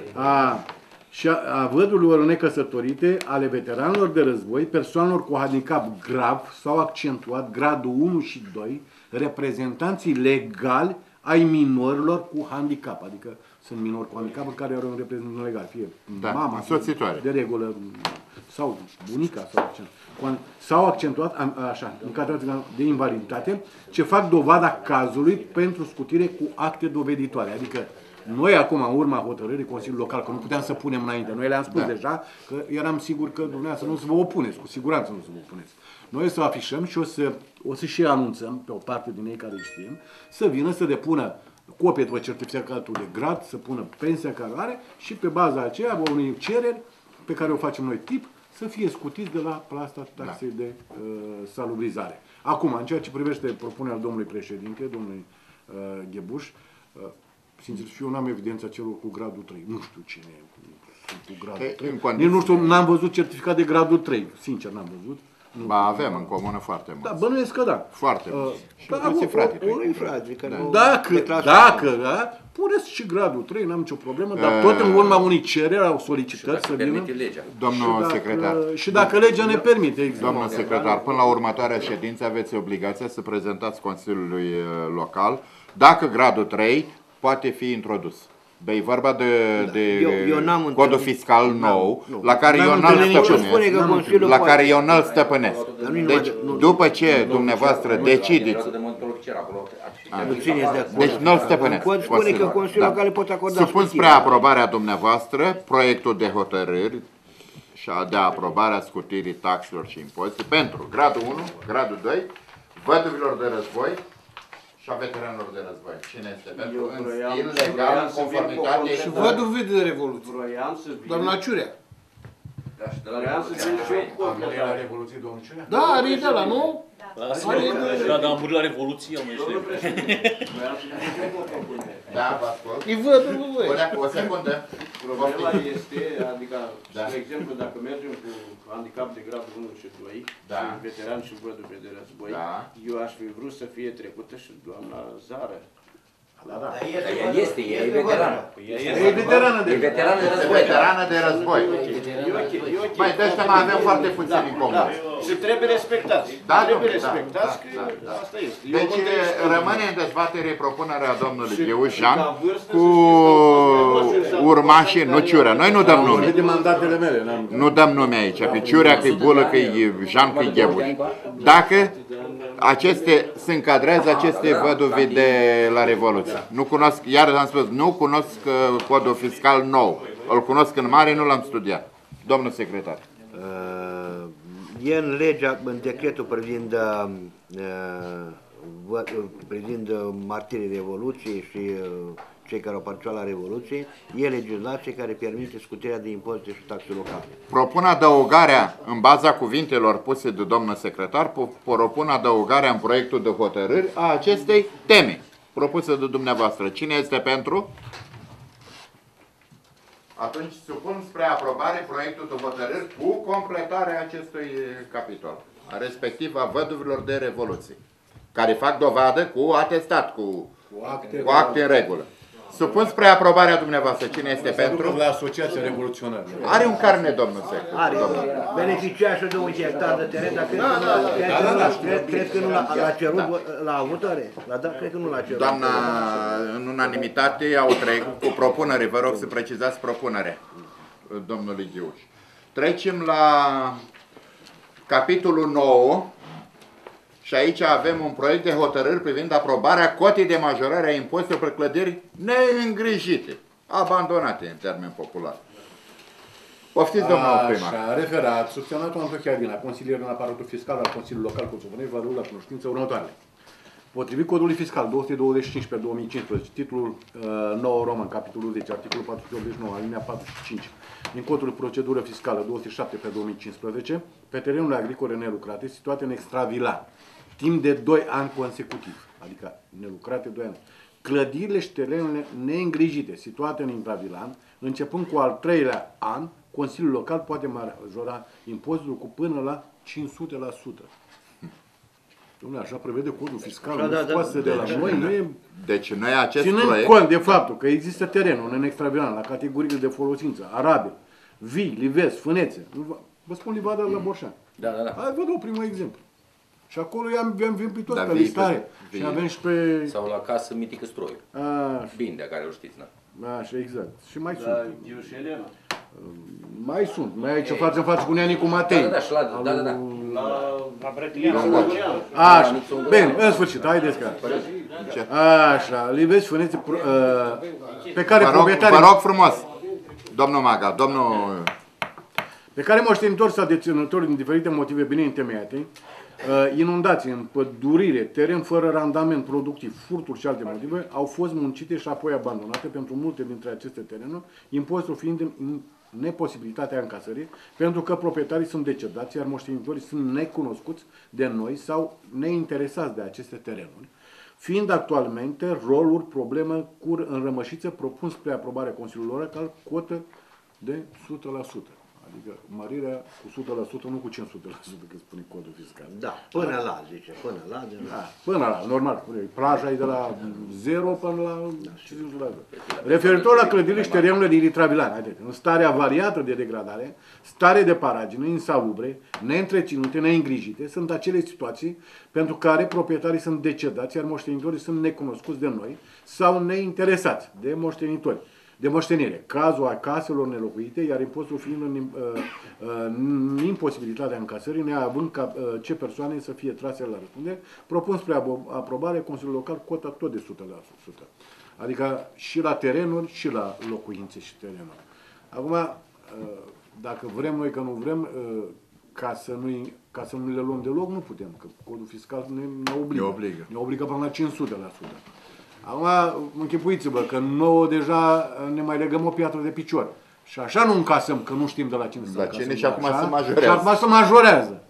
Și a vădurilor necăsătorite, ale veteranilor de război, persoanelor cu handicap grav sau accentuat, gradul 1 și 2, reprezentanții legali ai minorilor cu handicap, adică sunt minori cu handicap care au un reprezentant legal, fie Da, mama, însoțitoare. de regulă, sau bunica, sau accentuat, așa, încadrați de invaliditate, ce fac dovada cazului pentru scutire cu acte doveditoare, adică Noi acum, în urma hotărârii Consiliului Local, că nu puteam să punem înainte, noi le-am spus deja că eram sigur că dumneavoastră nu o să vă opuneți, cu siguranță nu o să vă opuneți. Noi o să afișăm și o să și anunțăm pe o parte din ei care știm, să vină să depună copie după certificatul de grad, să pună pensia care are și pe baza aceea, unei cereri pe care o facem noi tip, să fie scutiți de la plata taxei de salubrizare. Acum, în ceea ce privește propunerea domnului președinte, domnului Ghebuș, sincer să fiu, eu n-am evidența celor cu gradul 3. Nu știu cine sunt cu gradul 3. Nici nu știu, n-am văzut certificat de gradul 3. Sincer, n-am văzut. Ba, avem în comună foarte mulți. Da, bănuiesc că da. Foarte mulți. Și mulți frate. Dacă, da, puneți și gradul 3, n-am nicio problemă, dar tot în urma unei cereri au solicitări să vină. Domnul secretar. Și dacă legea ne permite, exact. Domnul secretar, până la următoarea ședință aveți obligația să prezentați Consiliului Local dacă gradul 3 poate fi introdus. E vorba de codul fiscal nou, la care eu nu-l stăpânesc. Deci, după ce dumneavoastră decideți, deci nu-l stăpânesc. Supun spre aprobarea dumneavoastră proiectul de hotărâri și de aprobarea scutirii taxelor și impozite pentru gradul 1, gradul 2, văduvilor de război și a veteranilor de război. Cine este pentru? În stil legal, în conformitate. Și văduvi de Revoluție. Doamna Ciurea. La Revoluție, domnul Ciurea? Da, are de la, nu? Da, dar am murit la Revoluție, eu nu Da, vă ascult. Îi văduvi voi. O secundă. Problema este, adică, de exemplu, dacă mergem cu handicap de gradul 1 și 2, și veteran și văduve de război, eu aș fi vrut să fie trecută și doamna Zară. Este, e veterană. E veterană de război. Veterană de război. Mai de ăștia mai avem foarte puțini în comun. Și trebuie respectați. Trebuie respectați, că asta este. Deci rămâne în dezbatere propunerea domnului Gheușan cu urmașii, nu Ciurea. Noi nu dăm nume. Nu dăm nume aici. Pe Ciurea, că-i Bulă, că-i Jean, că-i Ghebuș. Dacă se încadrează aceste văduve de la Revoluție. Nu cunosc, iar am spus, nu cunosc codul fiscal nou. Îl cunosc în mare, nu l-am studiat. Domnul secretar. E în legea, în decretul privind martirii Revoluției și cei care au participat la Revoluție, e legislație care permite scutirea de impozite și taxe locale. Propun adăugarea, în baza cuvintelor puse de domnul secretar, propun adăugarea în proiectul de hotărâri a acestei teme propuse de dumneavoastră. Cine este pentru? Atunci supun spre aprobare proiectul de hotărâri cu completarea acestui capitol, respectiv a văduvilor de Revoluție, care fac dovadă cu atestat, cu acte în regulă. Supun spre aprobarea dumneavoastră. Cine este pentru? La Asociația Revoluționară. Are un carnet, domnul secretar. Are. Beneficiază de un hectar de teren, dar cred că nu l-a cerut, l-a avut are? Cred că nu l-a cerut. Doamna, în unanimitate, au trecut cu propunere. Vă rog să precizați propunerea domnului Gheuș. Trecem la capitolul 9. Și aici avem un proiect de hotărâri privind aprobarea cotei de majorare a impozitelor pe clădiri neîngrijite, abandonate în termen popular. Poftiți, domnul primar. Așa, referat, subsemnatul Antochia Dina, consilier în aparatul fiscal al Consiliului Local Kosovonești, vă aduc la cunoștință următoarele. Potrivit codului fiscal 225 pe 2015, titlul 9 roman, capitolul 10, articolul 489, alinea 45, din codul procedură fiscală 207 pe 2015, pe terenurile agricole nelucrate situate în extravilan, timp de 2 ani consecutiv, adică nelucrate 2 ani. Clădirile și terenurile neîngrijite situate în intravilan, începând cu al 3-lea an, Consiliul Local poate majora impozitul cu până la 500%. Dom'le, așa prevede codul fiscal, scoase de la noi, nu e... Deci noi acest ținând proiect... cont de faptul că există terenul în extravilan, la categoriile de folosință, arabe, vii, livezi, fânețe, vă spun livada la Borșan. Da. Hai, vă dau primul exemplu. Și acolo am venit pe toți pe listare. Și avem și pe... Sau la casă Mitică Stroiu. Așa. Bindea, care o știți, da. Așa, exact. Și mai sunt. Ghiuș Elena. Mai sunt, mai aici față în față cu Neanicu Matei. Da, și la, da. La Brătileanu. Așa, bine, în sfârșit, haideți că... Așa, liveți fânețe pe care proprietarii... Vă rog frumos, domnul Maga, domnul... Pe care moștenitori sau deținători din diferite motive bine întemeiate, inundații, împădurire, teren fără randament productiv, furturi și alte motive, au fost muncite și apoi abandonate pentru multe dintre aceste terenuri, impozitul fiind în neposibilitatea încasării, pentru că proprietarii sunt decedați, iar moștenitorii sunt necunoscuți de noi sau neinteresați de aceste terenuri, fiind actualmente roluri, probleme cu înrămășiță propun spre aprobare Consiliului Local cotă de 100%. Adică mărirea cu 100%, nu cu 500%, că spune codul fiscal. Da, până la, zice, până la. Da, până la, normal. Plaja e de la 0 până la 500%. Referitor la clădirile și terenurile din Litravilani, în stare avariată de degradare, stare de paragină, insalubre, neîntreținute, neîngrijite, sunt acele situații pentru care proprietarii sunt decedați, iar moștenitorii sunt necunoscuți de noi sau neinteresați de moștenitori. De moștenire, cazul a caselor nelocuite, iar impozitul fiind în imposibilitatea încasării, neavând ca ce persoane să fie trase la răspundere, propun spre aprobare Consiliul Local cota tot de 100%. Adică și la terenuri și la locuințe și terenuri. Acum, dacă vrem noi, că nu vrem, ca să nu le luăm deloc, nu putem, că codul fiscal ne obligă. Ne obligă până la 500%. Acum, închipuiți-vă că nouă deja ne mai legăm o piatră de picior. Și așa nu încasăm, că nu știm de la cine să încasăm. Și acum se majorează. Și acum se majorează.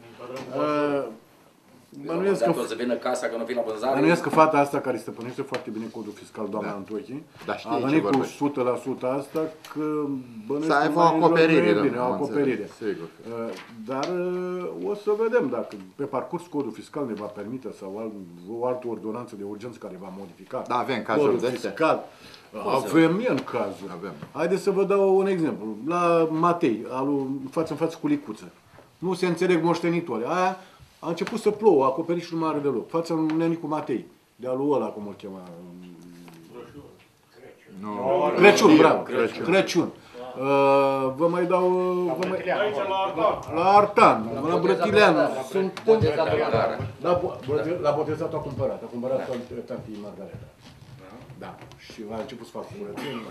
Bănuiesc că o să vină casa, că nu fi la vânzare. Bănuiesc că fata asta care stăpânește foarte bine codul fiscal, doamna Antochi, a venit cu 100% asta, că bănuiesc că o acoperire. Bine, o acoperire. Dar o să vedem dacă pe parcurs codul fiscal ne va permite sau o altă ordonanță de urgență care va modifica. Da, avem cazuri de fiscal. Avem în cazuri. Haideți să vă dau un exemplu. La Matei, față în față cu Licuță. Nu se înțeleg moștenitori. Aia a început să plouă, acoperișul nu are deloc. Fața lui Neanicu Matei, de-alu ăla, cum îl chema. Crăciun, bravo. Crăciun. Vă mai dau... La Artan, la Brătileanu. La Botezatul a cumpărat. A cumpărat tantii Margareta. Da. Și a început să facă curățenie.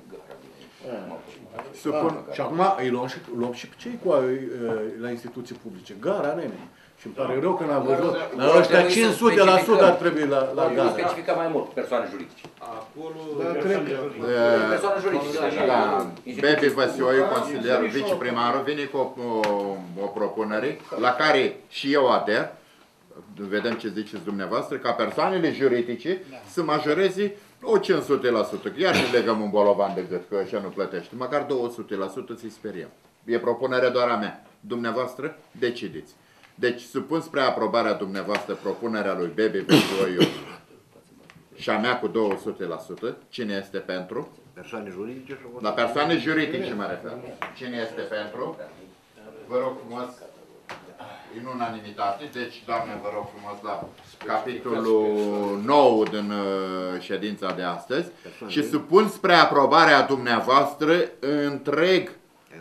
Și acum îi luăm și pe cei la instituții publice. Gara, nene. Și îmi pare rău că n-am văzut. La ăștia 500% ar trebui la gara. Specifica mai mult persoane juridice. Acolo... Persoane juridice. Bebi Văsioiu, consilier, viceprimarul, vine cu o propunere la care și eu ader. Vedem ce ziceți dumneavoastră, ca persoanele juridice să majoreze o 500%. Iar ne legăm un bolovan de gât, că așa nu plătește. Măcar 200% ți-i speriem. E propunerea doar a mea. Dumneavoastră, decideți. Deci, supun spre aprobarea dumneavoastră propunerea lui Bebi Văsioiu și a mea cu 200%. Cine este pentru? Persoane juridice? La persoane juridice mă refer. Cine este pentru? Vă rog frumos, în unanimitate. Deci, doamne, vă rog frumos la capitolul 9 din ședința de astăzi și supun spre aprobarea dumneavoastră întreg.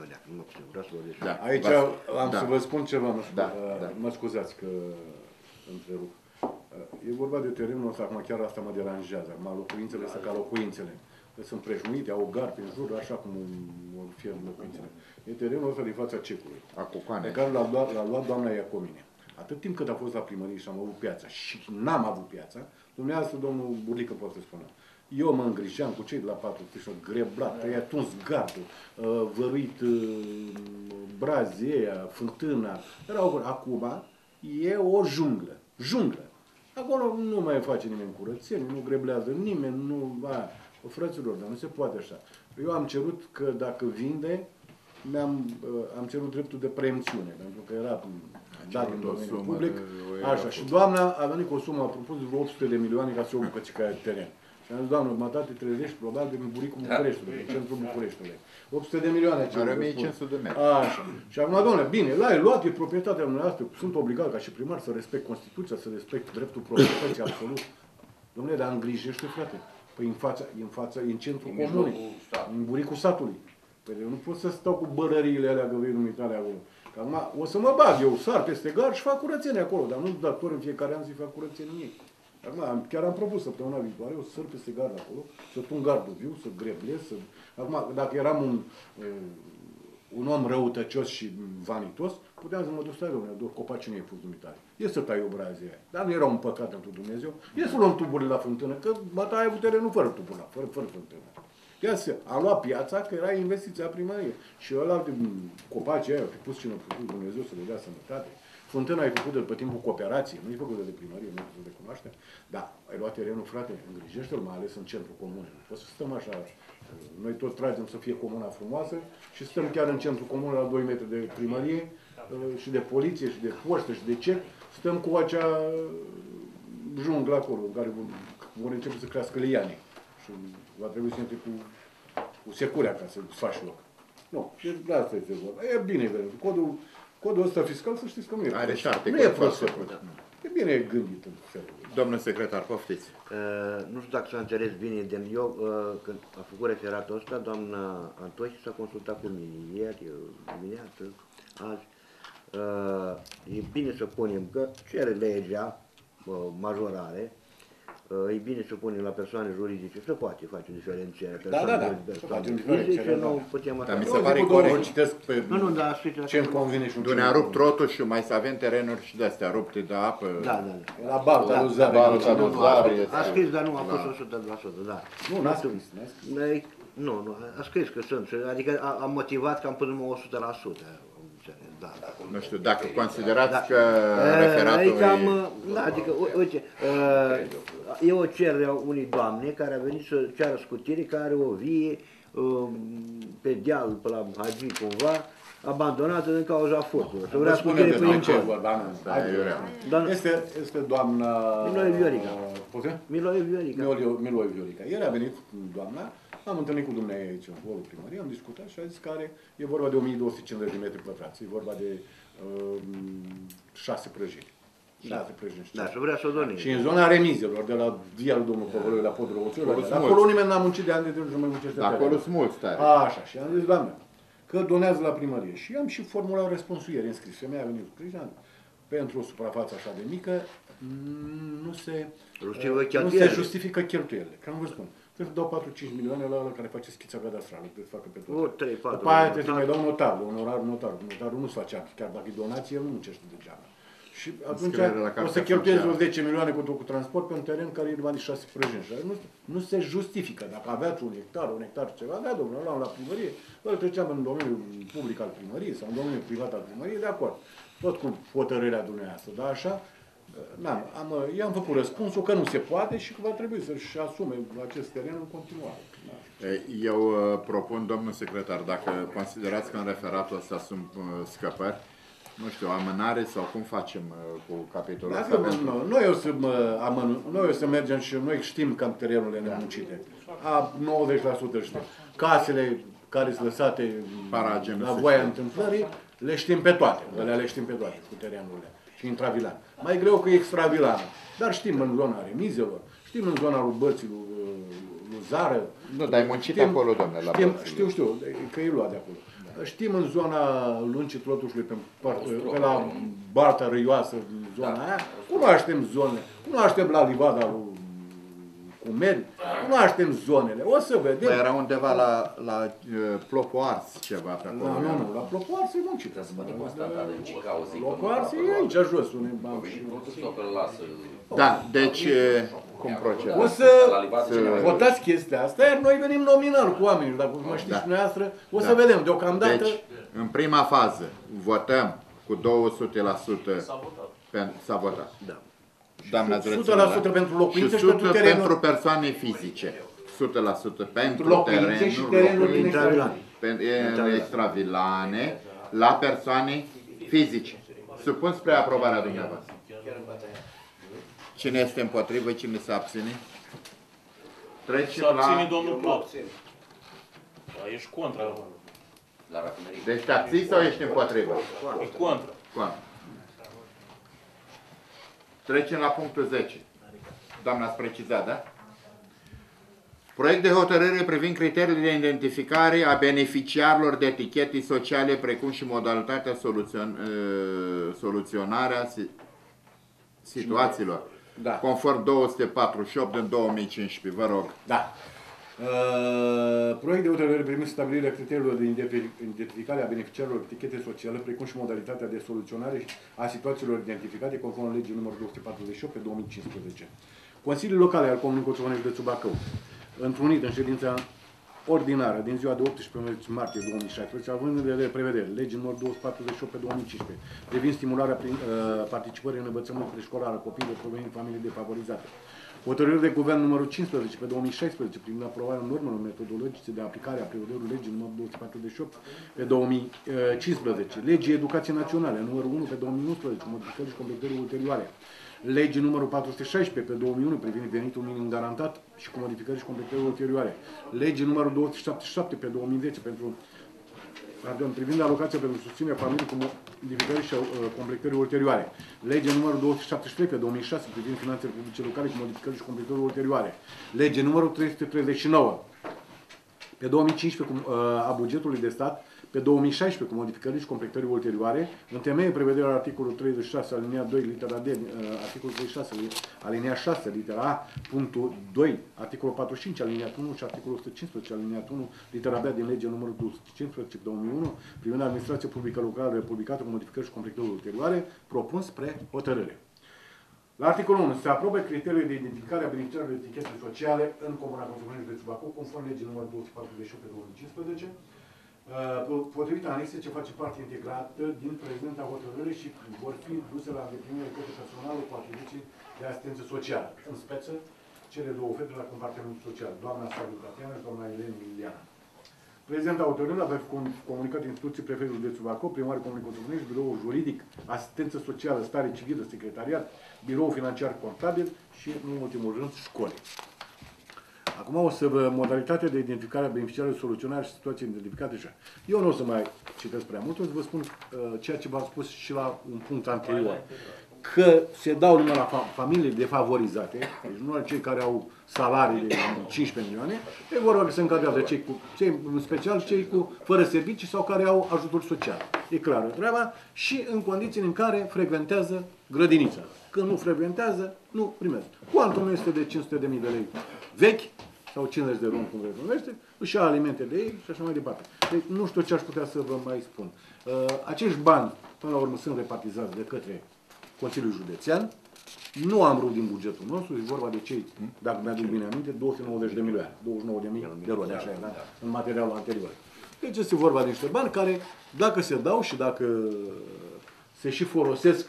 Aici am să vă spun ceva, mă scuzați că întrerup. E vorba de terenul ăsta, acum chiar asta mă deranjează. Acum locuințele astea ca locuințele. Sunt prejmuite, au gard pe jur, așa cum o fie locuințele. E terenul ăsta din fața cecului. Pe care l-a luat doamna Iacomine. Atât timp cât a fost la primărie și am avut piața și n-am avut piața, dumneavoastră, domnul Burlică, poate să spună. Eu mă îngrijeam cu cei de la 4 pișori, greblat, i-a tuns gardul, văruit brazii aia, fântâna. Acum e o junglă. Junglă. Acolo nu mai face nimeni curățenie, nu greblează nimeni, nu... Frăților, dar nu se poate așa. Eu am cerut că dacă vinde, am cerut dreptul de preemțiune, pentru că era dat în domeniul public. Așa. Și doamna a venit cu o sumă, a propus vreo 800 de milioane ca să o bucățică de teren. Și am zis, doamnă, jumătate trezești, probabil, din Buricul Bucureștiului, în centrul Bucureștiului. 800 de milioane. Are 1500 de metri. Așa. Și acum, doamne, bine, l-ai luat, e proprietatea dumneavoastră, sunt obligat ca și primar să respect Constituția, să respect dreptul proprietății, absolut. Dom'le, dar îngrijește, frate. Păi în fața, în centrul comunei, în buricul satului. Păi eu nu pot să stau cu bărăriile alea că vei dumitale acolo. Că acum o să mă bag, eu sar peste gard și fac curățenie acolo, dar nu dator în fiecare an să-i fac curățenie. Acum, chiar am propus săptămâna viitoare, o să săr peste gard acolo, să tun gardul viu, să greblesc, să... Acum, dacă eram un om răutăcios și vanitos, puteam să mă duc, stai, domnule, doar copaci nu i-ai pus dumitare. E să tai obrazii aia. Dar nu era un păcat pentru Dumnezeu. E să luăm tuburile la fântână, că bata ai avut terenul fără tuburi, fără fântână. Ia să, a luat piața, că era investiția primărie. Și ăla, copacii aia, au pus cine a făcut Dumnezeu să le dea sănătate. Fântâna ai făcut după timpul cooperației, nu e făcută de primărie, nu se recunoaște. Da, ai luat terenul, frate, îngrijește-l, mai ales în centrul comunei. Nu poți să stăm așa. Noi tot tragem să fie comuna frumoasă și stăm chiar în centrul comunei la 2 metri de primărie și de poliție și de poștă și de ce. Stăm cu acea junglă acolo, în care vor începe să crească liane. Și va trebui să intri cu securea ca să faci loc. Nu, de asta este vorba. E bine, codul ăsta fiscal, să știți că nu e are prost. Nu e prost. E bine gândit în felul. Domnul secretar, poftiți. Nu știu dacă s-a înțeles bine, eu când a făcut referatul ăsta, doamna Antoși s-a consultat cu mine ieri, dimineață, azi. E bine să punem că cere legea majorare, e bine să punem la persoane juridice, se poate face diferențiere. Da. Dar mi se pare corect. Citesc pe ce-mi convine și nu ne-a rupt trotul și mai să avem terenuri și de-astea rupte de apă. Da. La Balta lui Zare. A scris, dar nu a fost 100%, da. Nu, n-a scris. Nu, a scris că sunt, adică a motivat cam până la 100%. Da. Nu știu, dacă considerați că referatul Da, adică, uite, e o cerere a unei doamne care a venit să ceară scutire, care are o vie pe deal, pe la Hagi, cumva, abandonată din cauza furtului. Să vrea scutire pe import. Este doamna... Miloie Viorica. Miloie Viorica. Ieri a venit doamna, am întâlnit cu dumneavoastră aici în holul primăriei, am discutat și a zis că e vorba de 1250 de metri pătrați, e vorba de 6 prăjini. Da, și vrea să o doneze. Și în zona remizelor, de la via lui domnul Păvălui la Podul Răuțului, acolo nimeni n-a muncit de ani de timp și nu mai muncește. Acolo sunt mulți tare. Așa, și am zis, doamne, că donează la primărie. Și am și formulat răspunsul ieri înscris. Femeia a venit scris, pentru o suprafață așa de mică, nu se justifică cheltuielile. Că am vă spun. Trebuie să dau 4-5 milioane la ăla care face schița cadastrală, trebuie să facă pe tot. După aia trebuie să mai dau notarul, onorarul notarul. Notarul nu-ți face act, chiar dacă e donație, el nu muncește degeaba. Și atunci o să cheltuiezi vreo 10 milioane cu transport pe un teren care e numai de 6 prăjini. Nu se justifică. Dacă aveați un hectar ceva, da, domnule, luam la primărie, îl treceam în domeniul public al primăriei sau în domeniul privat al primăriei, de acord. Tot cu hotărârea dumneavoastră, dar așa, i-am făcut răspunsul că nu se poate și că va trebui să-și asume acest teren în continuare. Eu propun, domnul secretar, dacă considerați că în referatul ăsta sunt scăpări, nu știu, amânare sau cum facem cu capitolul ăsta? Noi o să mergem și noi știm cam terenurile nemuncite. 90% știm. Casele care sunt lăsate la voia întâmplării, le știm pe toate. Le știm pe toate cu terenurile. Și intravilan. Mai greu că e extravilană. Dar știm în zona remizelor, știm în zona lui Bății, lui Zară. Nu, dar ai muncit acolo, domnule, la Bății. Știu, că e luat de acolo. Știm în zona Luncii Trotușului, pe la Barta Râioasă, zona aia, cunoaștem zonele, cunoaștem la Livada lui Cumeri, cunoaștem zonele, o să vedem. Bă, era undeva la Plopoarț ceva pe acolo. Nu, la Plopoarț e muncit. Plopoarț e aici jos, unde am și... Da, deci cum procedăm? O să votați chestia asta, iar noi venim nominal cu oamenii, dacă mă știți dumneavoastră, o să vedem, deocamdată... Deci, în prima fază, votăm cu 200%. S-a votat. Da. 100% pentru locuințe și 100% pentru persoane fizice. 100% pentru terenuri extravilane la persoane fizice. Supun spre aprobarea dumneavoastră. Cine este împotrivă, cine se abține? Se abține domnul Plot. Ești contra. Deci te abții sau ești împotrivă? E contra. Trecem la punctul 10. Doamna, ați precizat, da? Proiect de hotărâre privind criteriile de identificare a beneficiarilor de etichete sociale, precum și modalitatea soluționarea situațiilor. Da. Conform 248 din 2015. Vă rog. Da. Proiect de hotărâre privind stabilirea criteriilor de identificare a beneficiarilor etichete sociale, precum și modalitatea de soluționare a situațiilor identificate conform legii numărul 248 pe 2015. Consiliul Local al Comunei Coțovănești, județul Bacău, întrunit în ședința ordinară din ziua de 18 martie 2016, având în vedere prevedere legii numărul 248 pe 2015, privind stimularea participării în învățământ preșcolar a copiilor provenind familii defavorizate. Hotărâre de Guvern numărul 15 pe 2016 privind aprobarea normelor metodologice de aplicare a prevederilor legii numărul 248 pe 2015, legii Educației Naționale numărul 1 pe 2011, modificări și completări ulterioare, legii numărul 416 pe 2001 privind venitul minim garantat și cu modificări și completări ulterioare, legii numărul 277 pe 2010 privind alocația pentru susținerea familiei cu modificări și completări ulterioare, legea numărul 273 pe 2006 privind finanțele publice locale cu modificări și completări ulterioare, legea numărul 339 pe 2015 a bugetului de stat, pe 2016 cu modificări și completări ulterioare, în temeiul prevederilor articolul 36 alineat 2 litera D, articolul 36 alineat 6 litera A, punctul 2, articolul 45 alineat 1 și articolul 115 alineat 1 litera B din legea numărul 215 pe 2001 privind administrația publică locală republicată cu modificări și completări ulterioare, propun spre hotărâre. La articolul 1 se aprobă criteriile de identificare a beneficiarilor de etichete sociale în Comuna Coțovănești, județul Bacău, conform legii numărul 248 pe 2015, potrivit anexe ce face parte integrată din prezenta hotărâre și vor fi duse la îndeplinire către personalul cu atribuții de asistență socială, în speță cele două fete la compartimentul social, doamna Salu Tatiana și doamna Elena Liliana. Prezenta hotărâre a comunicat instituții prefectul județul Bacău, primarul Comunei Coțovănești, biroul juridic, asistență socială, stare civilă, secretariat, birou financiar contabil și, în ultimul rând, școli. Acum o să vă modalitatea de identificare a beneficiarilor, soluționare și situații identificate așa. Eu nu o să mai citesc prea mult, o să vă spun ceea ce v-am spus și la un punct anterior. Că se dau numai la familii defavorizate, deci nu la cei care au salarii de 15 milioane, e vorba că se încadrează cei în special cei cu fără servicii sau care au ajutor social. E clară treaba și în condiții în care frecventează grădinița. Când nu frecventează, nu primesc. Cuantumul este de 500.000 de lei vechi, sau 50 de luni, cum vreți numește, își ia alimentele ei și așa mai departe. Deci nu știu ce aș putea să vă mai spun. Acești bani, până la urmă, sunt repartizați de către Consiliul Județean. Nu am vrut din bugetul nostru, e vorba de cei, dacă mi-aduc bine aminte, 290 de milioane, 29.000 de luni, așa era, în materialul anterior. Deci este vorba de niște bani care, dacă se dau și dacă se și folosesc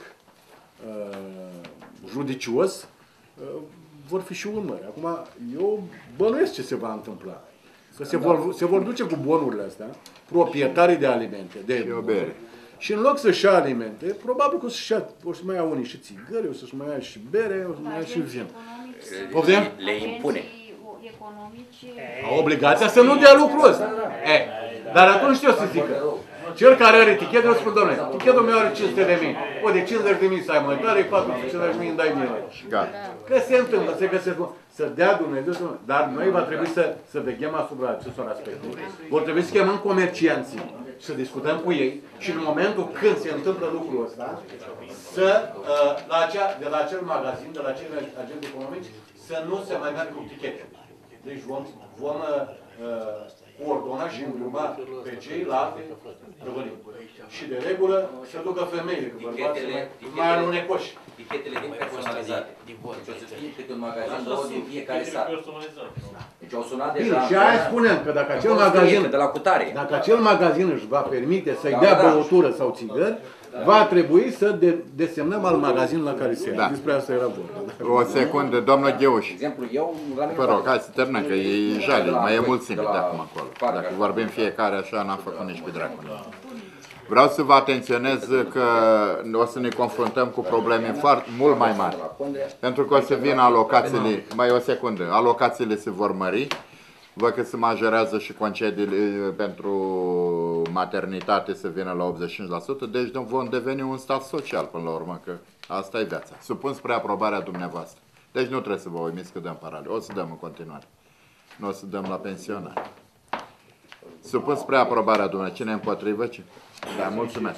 judicios, vor fi și urmări. Acum, eu bănuiesc ce se va întâmpla. Că se vor duce cu bonurile astea, proprietarii de alimente, de bere. Și în loc să-și ia alimente, probabil că o să mai ia unii și țigări, o să-și mai ia și bere, o să mai ia și vin. Le impune. Au obligația să nu dea lucrul ăsta. Dar atunci știu să zică. Cel care are etichetă, îți spun, doamne, etichetul meu are 500.000. O de 50.000 să ai mătare, 450.000 îmi dai mie. Că se întâmplă, se găsesc, să dea Dumnezeu, dar noi va trebui să veghem asupra acestor aspecte. Vor trebui să chemăm comercianții, să discutăm cu ei și în momentul când se întâmplă lucrul ăsta, de la acel magazin, de la acel agent economic, să nu se mai meargă cu etichete. Deci vom ordona și îndruma pe ceilalți răvălim. Și de regulă se ducă femeile, că bărbații mai alunecoși. Tichetele din personalizate. Deci o să fie câte un magazin, două din fiecare sat. Deci au sunat deja. Și aia spunem că dacă acel magazin își va permite să-i dea băutură sau țigări, va trebui să desemnăm al magazin la care se ia. Despre asta era vorba. O secundă, domnul Gheuș. Exemplu, eu la mine. Vă rog, hai să terminăm, că e jale, mai e mult simț de acum acolo. Dacă vorbim fiecare așa, n-am făcut nici pe dracu. Vreau să vă atenționez că o să ne confruntăm cu probleme mult mai mari. Pentru că o să vină alocațiile, mai o secundă, alocațiile se vor mări. Văd că se majorează și concediile pentru maternitate să vină la 85%, deci vom deveni un stat social până la urmă, că asta e viața. Supun spre aprobarea dumneavoastră. Deci nu trebuie să vă uimiți că dăm paralel, o să dăm în continuare. nu o să dăm la pensionari. Supun spre aprobarea dumneavoastră. Cine împotrivă? Da, mulțumesc.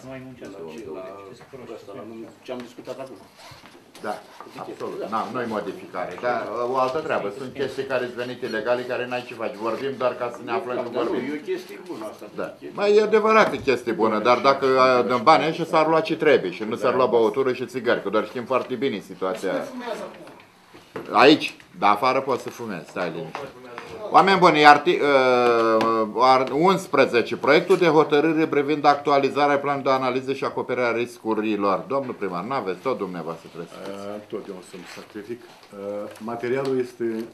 Ce am discutat acum. Da, absolut. Nu-i modificare. Dar o altă treabă. Sunt chestii care sunt venite ilegale, care n-ai ce faci. Vorbim doar ca să ne aflăm că vorbim. E o chestie bună asta. Da. Mai e adevărat că e chestie bună, dar dacă dăm bani și s-ar lua ce trebuie și nu s-ar lua băutură și țigări, că doar știm foarte bine situația aia. Aici, dar afară poți să fumezi, stai liniște. Oameni buni, 11. Proiectul de hotărâre privind actualizarea planului de analiză și acoperirea riscurilor. Domnul primar, n-aveți, tot dumneavoastră trebuie să tot eu o să-mi sacrific. Materialul este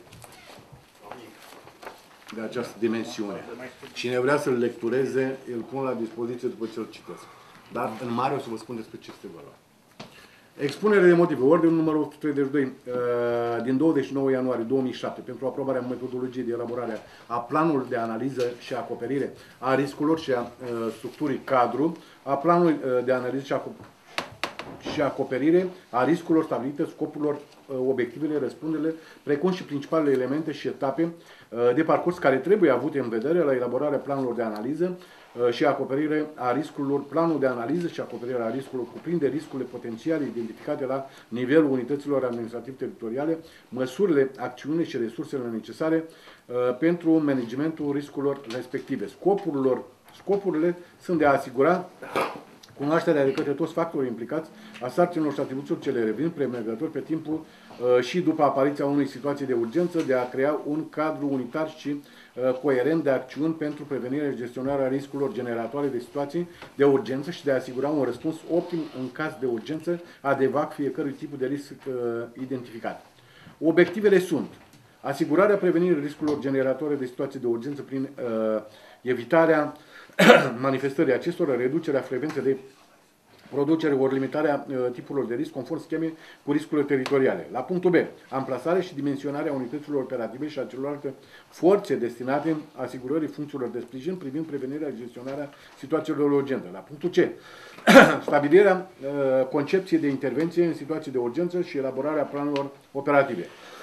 de această dimensiune. Cine vrea să-l lectureze, îl pun la dispoziție după ce îl citesc. Dar în mare o să vă spun despre ce este vorba. Expunere de motive. Ordinul numărul 132 din 29 ianuarie 2007 pentru aprobarea metodologiei de elaborare a planului de analiză și acoperire a riscurilor și a structurii cadru, a planului de analiză și acoperire a riscurilor stabilite, scopurilor, obiectivele, răspunderile, precum și principalele elemente și etape de parcurs care trebuie avute în vedere la elaborarea planurilor de analiză și acoperire a riscurilor. Planul de analiză și acoperire a riscurilor cuprinde riscurile potențiale identificate la nivelul unităților administrativ-teritoriale, măsurile, acțiunile și resursele necesare pentru managementul riscurilor respective. Scopurile sunt de a asigura cunoașterea de către toți factorii implicați a sarcinilor și atribuțiilor ce le revin premergători pe timpul și după apariția unei situații de urgență, de a crea un cadru unitar și coerent de acțiuni pentru prevenirea și gestionarea riscurilor generatoare de situații de urgență și de a asigura un răspuns optim în caz de urgență adecvat fiecărui tip de risc identificat. Obiectivele sunt asigurarea prevenirii riscurilor generatoare de situații de urgență prin evitarea manifestării acestora, reducerea frecvenței de producere ori limitarea tipurilor de risc conform schemei cu riscurile teritoriale. La punctul B, amplasarea și dimensionarea unităților operative și a celorlalte forțe destinate asigurării funcțiilor de sprijin privind prevenirea și gestionarea situațiilor de urgență. La punctul C, stabilirea concepției de intervenție în situații de urgență și elaborarea planurilor operative.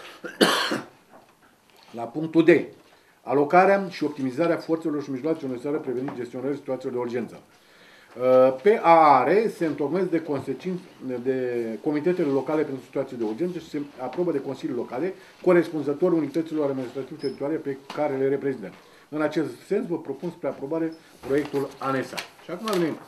La punctul D, alocarea și optimizarea forțelor și mijloacelor necesare prevenind gestionarea situațiilor de urgență. Pe AR se întocmesc de comitetele locale pentru situații de urgență și se aprobă de consilii locale corespunzător unităților administrativ-teritoriale pe care le reprezintă. În acest sens vă propun spre aprobare proiectul anexat. Și acum avem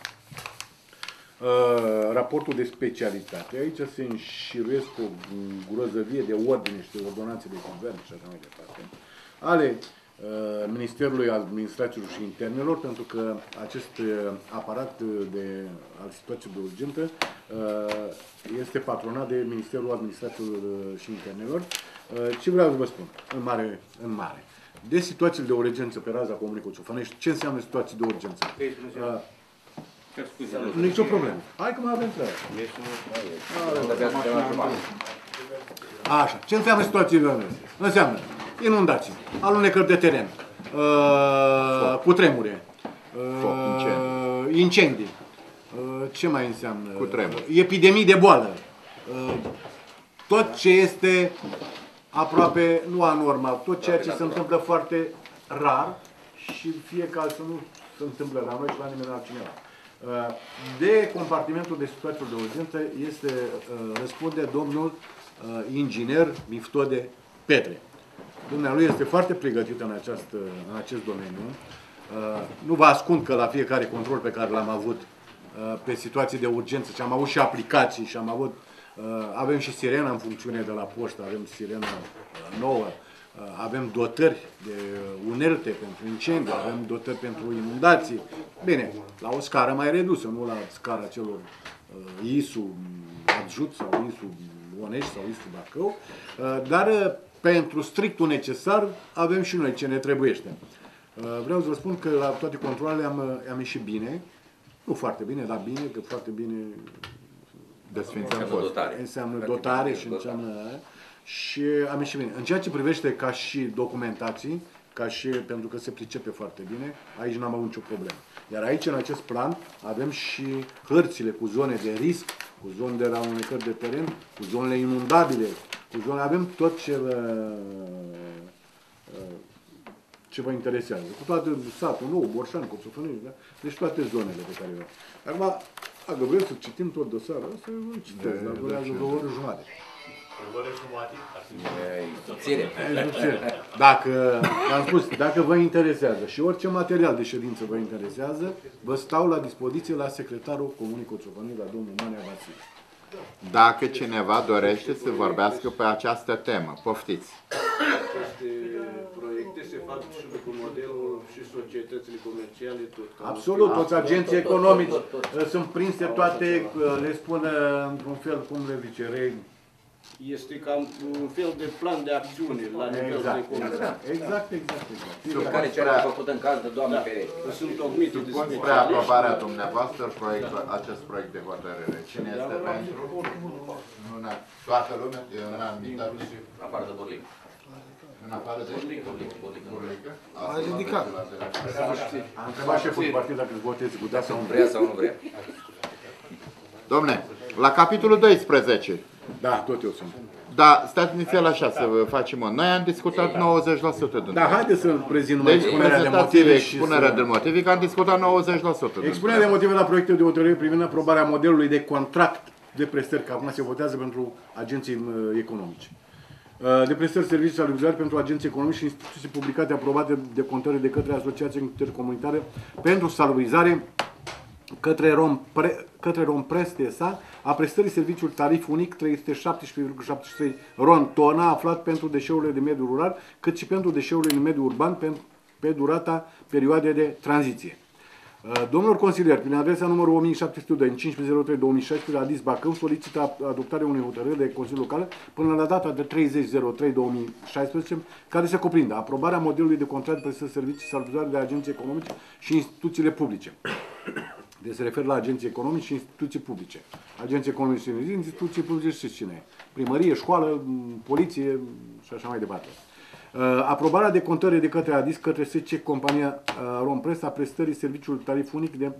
raportul de specialitate. Aici se înșiruiesc o grozăvie de ordine și de ordonanțe de guvern și așa mai departe, ale Ministerului Administrațiilor și Internelor, pentru că acest aparat al situației de urgență este patronat de Ministerul Administrațiilor și Internelor. Ce vreau să vă spun, în mare, de situațiile de urgență pe raza Comunei Coțofănești, ce înseamnă situații de urgență? Nici o problemă. Hai că mai avem treabă. Așa. Ce înseamnă situații de urgență? Înseamnă inundații, alunecări de teren, cutremure, incendii, ce mai înseamnă? Cutremur. Epidemii de boală, tot ce este aproape, nu anormal, tot ceea ce se întâmplă foarte rar și fie ca să nu se întâmplă la noi și la nimeni altcineva. De compartimentul de situații de urgență răspunde domnul inginer Miftode Petre. Dumnealui este foarte pregătit în acest domeniu. Nu vă ascund că la fiecare control pe care l-am avut pe situații de urgență, și am avut și aplicații, și avem și sirena în funcțiune de la poștă, avem sirenă nouă, avem dotări de unelte pentru incendii, avem dotări pentru inundații. Bine, la o scară mai redusă, nu la scara celor ISU Adjut sau ISU Onești sau ISU Bacău, dar pentru strictul necesar avem și noi ce ne trebuiește. Vreau să vă spun că la toate controlele am ieșit bine, nu foarte bine, dar bine, că foarte bine înseamnă dotare și înseamnă... Și am ieșit bine. În ceea ce privește ca și documentații, pentru că se pricepe foarte bine, aici n-am avut nicio problemă. Iar aici, în acest plan, avem și hărțile cu zone de risc, cu zone de alunecări de teren, cu zonele inundabile, avem tot ce ce vă interesează. Cu toate satul nou, Borșan, Coțofănești, da? Deci toate zonele pe care le acum, dacă vreți să citim tot dosarul ăsta, eu îl citesc, dar durează 2 ore jumătate. Dacă, am spus, dacă vă interesează și orice material de ședință vă interesează, vă stau la dispoziție la secretarul Comunei Coțofănești, la domnul Manea Vasile. Dacă cineva dorește să vorbească pe această temă, poftiți. Aceste proiecte se fac și după modelul și societățile comerciale, tot. Absolut, toți agenții economici sunt prinse toate, le spun într-un fel, cum le zice, este cam un fel de plan de acțiune la nivel de comună. Exact. Care ce a făcut în caz de doamne ferește. Sunt tocmite de Supun spre aprobarea dumneavoastră acest proiect de hotărâre. Cine este pentru? Toată lumea? În unanimitate? Afară de Burlic. În afară de Burlică? A ridicat. Am întrebat șeful de partid dacă votezi cu da sau nu Vrea sau nu vrea. Dom'le, la capitolul 12. Da, tot eu sunt. Da, stați inițial așa să facem. Noi am discutat 90%. Da, haideți să prezint numai Deci, expunerea de motive și expunerea de motive, că am discutat 90%. Expunerea de motive la proiectul de hotărâre privind aprobarea modelului de contract de prestări, că acum se votează pentru agenții economici. De prestări servicii salubrizare pentru agenții economici și instituții publicate aprobate de contări de către Asociația Intercomunitară pentru salubrizare către Romprest S.A. a prestării serviciul tarif unic 317,73 RON tona aflat pentru deșeurile de mediu rural, cât și pentru deșeurile de mediu urban pe durata perioadei de tranziție. Domnul consilier, prin adresa numărul 1702 în 1503-2016 la Adis Bacău, solicită adoptarea unei hotărâri de Consiliul Local până la data de 30.03.2016, care se cuprindă aprobarea modelului de contract de prestări servicii salubrizare de agenții economice și instituțiile publice. Deci se referă la agenții economici și instituții publice. Agenții economici și instituții publice, știți cine e? Primărie, școală, poliție și așa mai departe. Aprobarea de contări de către ADIS, către SC Compania Romprest a prestării serviciului tarif unic de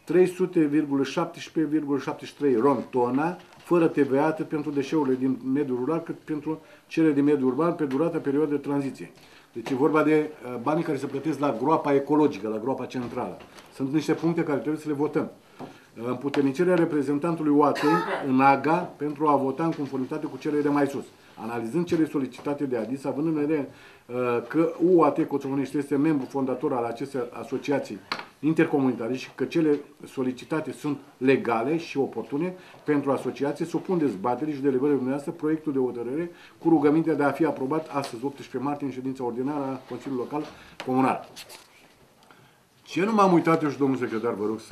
300,17,73 RON tona, fără TVA, atât pentru deșeurile din mediul rural, cât pentru cele din mediul urban, pe durata perioadei de tranziție. Deci e vorba de banii care se plătesc la groapa ecologică, la groapa centrală. Sunt niște puncte care trebuie să le votăm. Împuternicerea reprezentantului UAT în AGA pentru a vota în conformitate cu cele de mai sus. Analizând cele solicitate de ADIS, având în vedere că UAT Coțofănești este membru fondator al acestei asociații intercomunitare și că cele solicitate sunt legale și oportune pentru asociație, supun dezbaterii și deliberării dumneavoastră proiectul de hotărâre cu rugămintea de a fi aprobat astăzi, 18 martie, în ședința ordinară a Consiliului Local Comunal. Ce nu m-am uitat eu și domnul secretar, vă rog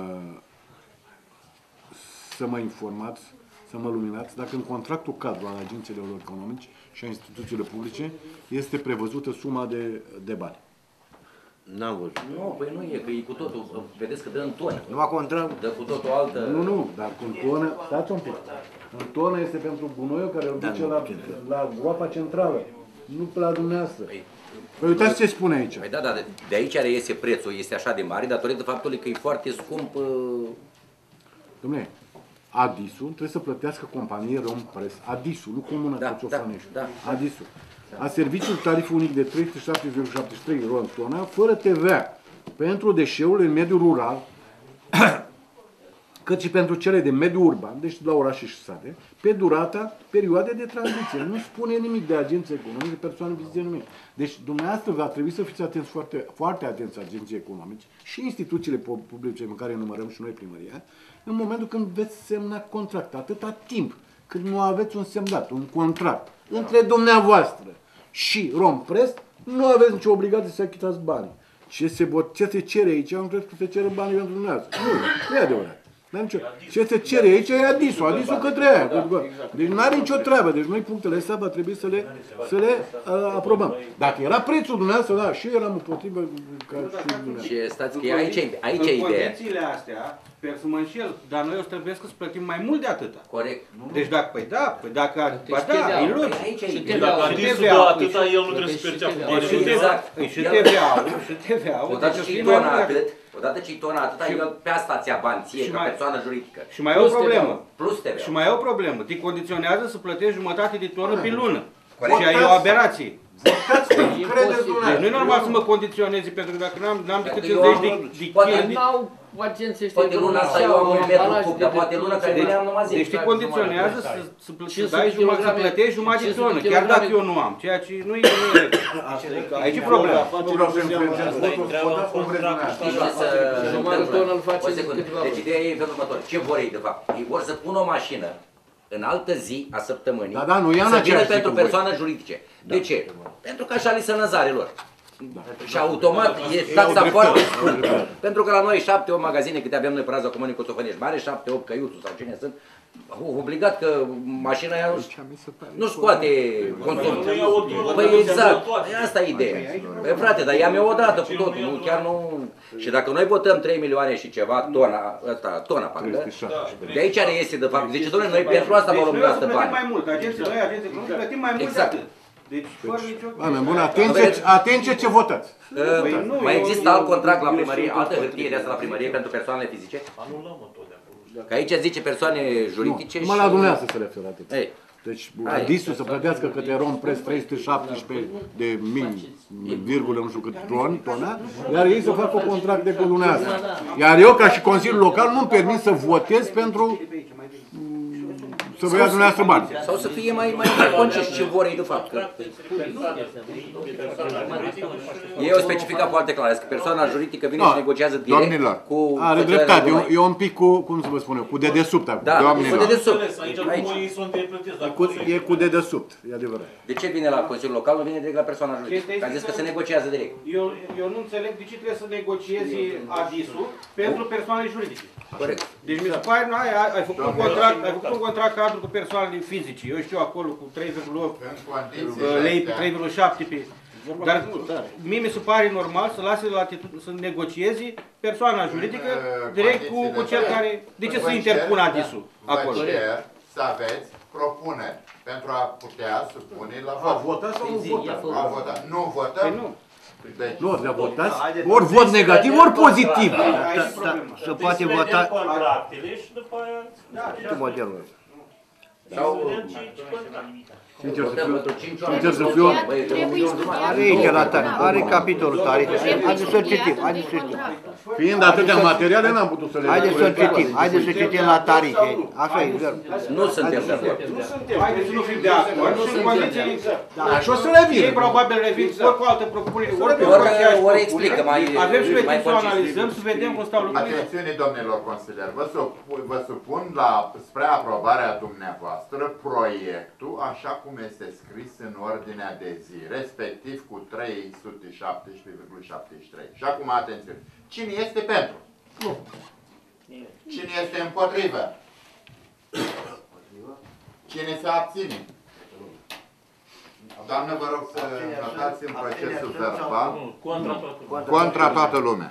să mă informați, să mă luminați, dacă în contractul cadru al agențiilor economici și a instituțiilor publice este prevăzută suma de bani. N-am văzut. Nu, păi nu e, că e cu totul, vedeți că dă în tonă. Numai contract. Dă cu totul altă... Nu, dar cu tonă, stați un pic. În tonă este pentru gunoiul care îl duce la groapa centrală, nu pe la dumneavoastră. Păi uitați ce spune aici. Păi da, de aici reiese prețul, este așa de mare, datorită faptului că e foarte scump... Dom'le, ADIS-ul trebuie să plătească companie Romprest. ADIS-ul, nu Comuna Coțofănești. Da. ADIS-ul. A serviciul tarif unic de 307,73 RON tona, fără TVA, pentru deșeurile în mediul rural, cât și pentru cele de mediu urban, deci la orașe și sate, pe durata perioadei de tranziție. Nu spune nimic de agenții economice, persoane vizite nimic. Deci, dumneavoastră va trebui să fiți atenți, foarte, foarte atenți agenții economici și instituțiile publice în care numărăm și noi primăria, în momentul când veți semna contract, atâta timp când nu aveți un semnat, un contract între dumneavoastră și Romprest, nu aveți nicio obligație să achitați banii. Ce se cere aici, eu nu cred că se cere banii pentru dumneavoastră. Nu e adevărat. Ce se cere aici e ADIS-ul, ADIS-ul către aia. Deci nu are nicio treabă, deci noi punctele astea va trebui să le aprobăm. Dacă era prețul dumneavoastră, da, și eu eram împotrivă ca și dumneavoastră. Și stați că aici e ideea. Condițiile astea, sper să mă înșel, dar noi o să trebuie să plătim mai mult de atâta. Corect. Deci dacă, dacă, e logic. Dacă ADIS-ul dă atâta, el nu trebuie să perceapă. Și TVA-ul, Odată ce-i tona atâta, el pe asta ți-a bani ție, ca persoană juridică. Și mai e o problemă. Plus TVA. Și mai e o problemă. Te condiționează să plătești jumătate de tonă pe lună. Și e o aberație. Votați cum credeți Deci dumneavoastră. nu e normal să mă condiționeze, pentru că dacă n-am decât Dacă eu 50 am- de poate chili, N-au pacienți ăștia. Poate luna asta eu am un metru cub, dar poate luna care vine am numai 10. deci te condiționează să 500 dai jumătate, să kilograme, plătești jumătate de 500 tonă, chiar dacă kilograme. eu nu am, ceea ce nu e Aici e problema. Nu vreau să influențez votul, votați cum vreți dumneavoastră. Știi ce se Jumătate de tonă îl face O în secundă. câteva Deci luni. ideea e în felul următor. Ce vor ei de fapt? Ei vor să pună o mașină în altă zi a săptămânii Da, nu ia în să vină aceeași zi pentru cu voi. persoane juridice. De ce? Pentru că așa li se năzarilor. Și automat e taxa foarte scumpă. Pentru că la noi 7-8 magazine câte avem noi pe raza Comunei Coțofănești mare, 7-8 căiuțuri sau cine sunt, obligat că mașina aia nu scoate consum. Păi exact, asta e ideea. Păi frate, dar ia-mi odată cu totul, nu, chiar nu... Și dacă noi votăm 3 milioane și ceva, tona parcă, de aici reiese de fapt. Zice, dom'le, noi pentru asta vă luăm de asta bani. mai mult, agenții economici plătim mai mult de Exact. atât. Deci, fără nicio... Oameni buni, atenție ce votați. Mai există alt contract la primărie, altă hârtie de asta la primărie pentru persoanele fizice? Că aici zice persoane juridice și... Numai la dumneavoastră se referă atât. Ei, Deci Adisul să plătească către Rompreț 317 de mii, virgulă, nu știu cât tona, iar ei să facă un contract de cu dumneavoastră. Iar eu, ca și Consiliul Local, nu-mi permit să votez pentru să vă ia dumneavoastră bani. sau să fie mai conceși ce vor ei de fapt. Că... Ei au specificat foarte clar, că persoana juridică vine și negociază direct domnilor, cu... Are dreptate, e un pic cu, cum să vă spun eu, cu dedesubt acum. Da, cu Doamnelor. dedesubt. Aici Aici. cum ei sunt plătiți, dar E cu dedesubt, e adevărat. De ce vine la Consiliul Local, nu vine direct la persoana juridică? Că a zis că se negociază direct. Eu nu înțeleg de ce trebuie să negociezi ADIS-ul pentru persoane juridice. Corect. Deci mi se pare, ai făcut un contract cadru cu persoanele fizice, eu știu acolo cu 3,8 lei pe 3,7 pe... Dar mie mi se pare normal să lase la latitudine, să negociezi persoana juridică direct cu cel care... De ce să interpună ADIS-ul acolo? Vă cer să aveți propuneri pentru a putea supune la vot. Votați sau nu votați? Nu votăm? Păi nu. Deci, Nu, dar votați ori vot negativ, ori pozitiv. Se poate vota contractele și după aia... cu modelul. Sau... Sincer să Votăm fiu, pentru 5 sincer să fiu, Are aici la tarif, are capitolul tarif. Haideți să citim, haideți să citim. fiind atâtea materiale, n-am putut să le... Haideți să citim, haideți să citim la tarife. Așa e, verb. Nu suntem de acord. Haideți să nu fim de acord, sunt condiții... Da, și o să revin. Ei probabil revin ori cu altă propunere, ori pe Ori explică mai avem și noi mai timp să concis. analizăm, să vedem cum stau lucrurile. atențiune, domnilor consilieri, vă supun spre aprobarea dumneavoastră proiectul așa cum este scris în ordinea de zi, respectiv cu 317,73. Și acum atențiune. Cine este pentru? Nu. Cine este împotrivă? Cine se abține? Doamnă, vă rog să notați în procesul verbal contra toată lumea.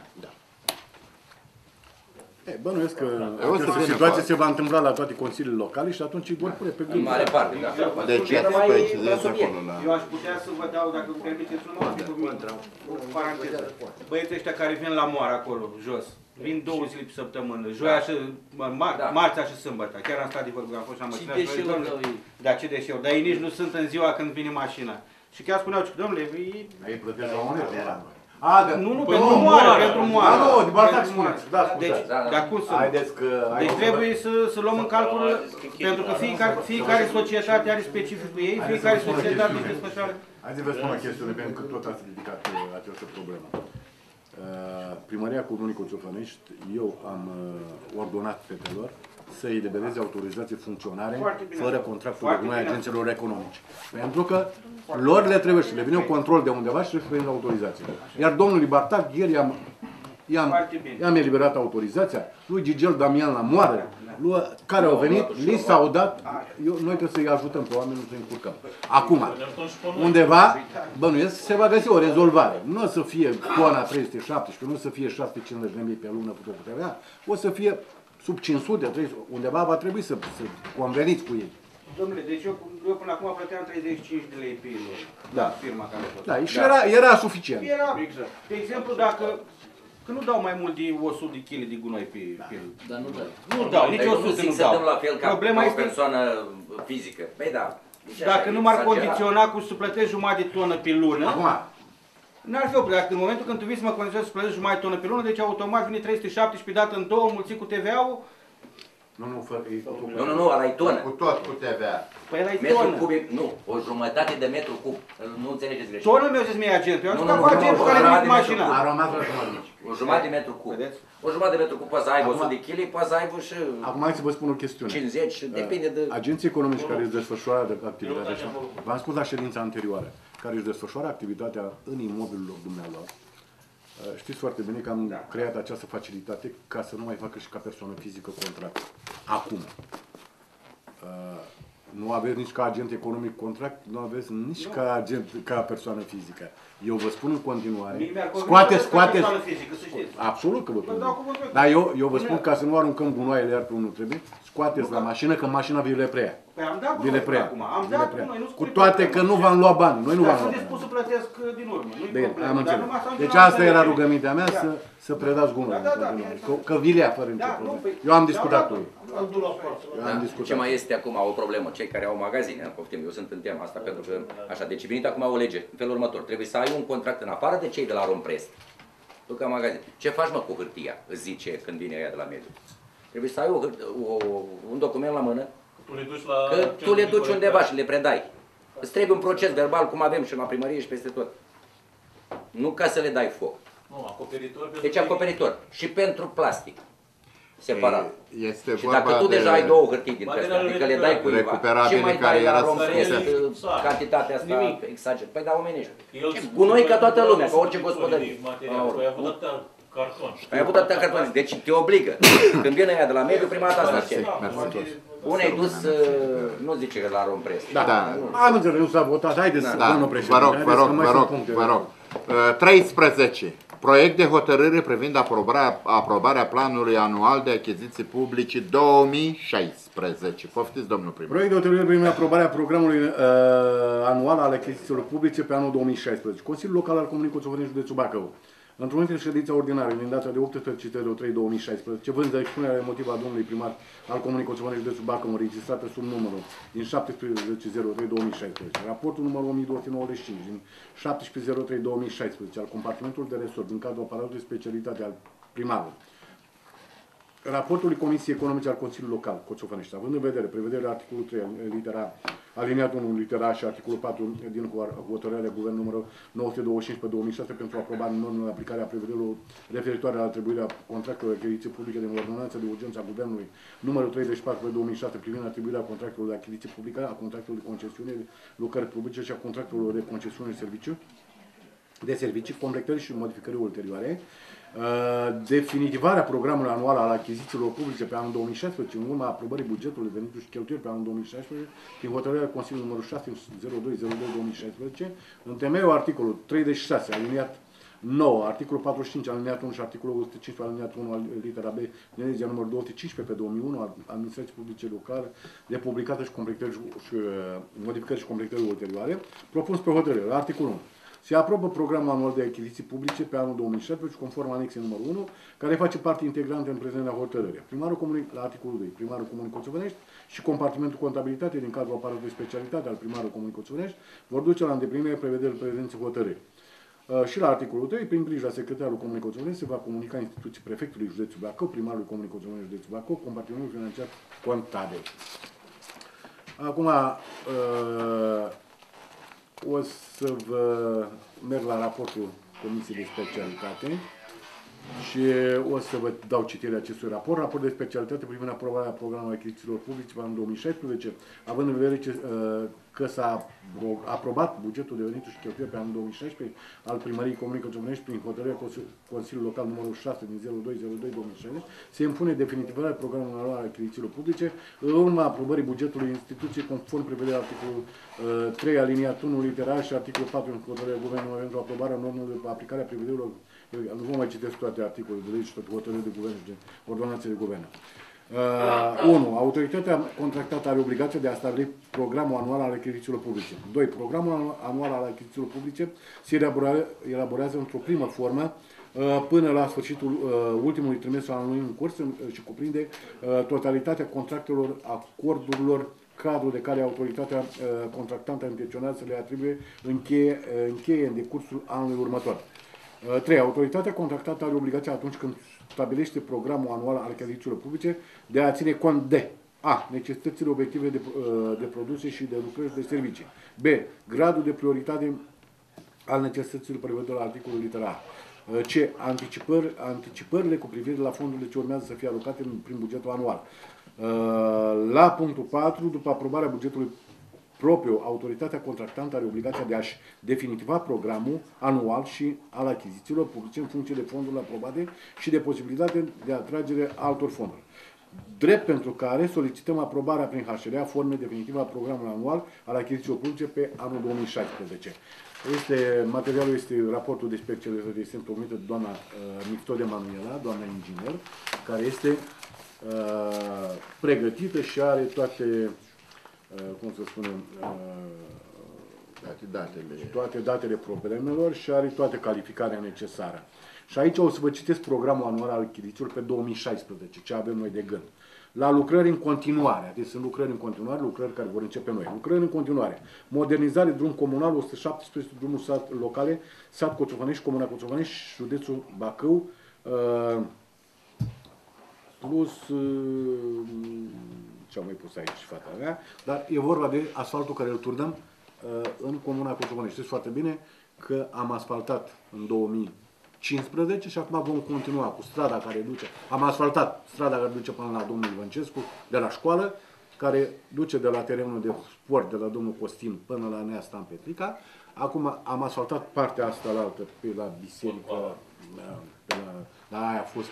Bănuiesc că această situație se va întâmpla la toate consiliile locale și atunci îi vor pune pe În gând. mare parte, da. De ce? Păi, citeți acolo la... Eu aș putea să vă dau, dacă îmi permiteți, o paranteză. Băieții ăștia care vin la moară acolo, jos, vin 2 zile pe săptămână, joia și marțea și sâmbătă. Chiar am stat de vorbă, am fost și am Și măcinat. deșeuri dau ei. Da, ce deșeuri? Dar ei nici nu sunt în ziua când vine mașina. Și chiar spuneau, domnule, Ei plătesc la monetă. nu, pentru moară, pentru moară. Nu, de Bartac spuneți. Da, Deci, scuzați. dar cum să... Haideți că... Deci trebuie să luăm în calcul, pentru că fiecare societate are specificul ei, fiecare societate își desfășoară. Haideți să vă spun o chestiune, pentru că tot ați ridicat această problemă. Primăria Comunei Coțofănești, eu am ordonat fetelor să elibereze autorizație funcționare fără contractul de noi agenților economice. Pentru că lor le trebuie și le vine un control de undeva și trebuie să vină autorizație. Iar domnului Bartac, ieri i-am eliberat autorizația, lui Gigel Damian la moară, care au venit, li s-au dat, noi trebuie să-i ajutăm pe oameni, nu să-i încurcăm. Acum, undeva, bănuiesc, se va găsi o rezolvare. Nu o să fie tona 317, nu o să fie 750 de mii pe lună cu TVA, o să fie sub 500, 300, undeva va trebui să conveniți cu ei. Domnule, deci eu până acum plăteam 35 de lei pe lună. Da. Firma care a fost. Da, și era suficient. Era, de exemplu, dacă că nu dau mai mult de 100 de kg de gunoi pe lună. Dar nu dau. Nu dau, nici 100 nu nu se dau. dăm la fel ca Problema o este persoană fizică. Păi da, Dacă nu m-ar condiționa cu să plătesc jumătate de tonă pe lună, Acum, n-ar fi o problemă. Dacă în momentul când tu vii să mă condiționezi să plătesc jumătate de tonă pe lună, deci automat vine 317 dată în 2, mulțit cu TVA-ul. Nu, ăla e tonă. Cu tot, cu TVA. Păi ăla e Metru tonă. cub, nu, o jumătate de metru cub. Nu înțelegeți greșit. Tonă mi-a zis mie agentul. Eu am zis că Nu, cu agentul care vine cu nu, mașina. a rămas la jumătate. O jumătate de metru cub. Vedeți? O jumătate de metru cub poate să aibă Acum- 100 de kg, poate să aibă și Acum hai să vă spun o chestiune. 50, depinde de... Agenții economici care își desfășoară activitatea, v-am spus la ședința anterioară, care își desfășoară activitatea în imobilul dumnealor, știți foarte bine că am creat această facilitate ca să nu mai facă și ca persoană fizică contract. Acum. Nu aveți nici ca agent economic contract, nu aveți nici ca agent, ca persoană fizică. Eu vă spun în continuare, scoateți. Absolut că vă spun. Dar eu vă spun ca să nu aruncăm gunoaiele iar pe unul trebuie, scoateți la mașină, că mașina vi le preia. Păi am dat Vi le preia. acum. Am dat cu noi, nu Cu toate că nu v-am luat bani. Noi nu v-am Dar luat sunt dispus bani. să plătesc din urmă. Nu-i Bine, problemă. am Dar înțeles. numai s-au Deci întâmplat asta era să- rugămintea mea, să predați gunoiul. Da, în da, continuare. bine. Că vi le ia fără nicio Da, nu, problemă. păi- Eu am discutat cu ei. Eu am Ce discutat. mai este acum o problemă? Cei care au magazine, poftim, eu sunt în tema asta pentru că așa, deci venit acum o lege în felul următor. Trebuie să ai un contract în afară de cei de la Romprest. Tu ca magazin. Ce faci mă cu hârtia? Îți zice când vine ea de la mediu. Trebuie să ai un document la mână, Tu le duci la... că tu le duci undeva și le predai. Îți trebuie un proces verbal, cum avem și la primărie și peste tot. Nu ca să le dai foc. Nu, acoperitor. Deci acoperitor. Și pentru plastic. Separat. Este Și vorba dacă tu de deja ai două hârtii dintre astea, materiale adică le dai cuiva recuperabile și mai care dai la era Romprest scrise. cantitatea asta exagerat. Păi da, omenești. El Gunoi ca toată lumea, ca orice gospodărie. Ai avut atâtea carton. Ai avut atâtea cartoane, deci te obligă. Când vine ea de la mediu, prima dată asta cere. Una e dus, nu zice la Romprest. Da. Am înțeles, nu s-a votat. Haideți, domnul președinte. Vă rog, haideți vă rog, că mai vă sunt rog, puncte. vă rog. 13. Proiect de hotărâre privind aprobarea planului anual de achiziții publice 2016. Poftiți, domnul primar. Proiect de hotărâre privind aprobarea programului anual al achizițiilor publice pe anul 2016. Consiliul Local al Comunei Coțovenești, județul Bacău. Într-un dintre ședința ordinară din data de 18.03.2016, vând de expunerea emotivă a domnului primar al Comunei Coțovenești, județul Bacău, înregistrată sub numărul din 17.03.2016, raportul numărul 1295 din 17.03.2016 al compartimentului de resort din cadrul aparatului de specialitate al primarului, raportului Comisiei Economice al Consiliului Local Coțovenești, având în vedere prevederea articolul 3, litera aliniatul 1, litera A și articolul 4 din hotărârea Guvernului numărul 925 pe 2006 pentru aprobarea normelor de aplicare a prevederilor referitoare la atribuirea contractelor de achiziții publice din ordonanța de urgență a Guvernului numărul 34 pe 2006 privind atribuirea contractelor de achiziții publice, a contractelor de concesiune, lucrări publice și a contractelor de concesiune de servicii, completări și modificări ulterioare, definitivarea programului anual al achizițiilor publice pe anul 2016, în urma aprobării bugetului, venituri și cheltuieli pe anul 2016, prin hotărârea Consiliului numărul 602/02/2016, în temeiul articolul 36, aliniat 9, articolul 45, aliniatul 1 și articolul 115, aliniatul 1, litera B, din legea numărul 215 pe 2001, al administrației publice locale, de publicată și completări și modificări și completări ulterioare, propun pe hotărâre, la articolul 1. Se aprobă programul anual de achiziții publice pe anul 2017, conform anexei numărul 1, care face parte integrantă în prezența hotărâre. Primarul Comunei, la articolul 2, primarul Comunei Coțovenești și compartimentul contabilitate din cadrul aparatului de specialitate al primarului Comunei Coțovenești vor duce la îndeplinire prevederile prezenței hotărâri. Și la articolul 3, prin grija secretarul Comunei Coțovenești se va comunica instituții prefectului județul Bacău, primarului Comunei Coțovenești județul Bacău, compartimentul financiar contabil. Acum, o să vă merg la raportul Comisiei de Specialitate și o să vă dau citirea acestui raport. Raport de specialitate privind aprobarea programului achizițiilor publice pe anul 2016, având în vedere că s-a aprobat bugetul de venituri și cheltuieli pe anul 2016 al Primăriei Comunei Coțovenești prin hotărârea Consiliului Local numărul 6 din 02/02/2016, se impune definitivarea programului anual al achizițiilor publice în urma aprobării bugetului instituției conform prevederea articolul 3 aliniat 1 litera și articolul 4 în hotărârea Guvernului pentru aprobarea normelor de aplicare a prevederilor. Nu vă mai citesc toate articolele de lege și toate hotărârile de guvern și ordonanțe de guvern. 1. Autoritatea contractată are obligația de a stabili programul anual al achizițiilor publice. 2. Programul anual al achizițiilor publice se elaborează într-o primă formă până la sfârșitul ultimului trimestru al anului în curs și cuprinde totalitatea contractelor, acordurilor cadru de care autoritatea contractantă intenționează să le atribuie încheie în decursul anului următor. 3. Autoritatea contractantă are obligația atunci când stabilește programul anual al achizițiilor publice de a ține cont de a. Necesitățile obiective de produse și de lucrări și de servicii. B. Gradul de prioritate al necesităților prevăzute la articolul litera A. C. Anticipările cu privire la fondurile ce urmează să fie alocate prin bugetul anual. La punctul 4, după aprobarea bugetului propriu, autoritatea contractantă are obligația de a-și definitiva programul anual și al achizițiilor publice în funcție de fondurile aprobate și de posibilitatea de atragere altor fonduri. Drept pentru care solicităm aprobarea prin HRA a formei definitive a programului anual al achizițiilor publice pe anul 2016. Materialul este raportul de specializare, este întocmită de doamna Nictode Manuela, doamna inginer, care este pregătită și are toate, cum să spunem, toate datele problemelor și are toată calificarea necesară. Și aici o să vă citesc programul anual al achizițiilor pe 2016, ce avem noi de gând. La lucrări în continuare, deci sunt lucrări în continuare, lucrări care vor începe noi. Lucrări în continuare, modernizare, drum comunal, 117 drumuri locale, sat Coțofănești, Comuna Coțofănești, județul Bacău, plus, ce am mai pus aici fata mea, dar e vorba de asfaltul care îl turnăm în Comuna Coțofănești. Știți foarte bine că am asfaltat în 2015 și acum vom continua cu strada care duce, am asfaltat strada care duce până la domnul Ivancescu, de la școală, care duce de la terenul de sport, de la domnul Costin până la Nea Stan Petrica. Acum am asfaltat partea asta la altă, pe la biserică, la aia a fost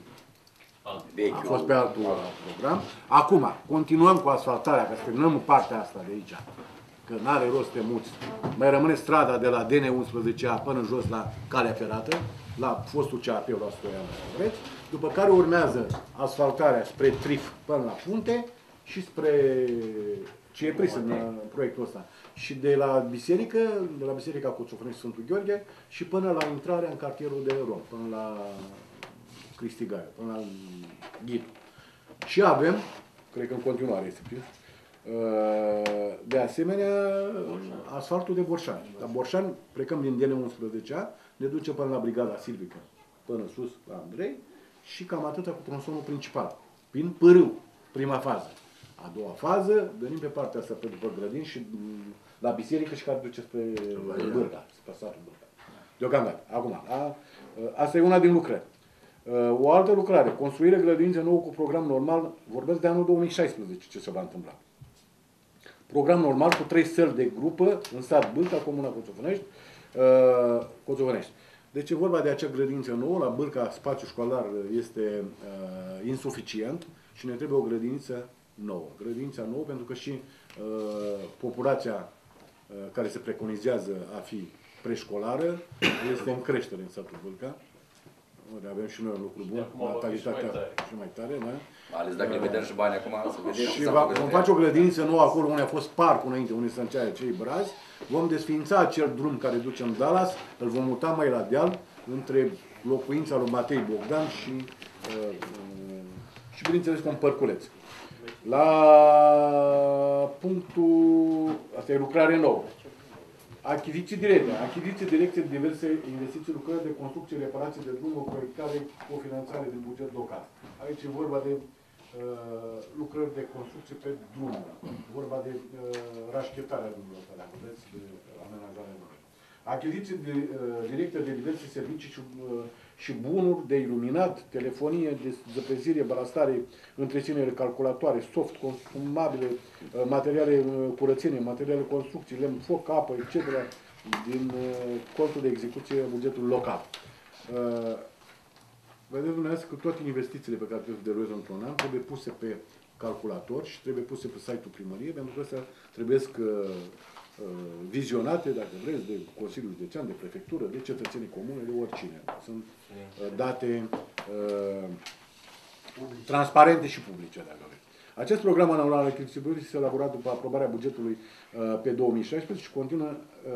pe altul program. Acum, continuăm cu asfaltarea, că terminăm partea asta de aici, că n-are rost de mulți. Mai rămâne strada de la DN11A până jos la calea ferată, la fostul CAP, la Stoian, după care urmează asfaltarea spre Trif până la Punte și spre ce e prins în proiectul ăsta. Și de la Biserica Coțofănești Sfântul Gheorghe și până la intrarea în cartierul de Rom, până la Cristi Gaiu, până la Ghitu. Și avem, cred că în continuare este prins, de asemenea, asfaltul de Borșani. La Borșani plecăm din DN11A, ne duce până la Brigada Silvică, până sus la Andrei și cam atâta cu tronsonul principal, prin Pârâu, prima fază. A doua fază, venim pe partea asta pe după grădini și la biserică și care duce spre Bârga, spre satul Bârga. Deocamdată. Acum, asta e una din lucrări. O altă lucrare, construire grădinițe nouă cu program normal, vorbesc de anul 2016 ce se va întâmpla. Program normal cu 3 săli de grupă în sat Bâlca, Comuna Coțofănești. Deci e vorba de acea grădiniță nouă, la Bâlca spațiul școlar este insuficient și ne trebuie o grădiniță nouă. Grădinița nouă pentru că și populația care se preconizează a fi preșcolară este în creștere în satul Bâlca. Avem și noi un lucru bun, natalitatea și mai tare, da? Ales dacă le vedem și bani acum, să vedem. Și vom face o grădiniță nouă acolo unde a fost parcul înainte, unde se înceară cei brazi. Vom desființa acel drum care duce în Dallas, îl vom muta mai la deal, între locuința lui Matei Bogdan și bineînțeles cu un părculeț. La punctul, asta e lucrare nouă. Achiziții directe. Achiziții directe de diverse investiții, lucrări de construcție, reparație de drumuri, proiectare, cofinanțare din buget local. Aici e vorba de lucrări de construcție pe drumuri. E vorba de rașchetarea drumurilor, dacă vreți, de amenajarea drumurilor. Achiziții directe de diverse servicii și bunuri de iluminat, telefonie, de zăpezire, balastare, întreținere, calculatoare, soft, consumabile, materiale curățenie, materiale construcții, lemn, foc, apă, etc. din contul de execuție a bugetului local. Vedeți dumneavoastră că toate investițiile pe care trebuie să derulează într-un an trebuie puse pe calculator și trebuie puse pe site-ul primăriei, pentru că astea trebuie vizionate, dacă vreți, de Consiliul Județean, de Prefectură, de cetățenii comune, de oricine. Sunt date transparente și publice, dacă vreți. Acest program anual al achizițiilor este elaborat după aprobarea bugetului pe 2016 și continuă,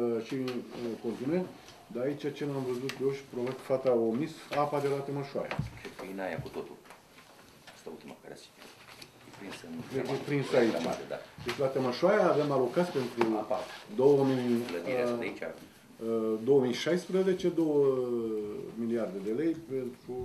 dar aici ce n-am văzut eu și probabil fata a omis apa de la Tămășoaia. Cred că e în aia cu totul. Asta ultima care se prins aici. Da. Deci la Tămășoaia avem alocați pentru 2016 2 miliarde de lei pentru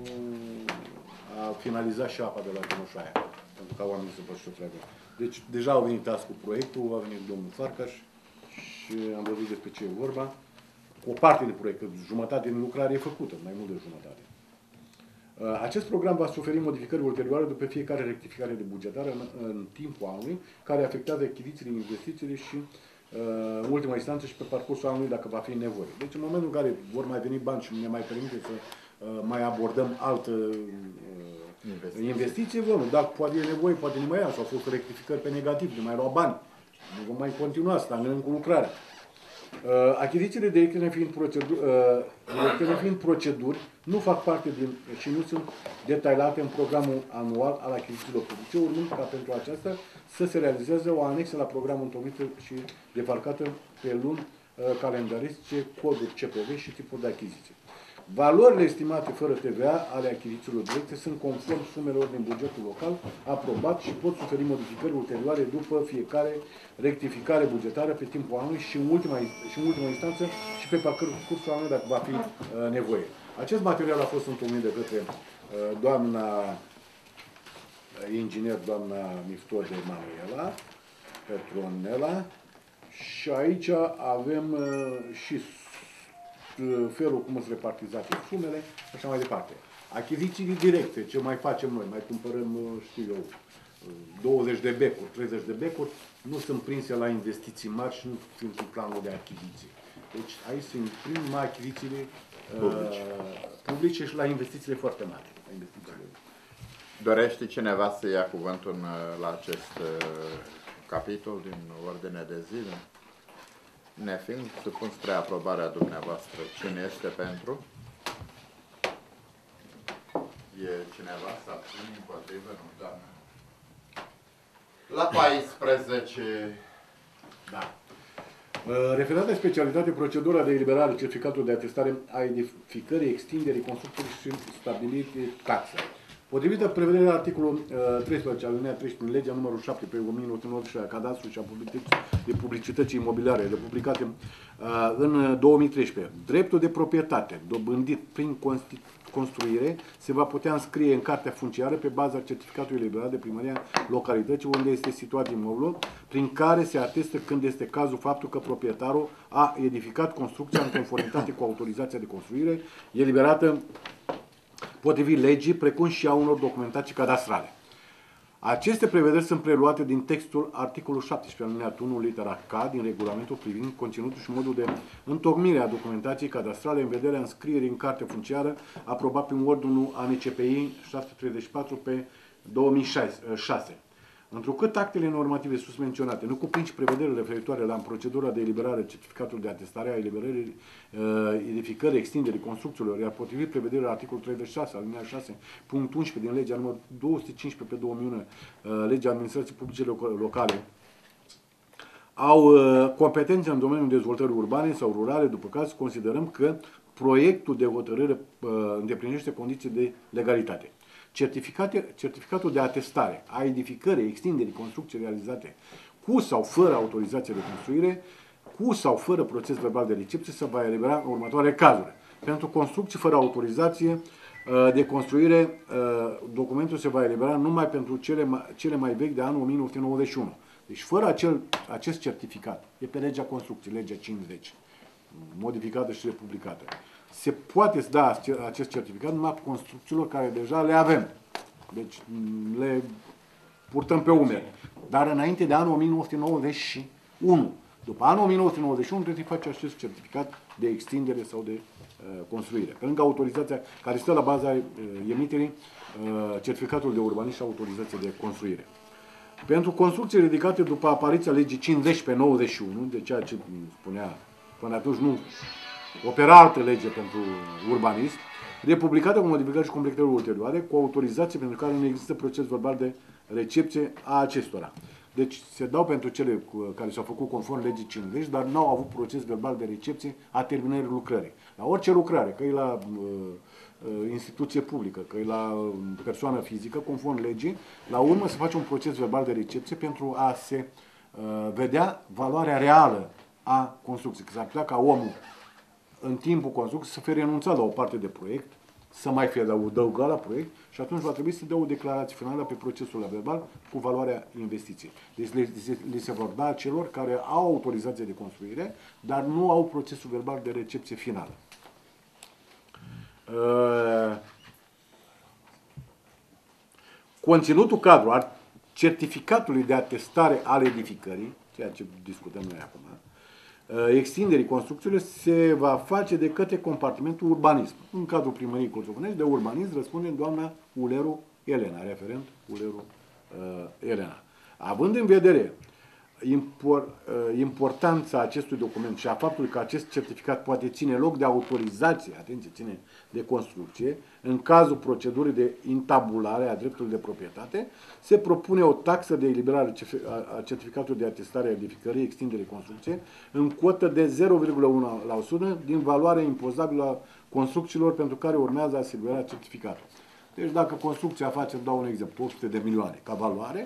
a finaliza și apa de la Tămășoaia, pentru ca oamenii să poată să treacă. Deci deja au venit azi cu proiectul, a venit domnul Farcaș și am văzut despre ce e vorba. O parte din proiect, jumătate din lucrare e făcută, mai mult de jumătate. Acest program va suferi modificări ulterioare după fiecare rectificare de bugetară în timpul anului, care afectează achizițiile, investițiile și în ultima instanță și pe parcursul anului dacă va fi nevoie. Deci în momentul în care vor mai veni bani și ne mai permite să mai abordăm altă investiție, dacă poate e nevoie, poate nu mai ia, sau au fost rectificări pe negativ, nu mai luau bani. Nu vom mai continua, stagăm cu lucrarea. Achizițiile directe nefiind proceduri, nu fac parte din și nu sunt detaliate în programul anual al achizițiilor publice, urmând ca pentru aceasta să se realizeze o anexă la programul întocmită și defalcată pe luni calendaristice, coduri CPV și tipuri de achiziție. Valorile estimate fără TVA ale achizițiilor directe sunt conform sumelor din bugetul local aprobat și pot suferi modificări ulterioare după fiecare rectificare bugetară pe timpul anului și în ultima instanță și pe parcursul anului dacă va fi nevoie. Acest material a fost întocmit de către doamna inginer, doamna Miftode Manuela Petronela și aici avem și felul cum sunt repartizate sumele și așa mai departe. Achiziții directe, ce mai facem noi, mai cumpărăm, știu eu, 20 de becuri, 30 de becuri, nu sunt prinse la investiții mari și nu sunt în planul de achiziție. Deci aici sunt prin achizițiile publice și la investițiile foarte mari. Dorește cineva să ia cuvântul la acest capitol din ordine de zi? Nefiind supun spre aprobarea dumneavoastră, cine este pentru? E cineva să abține împotrivă? Nu, doamne. La 14. Da. Referat de specialitate, procedura de eliberare, certificatul de atestare a edificării, extinderii, construcției și stabilirii taxe. Potrivit prevederii articolul 13 alineea 13 din legea numărul 7 pe 1996 a cadastrului și a publicității imobiliare republicate în 2013, dreptul de proprietate dobândit prin construire se va putea înscrie în cartea funciară pe baza certificatului eliberat de primăria localității unde este situat imobilul, prin care se atestă când este cazul faptul că proprietarul a edificat construcția în conformitate cu autorizația de construire eliberată potrivit legii, precum și a unor documentații cadastrale. Aceste prevederi sunt preluate din textul articolul 17 alineatul 1 litera K din regulamentul privind conținutul și modul de întocmire a documentației cadastrale în vederea înscrierii în carte funciară aprobat prin ordinul ANCPI 634 pe 2006. Întrucât actele normative sus menționate nu cuprind și prevederile referitoare la procedura de eliberare, certificatul de atestare a eliberării, edificării, extinderii construcțiilor, iar potrivit prevederilor articolul 36, alineea 6, punct 11 din legea numărul 215 pe 2001, legea administrației publice locale, au competențe în domeniul dezvoltării urbane sau rurale, după caz, considerăm că proiectul de hotărâre îndeplinește condiții de legalitate. Certificatul de atestare a edificării, extinderii, construcții realizate cu sau fără autorizație de construire, cu sau fără proces verbal de recepție, se va elibera în următoarele cazuri. Pentru construcții fără autorizație de construire, documentul se va elibera numai pentru cele mai vechi de anul 1991. Deci fără acest certificat, e pe legea construcției, legea 50, modificată și republicată. Se poate da acest certificat numai construcțiilor care deja le avem. Deci le purtăm pe umeri. Dar înainte de anul 1991. După anul 1991 trebuie să face acest certificat de extindere sau de construire. Pe lângă autorizația care stă la baza emiterii, certificatul de urbanism și autorizația de construire. Pentru construcții ridicate după apariția legii 50 pe 91, de ceea ce spunea până atunci nu opera altă lege pentru urbanism, republicată cu modificări și completări ulterioare, cu autorizație pentru care nu există proces verbal de recepție a acestora. Deci se dau pentru cele care s-au făcut conform legii 50, dar nu au avut proces verbal de recepție a terminării lucrării. La orice lucrare, că e la instituție publică, că e la persoană fizică, conform legii, la urmă se face un proces verbal de recepție pentru a se vedea valoarea reală a construcției. Că s-ar putea ca omul, în timpul construcției, să fie renunțat la o parte de proiect, să mai fie adăugat la proiect și atunci va trebui să dea o declarație finală pe procesul verbal cu valoarea investiției. Deci le se vor da celor care au autorizație de construire, dar nu au procesul verbal de recepție finală. Conținutul cadru al certificatului de atestare al edificării, ceea ce discutăm noi acum, extinderii construcțiilor se va face de către compartimentul urbanism. În cadrul primăriei Coțovenești, de urbanism răspunde doamna Uleru Elena, referent Uleru Elena. Având în vedere importanța acestui document și a faptului că acest certificat poate ține loc de autorizație, atenție, ține de construcție, în cazul procedurii de intabulare a dreptului de proprietate, se propune o taxă de eliberare a certificatului de atestare a edificării, extindere, construcție, în cotă de 0,1% din valoarea impozabilă a construcțiilor pentru care urmează a se elibera certificatul. Deci dacă construcția face, dau un exemplu, 800 de milioane ca valoare,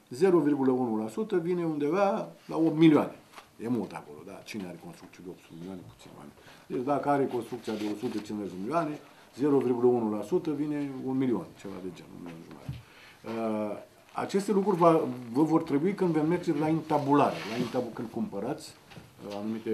0,1% vine undeva la 8 milioane. E mult acolo, da? Cine are construcție de 800 milioane? Puțin oameni. Deci dacă are construcția de 150 de milioane, 0,1% vine 1 milion, ceva de genul, 1 milion jumătate. Aceste lucruri vă vor trebui când veți merge la intabulare, când cumpărați anumite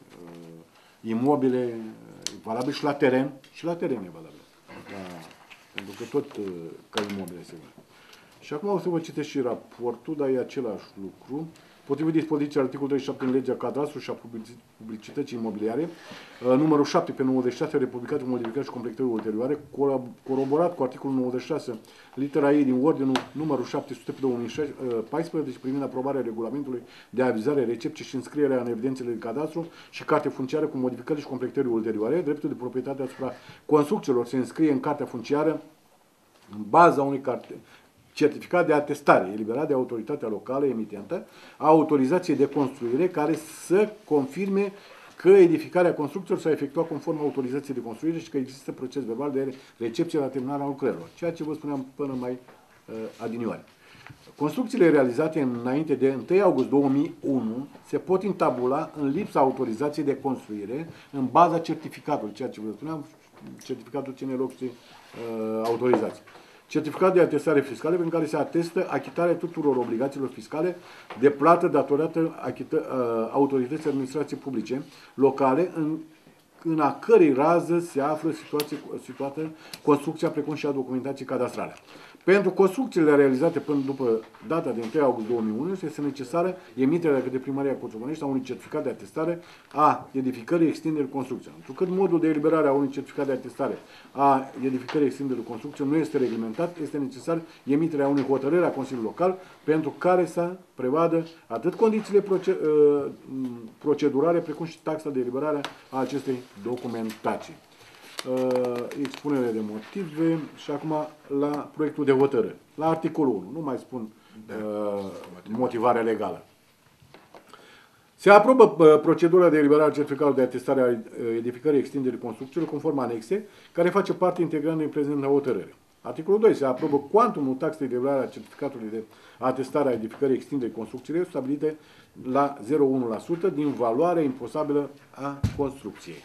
imobile, valabil și la teren, și la teren e valabil. Pentru că tot ca imobile se văd. Și acum o să vă citesc și raportul, dar e același lucru. Potrivit dispoziției articolului 37 în legea cadastrului și a publicității imobiliare, numărul 7 pe 96, republicat, modificat și completări ulterioare, coroborat cu articolul 96, litera I din ordinul numărul 700 pe 2014, privind aprobarea regulamentului de avizare, recepție și înscrierea în evidențele de cadastru și carte funciară cu modificări și completări ulterioare, dreptul de proprietate asupra construcțiilor se înscrie în cartea funciară în baza unui certificat de atestare, eliberat de autoritatea locală emitentă, a autorizației de construire care să confirme că edificarea construcțiilor s-a efectuat conform autorizației de construire și că există proces verbal de recepție la terminarea lucrărilor. Ceea ce vă spuneam până mai adinioare. Construcțiile realizate înainte de 1 august 2001 se pot intabula în lipsa autorizației de construire în baza certificatului, ceea ce vă spuneam, certificatul ține loc și autorizație. Certificat de atestare fiscale prin care se atestă achitarea tuturor obligațiilor fiscale de plată datorată autorității administrației publice locale în a cărei rază se află situată construcția precum și a documentației cadastrale. Pentru construcțiile realizate până după data de 1 august 2001 este necesară emiterea de către Primăria Coțovenești a unui certificat de atestare a edificării, extinderii, construcției. Întrucât modul de eliberare a unui certificat de atestare a edificării, extinderii, construcției nu este reglementat, este necesar emiterea unei hotărâri a Consiliului Local pentru care să prevadă atât condițiile procedurale precum și taxa de eliberare a acestei documentații. Expunere de motive și acum la proiectul de hotărâre. La articolul 1, nu mai spun motivarea legală. Se aprobă procedura de eliberare a certificatului de atestare a edificării, extinderii, construcțiilor conform anexe, care face parte integrantă din prezenta hotărâre. Articolul 2. Se aprobă cuantumul taxei de eliberare a certificatului de atestare a edificării, extinderii, construcțiilor stabilite la 0,1% din valoarea imposabilă a construcției.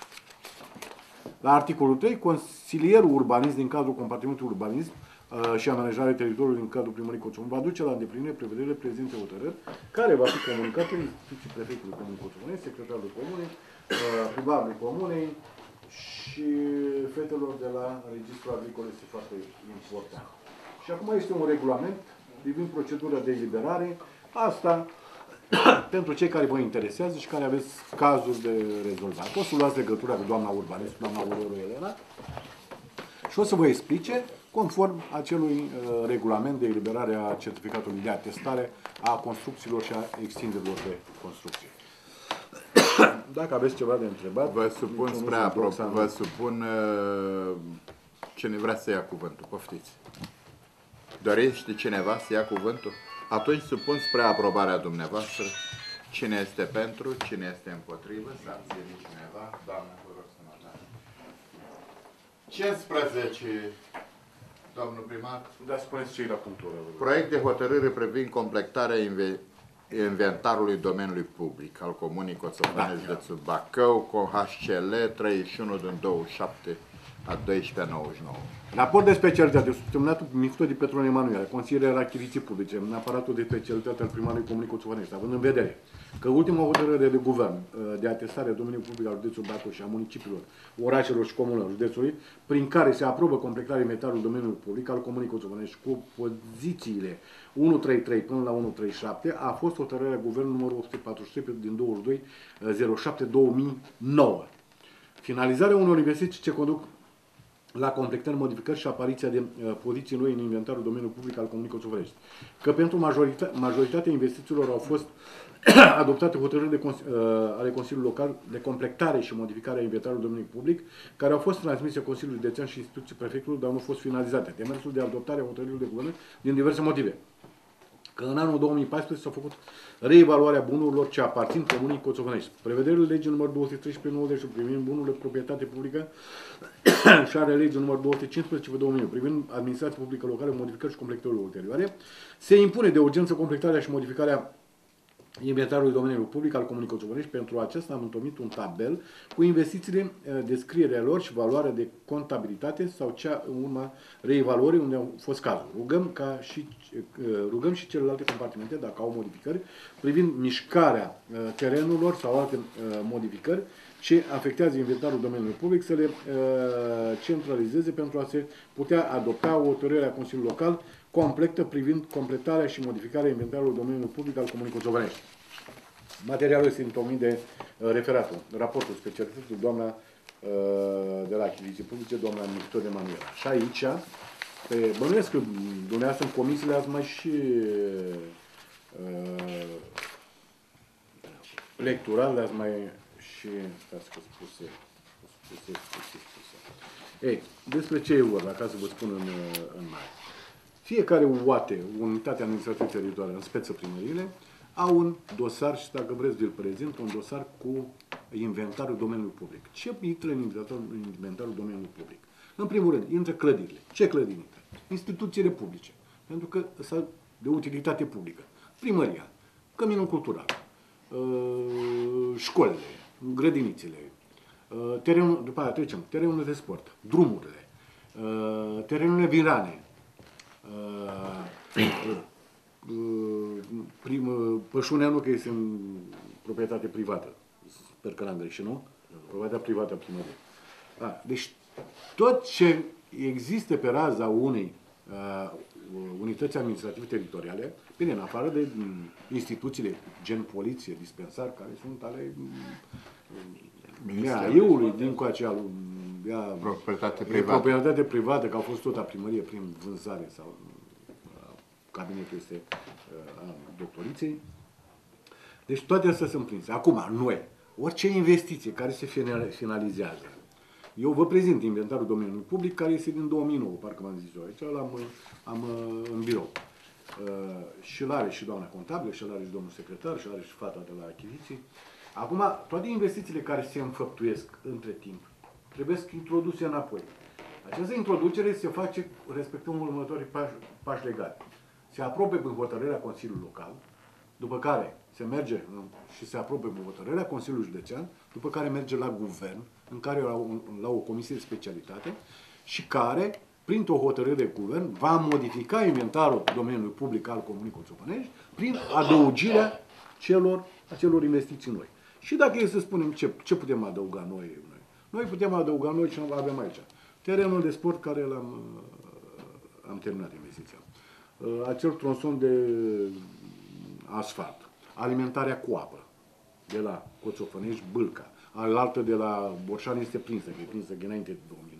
La articolul 3, consilierul urbanist din cadrul compartimentului urbanism și amenajare teritoriului din cadrul primării Coțovenești va duce la îndeplinire prevederile prezente hotărâri, care va fi comunicată în instituții prefectului Comunei Coțovenești, secretarul Comunei, primarului Comunei și fetelor de la Registrul Agricol, este foarte important. Și acum este un regulament privind procedura de eliberare. Asta pentru cei care vă interesează și care aveți cazuri de rezolvat. O să luați legătura cu doamna urbanist, doamna Uleru Elena, și o să vă explice conform acelui regulament de eliberare a certificatului de atestare a construcțiilor și a extinderilor de construcții. Dacă aveți ceva de întrebat... Vă supun cine vrea să ia cuvântul. Poftiți. Dorește cineva să ia cuvântul? Atunci supun spre aprobarea dumneavoastră. Cine este pentru, cine este împotrivă, să abține cineva. Doamne, vă rog să mă dați. 15, domnul primar. Da, spuneți ce e la punctul ăla. Proiect de hotărâre privind completarea inventarului domeniului public al Comunii Coțofanezi, județul Bacău, cu HCL 31 din 27 a 1299. Raport de specialitate, subsemnatul Miftodi Petron Emanuel, consilier la achiziții publice, în aparatul de specialitate al primarului Comunii Coțofanești, având în vedere că ultima hotărâre de guvern de atestare a domeniului public al județului Bacău și a municipiilor, orașelor și comunelor județului, prin care se aprobă completarea inventarului domeniului public al Comunii Coțofanești cu pozițiile 133 până la 137, a fost hotărârea guvernului numărul 843 din 22/07/2009. Finalizarea unor investiții ce conduc la completări, modificări și apariția de poziții noi în inventarul domeniului public al Comunii Coțofanești. Că pentru majoritatea investițiilor au fost adoptate hotărâri ale Consiliului Local de completare și modificare a inventarului domeniului public, care au fost transmise Consiliului Județean și instituții prefectului, dar nu au fost finalizate. Demersul de adoptare a hotărârilor de guvern din diverse motive. Că în anul 2014 s-a făcut reevaluarea bunurilor ce aparțin Comunii Coțofanești. Prevederile legii numărul 213/90 privind bunurile proprietate publică și are legea numărul 215/2000 privind administrația publică locală, modificări și completările ulterioare, se impune de urgență completarea și modificarea inventarului domeniului public al Comunii Coțofanești. Pentru acesta am întocmit un tabel cu investițiile, descrierea lor și valoarea de contabilitate sau cea în urma reevaluării unde au fost cazuri. Rugăm și celelalte compartimente, dacă au modificări, privind mișcarea terenurilor sau alte modificări ce afectează inventarul domeniului public, să le centralizeze pentru a se putea adopta o hotărâre a Consiliului Local completă privind completarea și modificarea inventarului domeniului public al Comunii Coțofanești. Materialul este întocmit de referatul, raportul specialității, doamna de la achiziții publice, doamna Miftodi Emanuel. Și aici, bănuiesc că dumneavoastră în comisiile ați mai și lectural, ați mai și, stați că spuse. Ei, despre ce e vorba, ca să vă spun în mare. Fiecare UATE, unitate administrativă teritorială, în speță primăriile, au un dosar și, dacă vreți, vi-l prezint, un dosar cu inventarul domeniului public. Ce intră în inventarul domeniului public? În primul rând, intră clădirile. Ce clădiri intră? Instituțiile publice. Pentru că sunt de utilitate publică. Primăria, căminul cultural, școlile, grădinițele, terenul, după aceea trecem, terenurile de sport, drumurile, terenurile virane, pășuneanul, că este în proprietate privată. Sper că n-am greșit, nu? Proprietatea privată a primăriei. Deci tot ce există pe raza unei unități administrative teritoriale, bine, în afară de instituțiile gen poliție, dispensar, care sunt ale EU-ului, din coace al proprietate privată, că au fost tot a primărie prin vânzare sau cabinetul este a doctoriței. Deci toate astea sunt prinse. Acum, noi, orice investiție care se finalizează, eu vă prezint inventarul domeniului public, care este din 2009, parcă v-am zis eu aici, l-am în birou. Și l-are și doamna contabilă, și l-are și domnul secretar, și l-are și fata de la achiziții. Acum, toate investițiile care se înfăptuiesc între timp, trebuie să introduse înapoi. Această introducere se face respectând următorii pași legali. Se aprobe prin hotărârea Consiliului Local, după care se merge și se aprobe prin hotărârea Consiliului Județean, după care merge la guvern, în care la o comisie de specialitate și care, printr-o hotărâre de guvern, va modifica inventarul domeniului public al Comunii Coțofanești prin adăugirea acelor investiții noi. Și dacă e să spunem ce putem adăuga noi? Noi putem adăuga noi ce avem aici. Terenul de sport care am terminat investiția. Acel tronson de asfalt. Alimentarea cu apă de la Coțofanești, Bâlca. Alaltă de la Borșani este prinsă, că e prinsă înainte de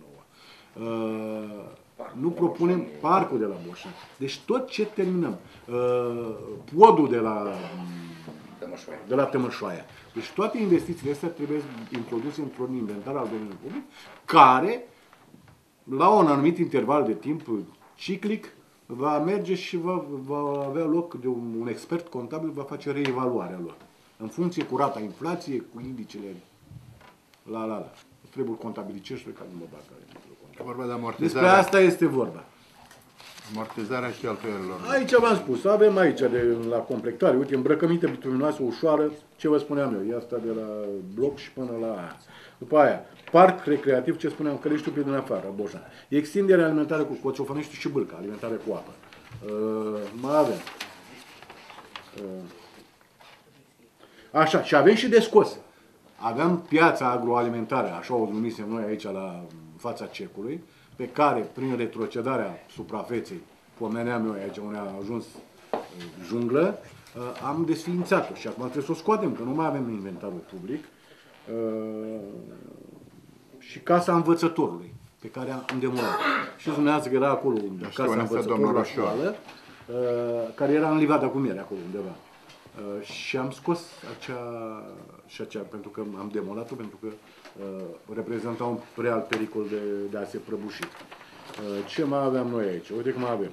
2009. Nu propunem parcul de la Borșani. Deci tot ce terminăm. Podul de la Tămășoaia. Deci toate investițiile astea trebuie introduse într-un inventar al domeniului public, care, la un anumit interval de timp ciclic, va merge și va avea loc de un expert contabil, va face reevaluarea lor. În funcție cu rata inflației, cu indicele, Trebuie contabilicește ca nu mă bag care Vorba de Despre asta este vorba. Amortizarea și cheltuielilor. Aici v-am spus, avem aici la complectare, uite, îmbrăcăminte bituminoasă ușoară, ce vă spuneam eu, e asta de la bloc și până la aia. După aia, parc recreativ, ce spuneam, Căleștiul pe din afară, Boșan. Extindere alimentară cu Coțofănești și Bâlca, alimentare cu apă. Mai avem. Așa, și avem și de scos. Aveam piața agroalimentară, așa o numisem noi aici la fața cercului, pe care, prin retrocedarea suprafeței, pomeneam eu aici, unde a ajuns junglă, am desființat-o și acum trebuie să o scoatem, că nu mai avem inventarul public. Și Casa Învățătorului, pe care am demolat. Știți dumneavoastră că era acolo, Casa Învățătorului la școală, care era în livada cu miere, acolo undeva. Și am scos acea, pentru că am demolat-o, pentru că reprezenta un real pericol de a se prăbuși. Ce mai aveam noi aici? Uite că mai avem.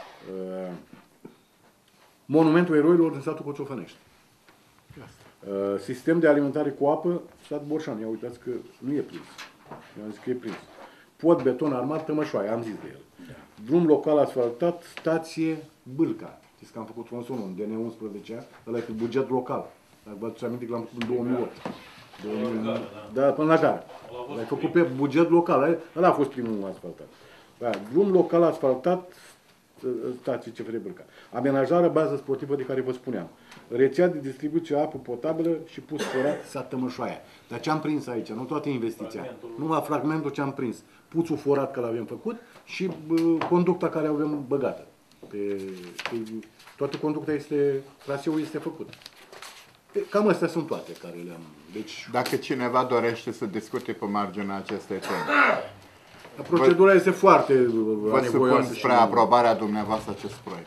Monumentul eroilor din satul Coțofănești. Sistem de alimentare cu apă, sat Borșan. Ia uitați că nu e prins. Eu am zis că e prins. Pod beton armat, Tămășoaia, am zis de el. Drum local asfaltat, stație Bâlca. Știți că am făcut tronsonul în DN11, ăla e cu buget local. Dacă vă aduceți aminte că l-am făcut în 2008. Da, până la gara. L-ai făcut pe buget local. Ăla a fost primul asfaltat. Da, drum local asfaltat, stație CFR Bâlca. Amenajarea bază sportivă de care vă spuneam. Rețea de distribuție apă potabilă și pus forat sat Tămășoaia. Dar ce am prins aici? Nu toată investiția. Numai fragmentul ce am prins. Puțul forat că l-avem făcut și conducta care avem băgată. Toată conducta traseul este făcut. Cam astea sunt toate care le-am. Deci, dacă cineva dorește să discute pe marginea acestei teme. Procedura este foarte vă supun spre aprobarea dumneavoastră acest proiect.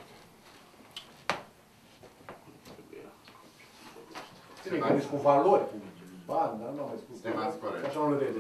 Cu valori, cu bani, dar nu am mai spus. Așa nu le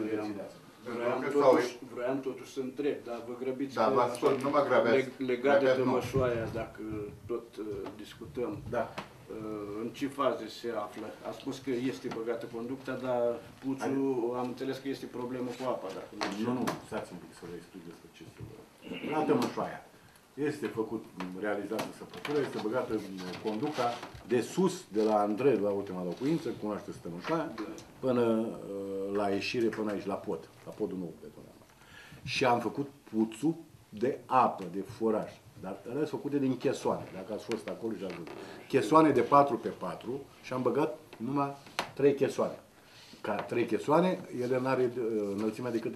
Vroiam totuși să întreb, dar vă grăbiți. Da, vă ascult, nu mă grăbesc. Legat de Tămășoaia, dacă tot discutăm, în ce faze se află? A spus că este băgată conducta, dar puțul, am înțeles că este problemă cu apa. Nu, stați un pic să vă explic despre ce se la Tămășoaia. Este realizată săpătură, este băgată conducta de sus, de la Andrei, la ultima locuință, cunoașteți Tămășoaia, până la ieșire, până aici, la pod, la podul nou betonat. Și am făcut puțul de apă, de foraj. Dar ele sunt făcute din chesoane, dacă ați fost acolo și ați văzut. Chesoane de 4x4 și am băgat numai 3 chesoane. Ca 3 chesoane, ele nu are înălțimea decât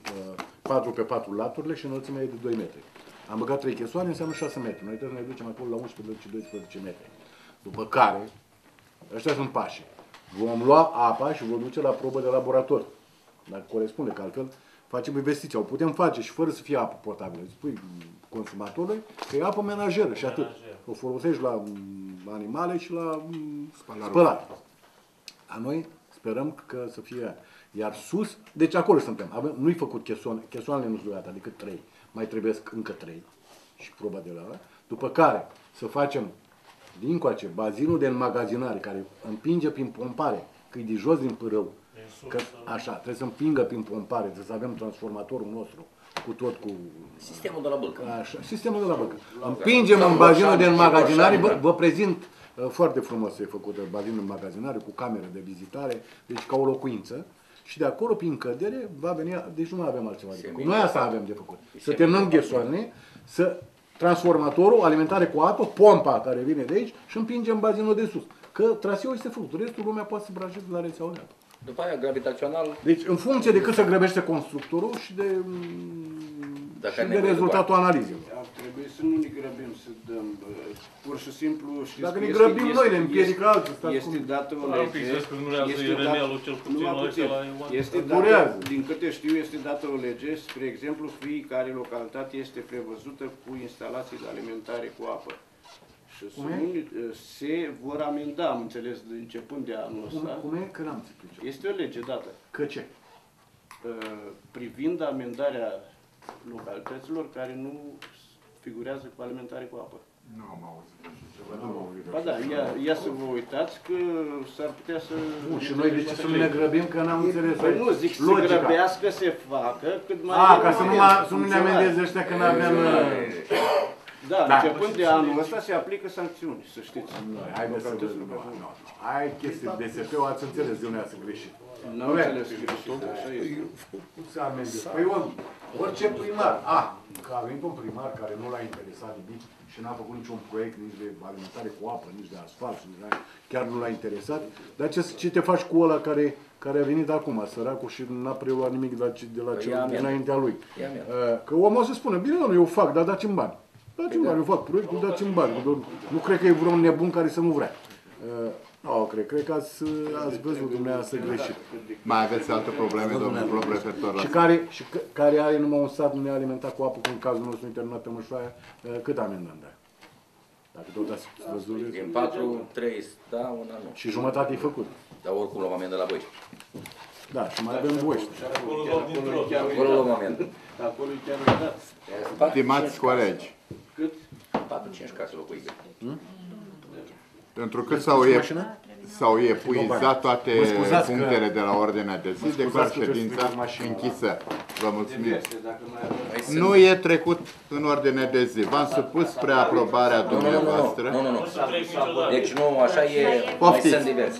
4x4 laturile și înălțimea e de 2 metri. Am băgat 3 chesoane, înseamnă 6 metri. Noi trebuie să ne ducem acolo la 11-12 metri. După care, ăștia sunt pașii. Vom lua apa și vom duce la probă de laborator. Dacă corespunde, că altfel facem investiția. O putem face și fără să fie apă potabilă. Îi spui consumatorului că e apă menajeră și atât. O folosești la animale și la spălat. A noi sperăm că să fie. Iar sus, deci acolo suntem. Nu-i făcut chesoane. Chesoanele nu sunt gata, decât 3. Mai trebuie încă 3 și proba de la. După care să facem dincoace bazinul de înmagazinare care împinge prin pompare, că e de jos din pârâu. Că, așa, trebuie să împingă prin pompare, trebuie să avem transformatorul nostru cu tot cu... Sistemul de la Bâlcă. Așa, sistemul de la Bâlcă. Împingem în bazinul de înmagazinare, vă prezint foarte frumos e făcută bazinul de înmagazinare cu camere de vizitare, deci ca o locuință. Și de acolo, prin cădere, va veni, deci nu avem altceva de făcut. Noi asta avem de făcut. Să terminăm ghesoane, să transformatorul, alimentare cu apă, pompa care vine de aici și împingem bazinul de sus. Că traseul este făcut. Restul lumea poate să branșeze la rețeaua de apă. După aia, gravitațional... Deci, în funcție de cât se grăbește constructorul și de, rezultatul analizelor. Ar trebui să nu ne grăbim să dăm, pur și simplu, știți, dacă ne grăbim noi, ne împiedică alții. Este dată o lege, din câte știu, este dată o lege, spre exemplu, fiecare localitate este prevăzută cu instalații de alimentare cu apă. Și se vor amenda, am înțeles, începând de anul ăsta. Cum e? Că n-am înțeles. Este o lege dată. Că ce? Privind amendarea localităților care nu figurează cu alimentare cu apă. Nu am auzit. Ba da, ia să vă uitați că s-ar putea să... Bun, și noi de ce să nu ne grăbim, că n-am înțeles. Păi nu, zic să se grăbească, se facă, cât mai... Ca să nu ne amendeze ăștia că n-avem... Da, începând de anul ăsta se aplică sancțiuni, să știți. Haideți să vedem. Ai chestii, DSP-ul ați înțeles de unde ați greșit. Nu am înțeles greșit, așa este. Cum se amendeze? Păi orice primar, că a venit un primar care nu l-a interesat nimic și n-a făcut niciun proiect, nici de alimentare cu apă, nici de asfalt, chiar nu l-a interesat, dar ce te faci cu ăla care a venit acum, săracul, și n-a preluat nimic de la cel dinaintea lui? Că omul o să spună, bine, nu, eu fac, dar dați-mi bani. Dați-mi bani, eu fac proiectul, dați-mi bani. Nu cred că e vreun nebun care să nu vrea. Nu, cred că ați văzut dumneavoastră greșit. Mai aveți alte probleme, domnul Plop, referitor la... Și care are numai un sat nealimentat cu apă, cum în cazul nostru internat pe Mășoaia, cât amendăm de aia? Dacă tot ați văzut... Din 4, 3, da, una nu. Și jumătate e făcut. Dar oricum luăm amendă la voi. Da, și mai avem Boiești. Acolo luăm amendă. Acolo e chiar uitat. Stimați colegi, Cât? 4-5 case locuite. pentru că s-au epuizat toate punctele de la ordinea de zi, declar ședința închisă. Vă mulțumim. Nu e trecut în ordinea de zi. V-am supus spre aprobarea dumneavoastră. Nu. Deci nu, așa e, mai sunt diverse.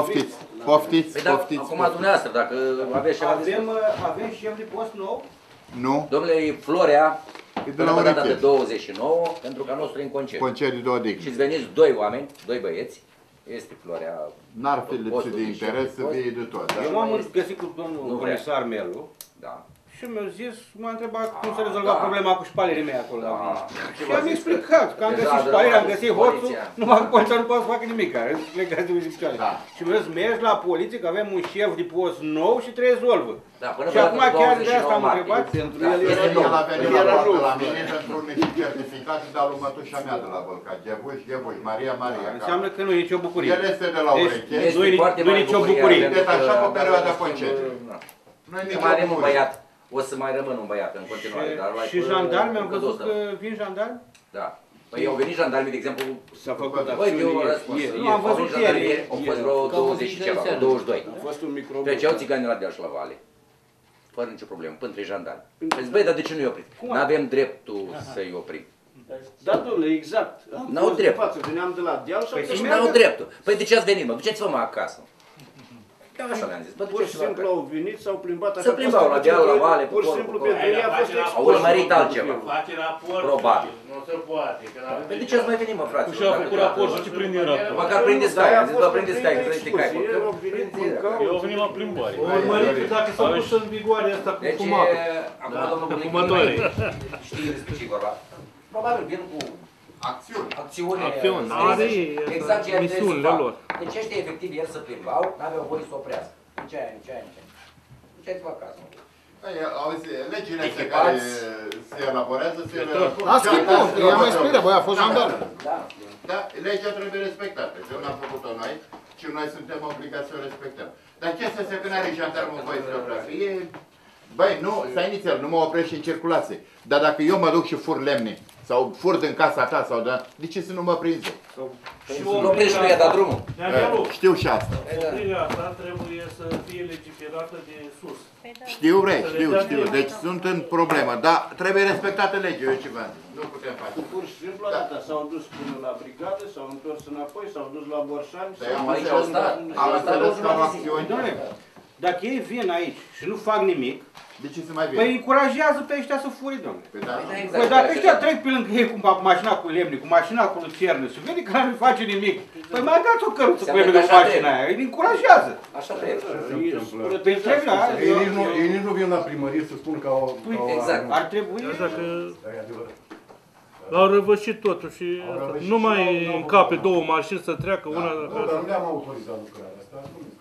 Poftiți. Acum dumneavoastră, dacă aveți ceva de spus. Avem șef de post nou? Nu? Domnule, Florea, de la data de 29, pentru că nostru e în concediu. Concediu de odihnă. Și-ți veniți 2 oameni, 2 băieți, este Florea. N-ar fi lipsit de interes să fie de tot. Eu m-am găsit cu domnul comisar Melu. Da. Și mi-a zis, m-a întrebat cum să rezolva problema cu șpalerii mei acolo. Și am explicat că am găsit șpalerea, am găsit hoțul, numai că poliția nu poate să facă nimic, legați de uzi picioare. Și mi-a zis, mergi la poliție, că avem un șef de post nou și te rezolvă. Și acum chiar de asta am întrebat. Pentru el a venit la mine pentru niște certificate, dar lui mătușa mea de la Vălca. Ghebuș, Maria. Înseamnă că nu e nicio bucurie. El este de la ureche. Nu e nicio bucurie. Detașat pe perioada concediu. Nu e nicio bucurie. O să mai rămân un băiat în continuare. Și jandarmi, am văzut că vin jandarmi? Da. Păi au venit jandarmii, de exemplu, s-a făcut Nu, am văzut ieri. Au fost vreo 20 și ceva, 22. A fost un microbus. Treceau țiganii la deal și la vale. Fără nicio problemă, până 3 jandarmi. Păi, băi, dar de ce nu-i oprit? N-avem dreptul să-i oprim. Da, domnule, exact. N-au drept. Veneam de la deal și Păi n-au dreptul. Păi de ce ați venit, mă? Duceți-vă mă acasă. Ca așa le-am zis. Pur și simplu au venit, s-au plimbat așa. Se plimbau la deal, la vale, pur și simplu pentru ei a fost expus. Au urmărit altceva. Face raport. Probabil. Nu se poate. Păi de ce ați mai venit, mă, frate? Și-au făcut raport și ce prinde raport. Măcar prindeți cai, am zis, bă, prindeți cai, că trăiește cai. Eu au venit la plimbare. Urmăriți dacă s-a pus în vigoare asta cu fumatul. Deci, acum domnul Bulic știe despre ce vorba. Probabil vin cu acțiuni. Are exact ceea ce misiunile lor. Deci ăștia efectiv ieri să plimbau, n-aveau voie să oprească. Nici aia. Duceți-vă acasă. Auzi, legile astea care se elaborează, Asta e bun, i-am mai spus, băi, a fost jandarm. Da, legea trebuie respectată. Și eu n-am făcut-o noi și noi suntem obligați să o respectăm. Dar ce să se când are jandarmul voie să oprească? Băi, nu, stai inițial, nu mă oprești în circulație. Dar dacă eu mă duc și fur lemne, sau fur din casa ta, sau de ce să nu mă prinzi? Nu oprești și nu i-a dat drumul. Știu și asta. Oprirea asta trebuie să fie legiferată de sus. Știu. Deci sunt în problemă, dar trebuie respectată legea, eu ce v-am zis. Nu putem face. Pur și simplu, s-au dus până la brigadă, s-au întors înapoi, s-au dus la Borșani. Am înțeles că au acțiuni. Dacă ei vin aici și nu fac nimic, de ce să mai vină? Păi încurajează pe ăștia să furi, domnule. Păi dacă ăștia trec pe lângă ei cu mașina cu lemne, cu mașina cu lucernă și vede că nu face nimic, păi mai dați o căruță cu lemne cu mașina aia, îi încurajează. Așa trebuie. Păi trebuie, Ei nici nu vin la primărie să spun că au... Exact. Ar trebui... L-au răvășit totul și nu mai încape 2 mașini să treacă una... Nu, dar nu le-am autorizat lucrarea asta.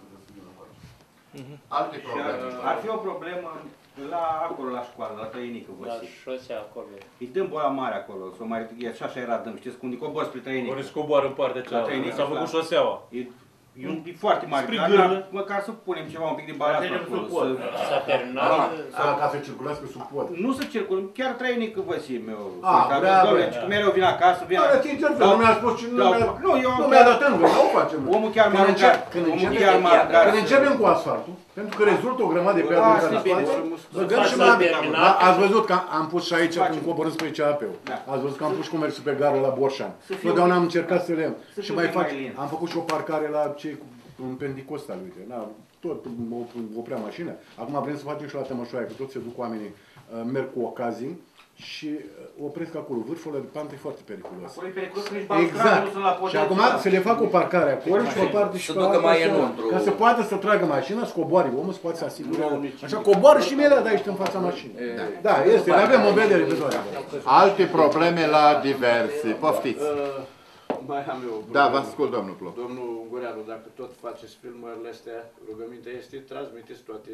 Alte probleme. Ar fi o problemă acolo la școală, la Tăienică, vă zic. La șosea acolo. Îi dăm boia mare acolo, să mai și așa era dăm, știți, când îi cobor spre Tăienică. Ori scoboară în partea cealaltă, s-a făcut șoseaua. E un pic foarte mare, dar măcar să punem ceva un pic de balast acolo. S-a terminat. Ca să circulați pe sub pod. Nu să circulăm, chiar trainică Văsime. vrea. Mereu vin acasă, vin Dar ți interviu, nu mi-a spus și nu mi-a dat încă, nu o facem. Omul chiar m-a rugat. Când începem cu asfaltul, pentru că rezultă o grămadă de piatră în spate, băgăm și ați văzut că am pus și aici când coborâm spre CAP-ul. Ați văzut că am pus și comerțul pe gară la Borșan. Totdeauna am încercat să le și mai fac. Am făcut și o parcare la cei cu un Pentecostal, uite. Tot oprea mașină. Acum vrem să facem și la Tămășoaia, că toți se duc oamenii, merg cu ocazii și opresc acolo. Vârful ăla de pantă e foarte periculos. Acolo e periculos că nici balustradă nu sunt la podea. Și acum să le fac o parcare acolo și o parte și pe altă, ca să poată să tragă mașina, să coboare omul, să poate să asigure. Așa coboară și imediat de aici în fața mașinii. Da, este, le avem în vedere pe toate. Alte probleme la diverse. Poftiți. Mai am eu o problemă. Da, vă ascult, domnul Plop. Domnul Ungureanu, dacă tot faceți filmările astea, rugămintea este, transmiteți toate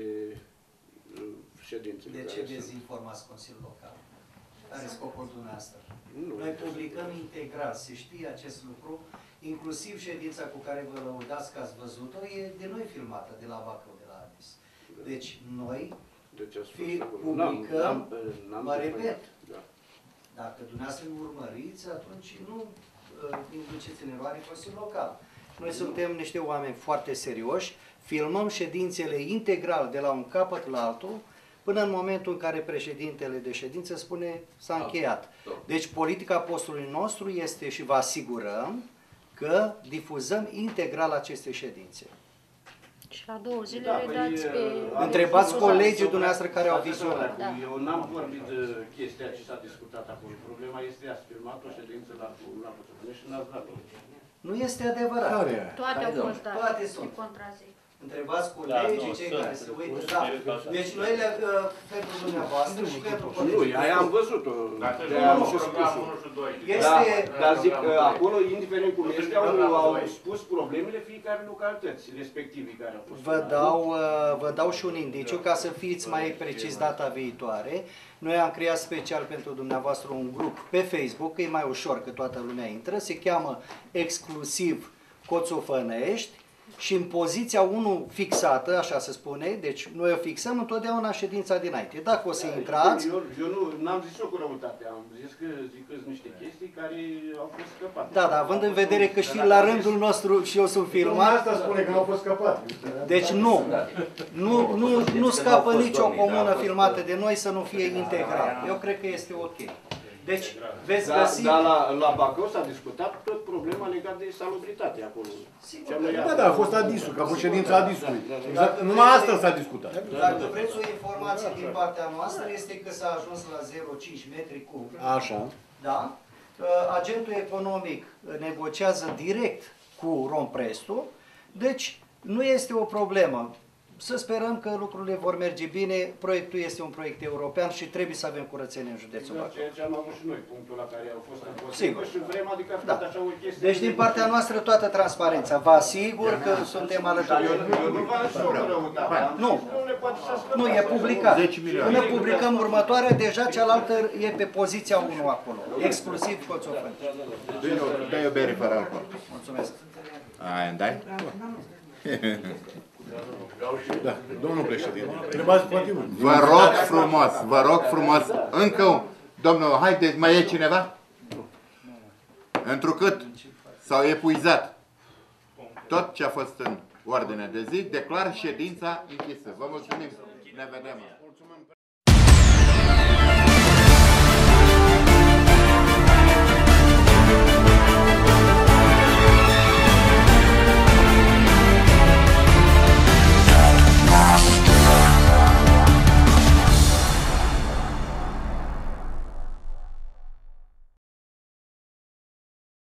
ședințele. De ce dezinformați Consiliul Local? Care e scopul dumneavoastră? Nu, noi publicăm integral, se știe acest lucru, inclusiv ședința cu care vă lăudați că ați văzut-o, e de noi filmată, de la Bacău, de la Adis. Deci noi publicăm, mă repet, dacă dumneavoastră nu urmăriți, atunci nu induceți în eroare Consiliul Local. Noi suntem niște oameni foarte serioși, filmăm ședințele integral de la un capăt la altul, până în momentul în care președintele de ședință spune s-a încheiat. Deci politica postului nostru este și vă asigurăm că difuzăm integral aceste ședințe. Și la 2 zile le dați pe... Întrebați colegii dumneavoastră care au vizionat. Eu n-am vorbit de chestia ce s-a discutat acolo. Problema este, ați filmat o ședință la Păcătănești și n-ați dat-o. Nu este adevărat. Toate au fost date. Toate sunt. Întrebați colegii, cei care se uită. Da. Deci noi le pentru dumneavoastră și pentru colegii. Nu, aia am văzut-o. Am și spus-o. Dar zic, acolo, indiferent cum este, au spus problemele fiecare localități respectivii care au fost. Vă dau și un indiciu ca să fiți mai precis data viitoare. Noi am creat special pentru dumneavoastră un grup pe Facebook, că e mai ușor că toată lumea intră, se cheamă exclusiv Coțofănești și în poziția 1 fixată, așa se spune, deci noi o fixăm întotdeauna ședința dinainte. Dacă o să intrați... Eu n-am zis-o cu răutate, am zis că zic niște chestii care au fost scăpate. Da, dar având în vedere că și la rândul nostru și eu sunt filmat... Asta spune că au fost scăpate. Deci nu scapă nicio comună filmată de noi să nu fie integral. Eu cred că este ok. Deci, veți găsi... Dar la Bacău s-a discutat tot problema legată de salubritate acolo. Da, a fost Adisul, că a fost ședința Adisului. Exact, numai asta s-a discutat. Dacă vreți o informație din partea noastră, este că s-a ajuns la 0,5 metri cub. Așa. Da? Agentul economic negociază direct cu Romprestu, deci nu este o problemă. Să sperăm că lucrurile vor merge bine. Proiectul este un proiect european și trebuie să avem curățenie în județul Bacău. Ceea ce am avut și noi, punctul la care au fost împotrivă. Sigur. Și vrem, adică da. Așa o chestie. Deci din partea noastră toată transparența. Vă asigur că suntem alături. Nu, e publicat. Până publicăm următoarea, deja cealaltă e pe poziția 1 acolo. Exclusiv Coțofăni. Dă-i o bere fără alcool. Mulțumesc. Aia îmi dai? Da, domnul președinte, întrebați poate mult. Vă rog frumos, încă un, domnul, haideți, mai e cineva? Întrucât s-au epuizat tot ce a fost în ordine de zi, declar ședința închisă. Vă mulțumim, ne vedem.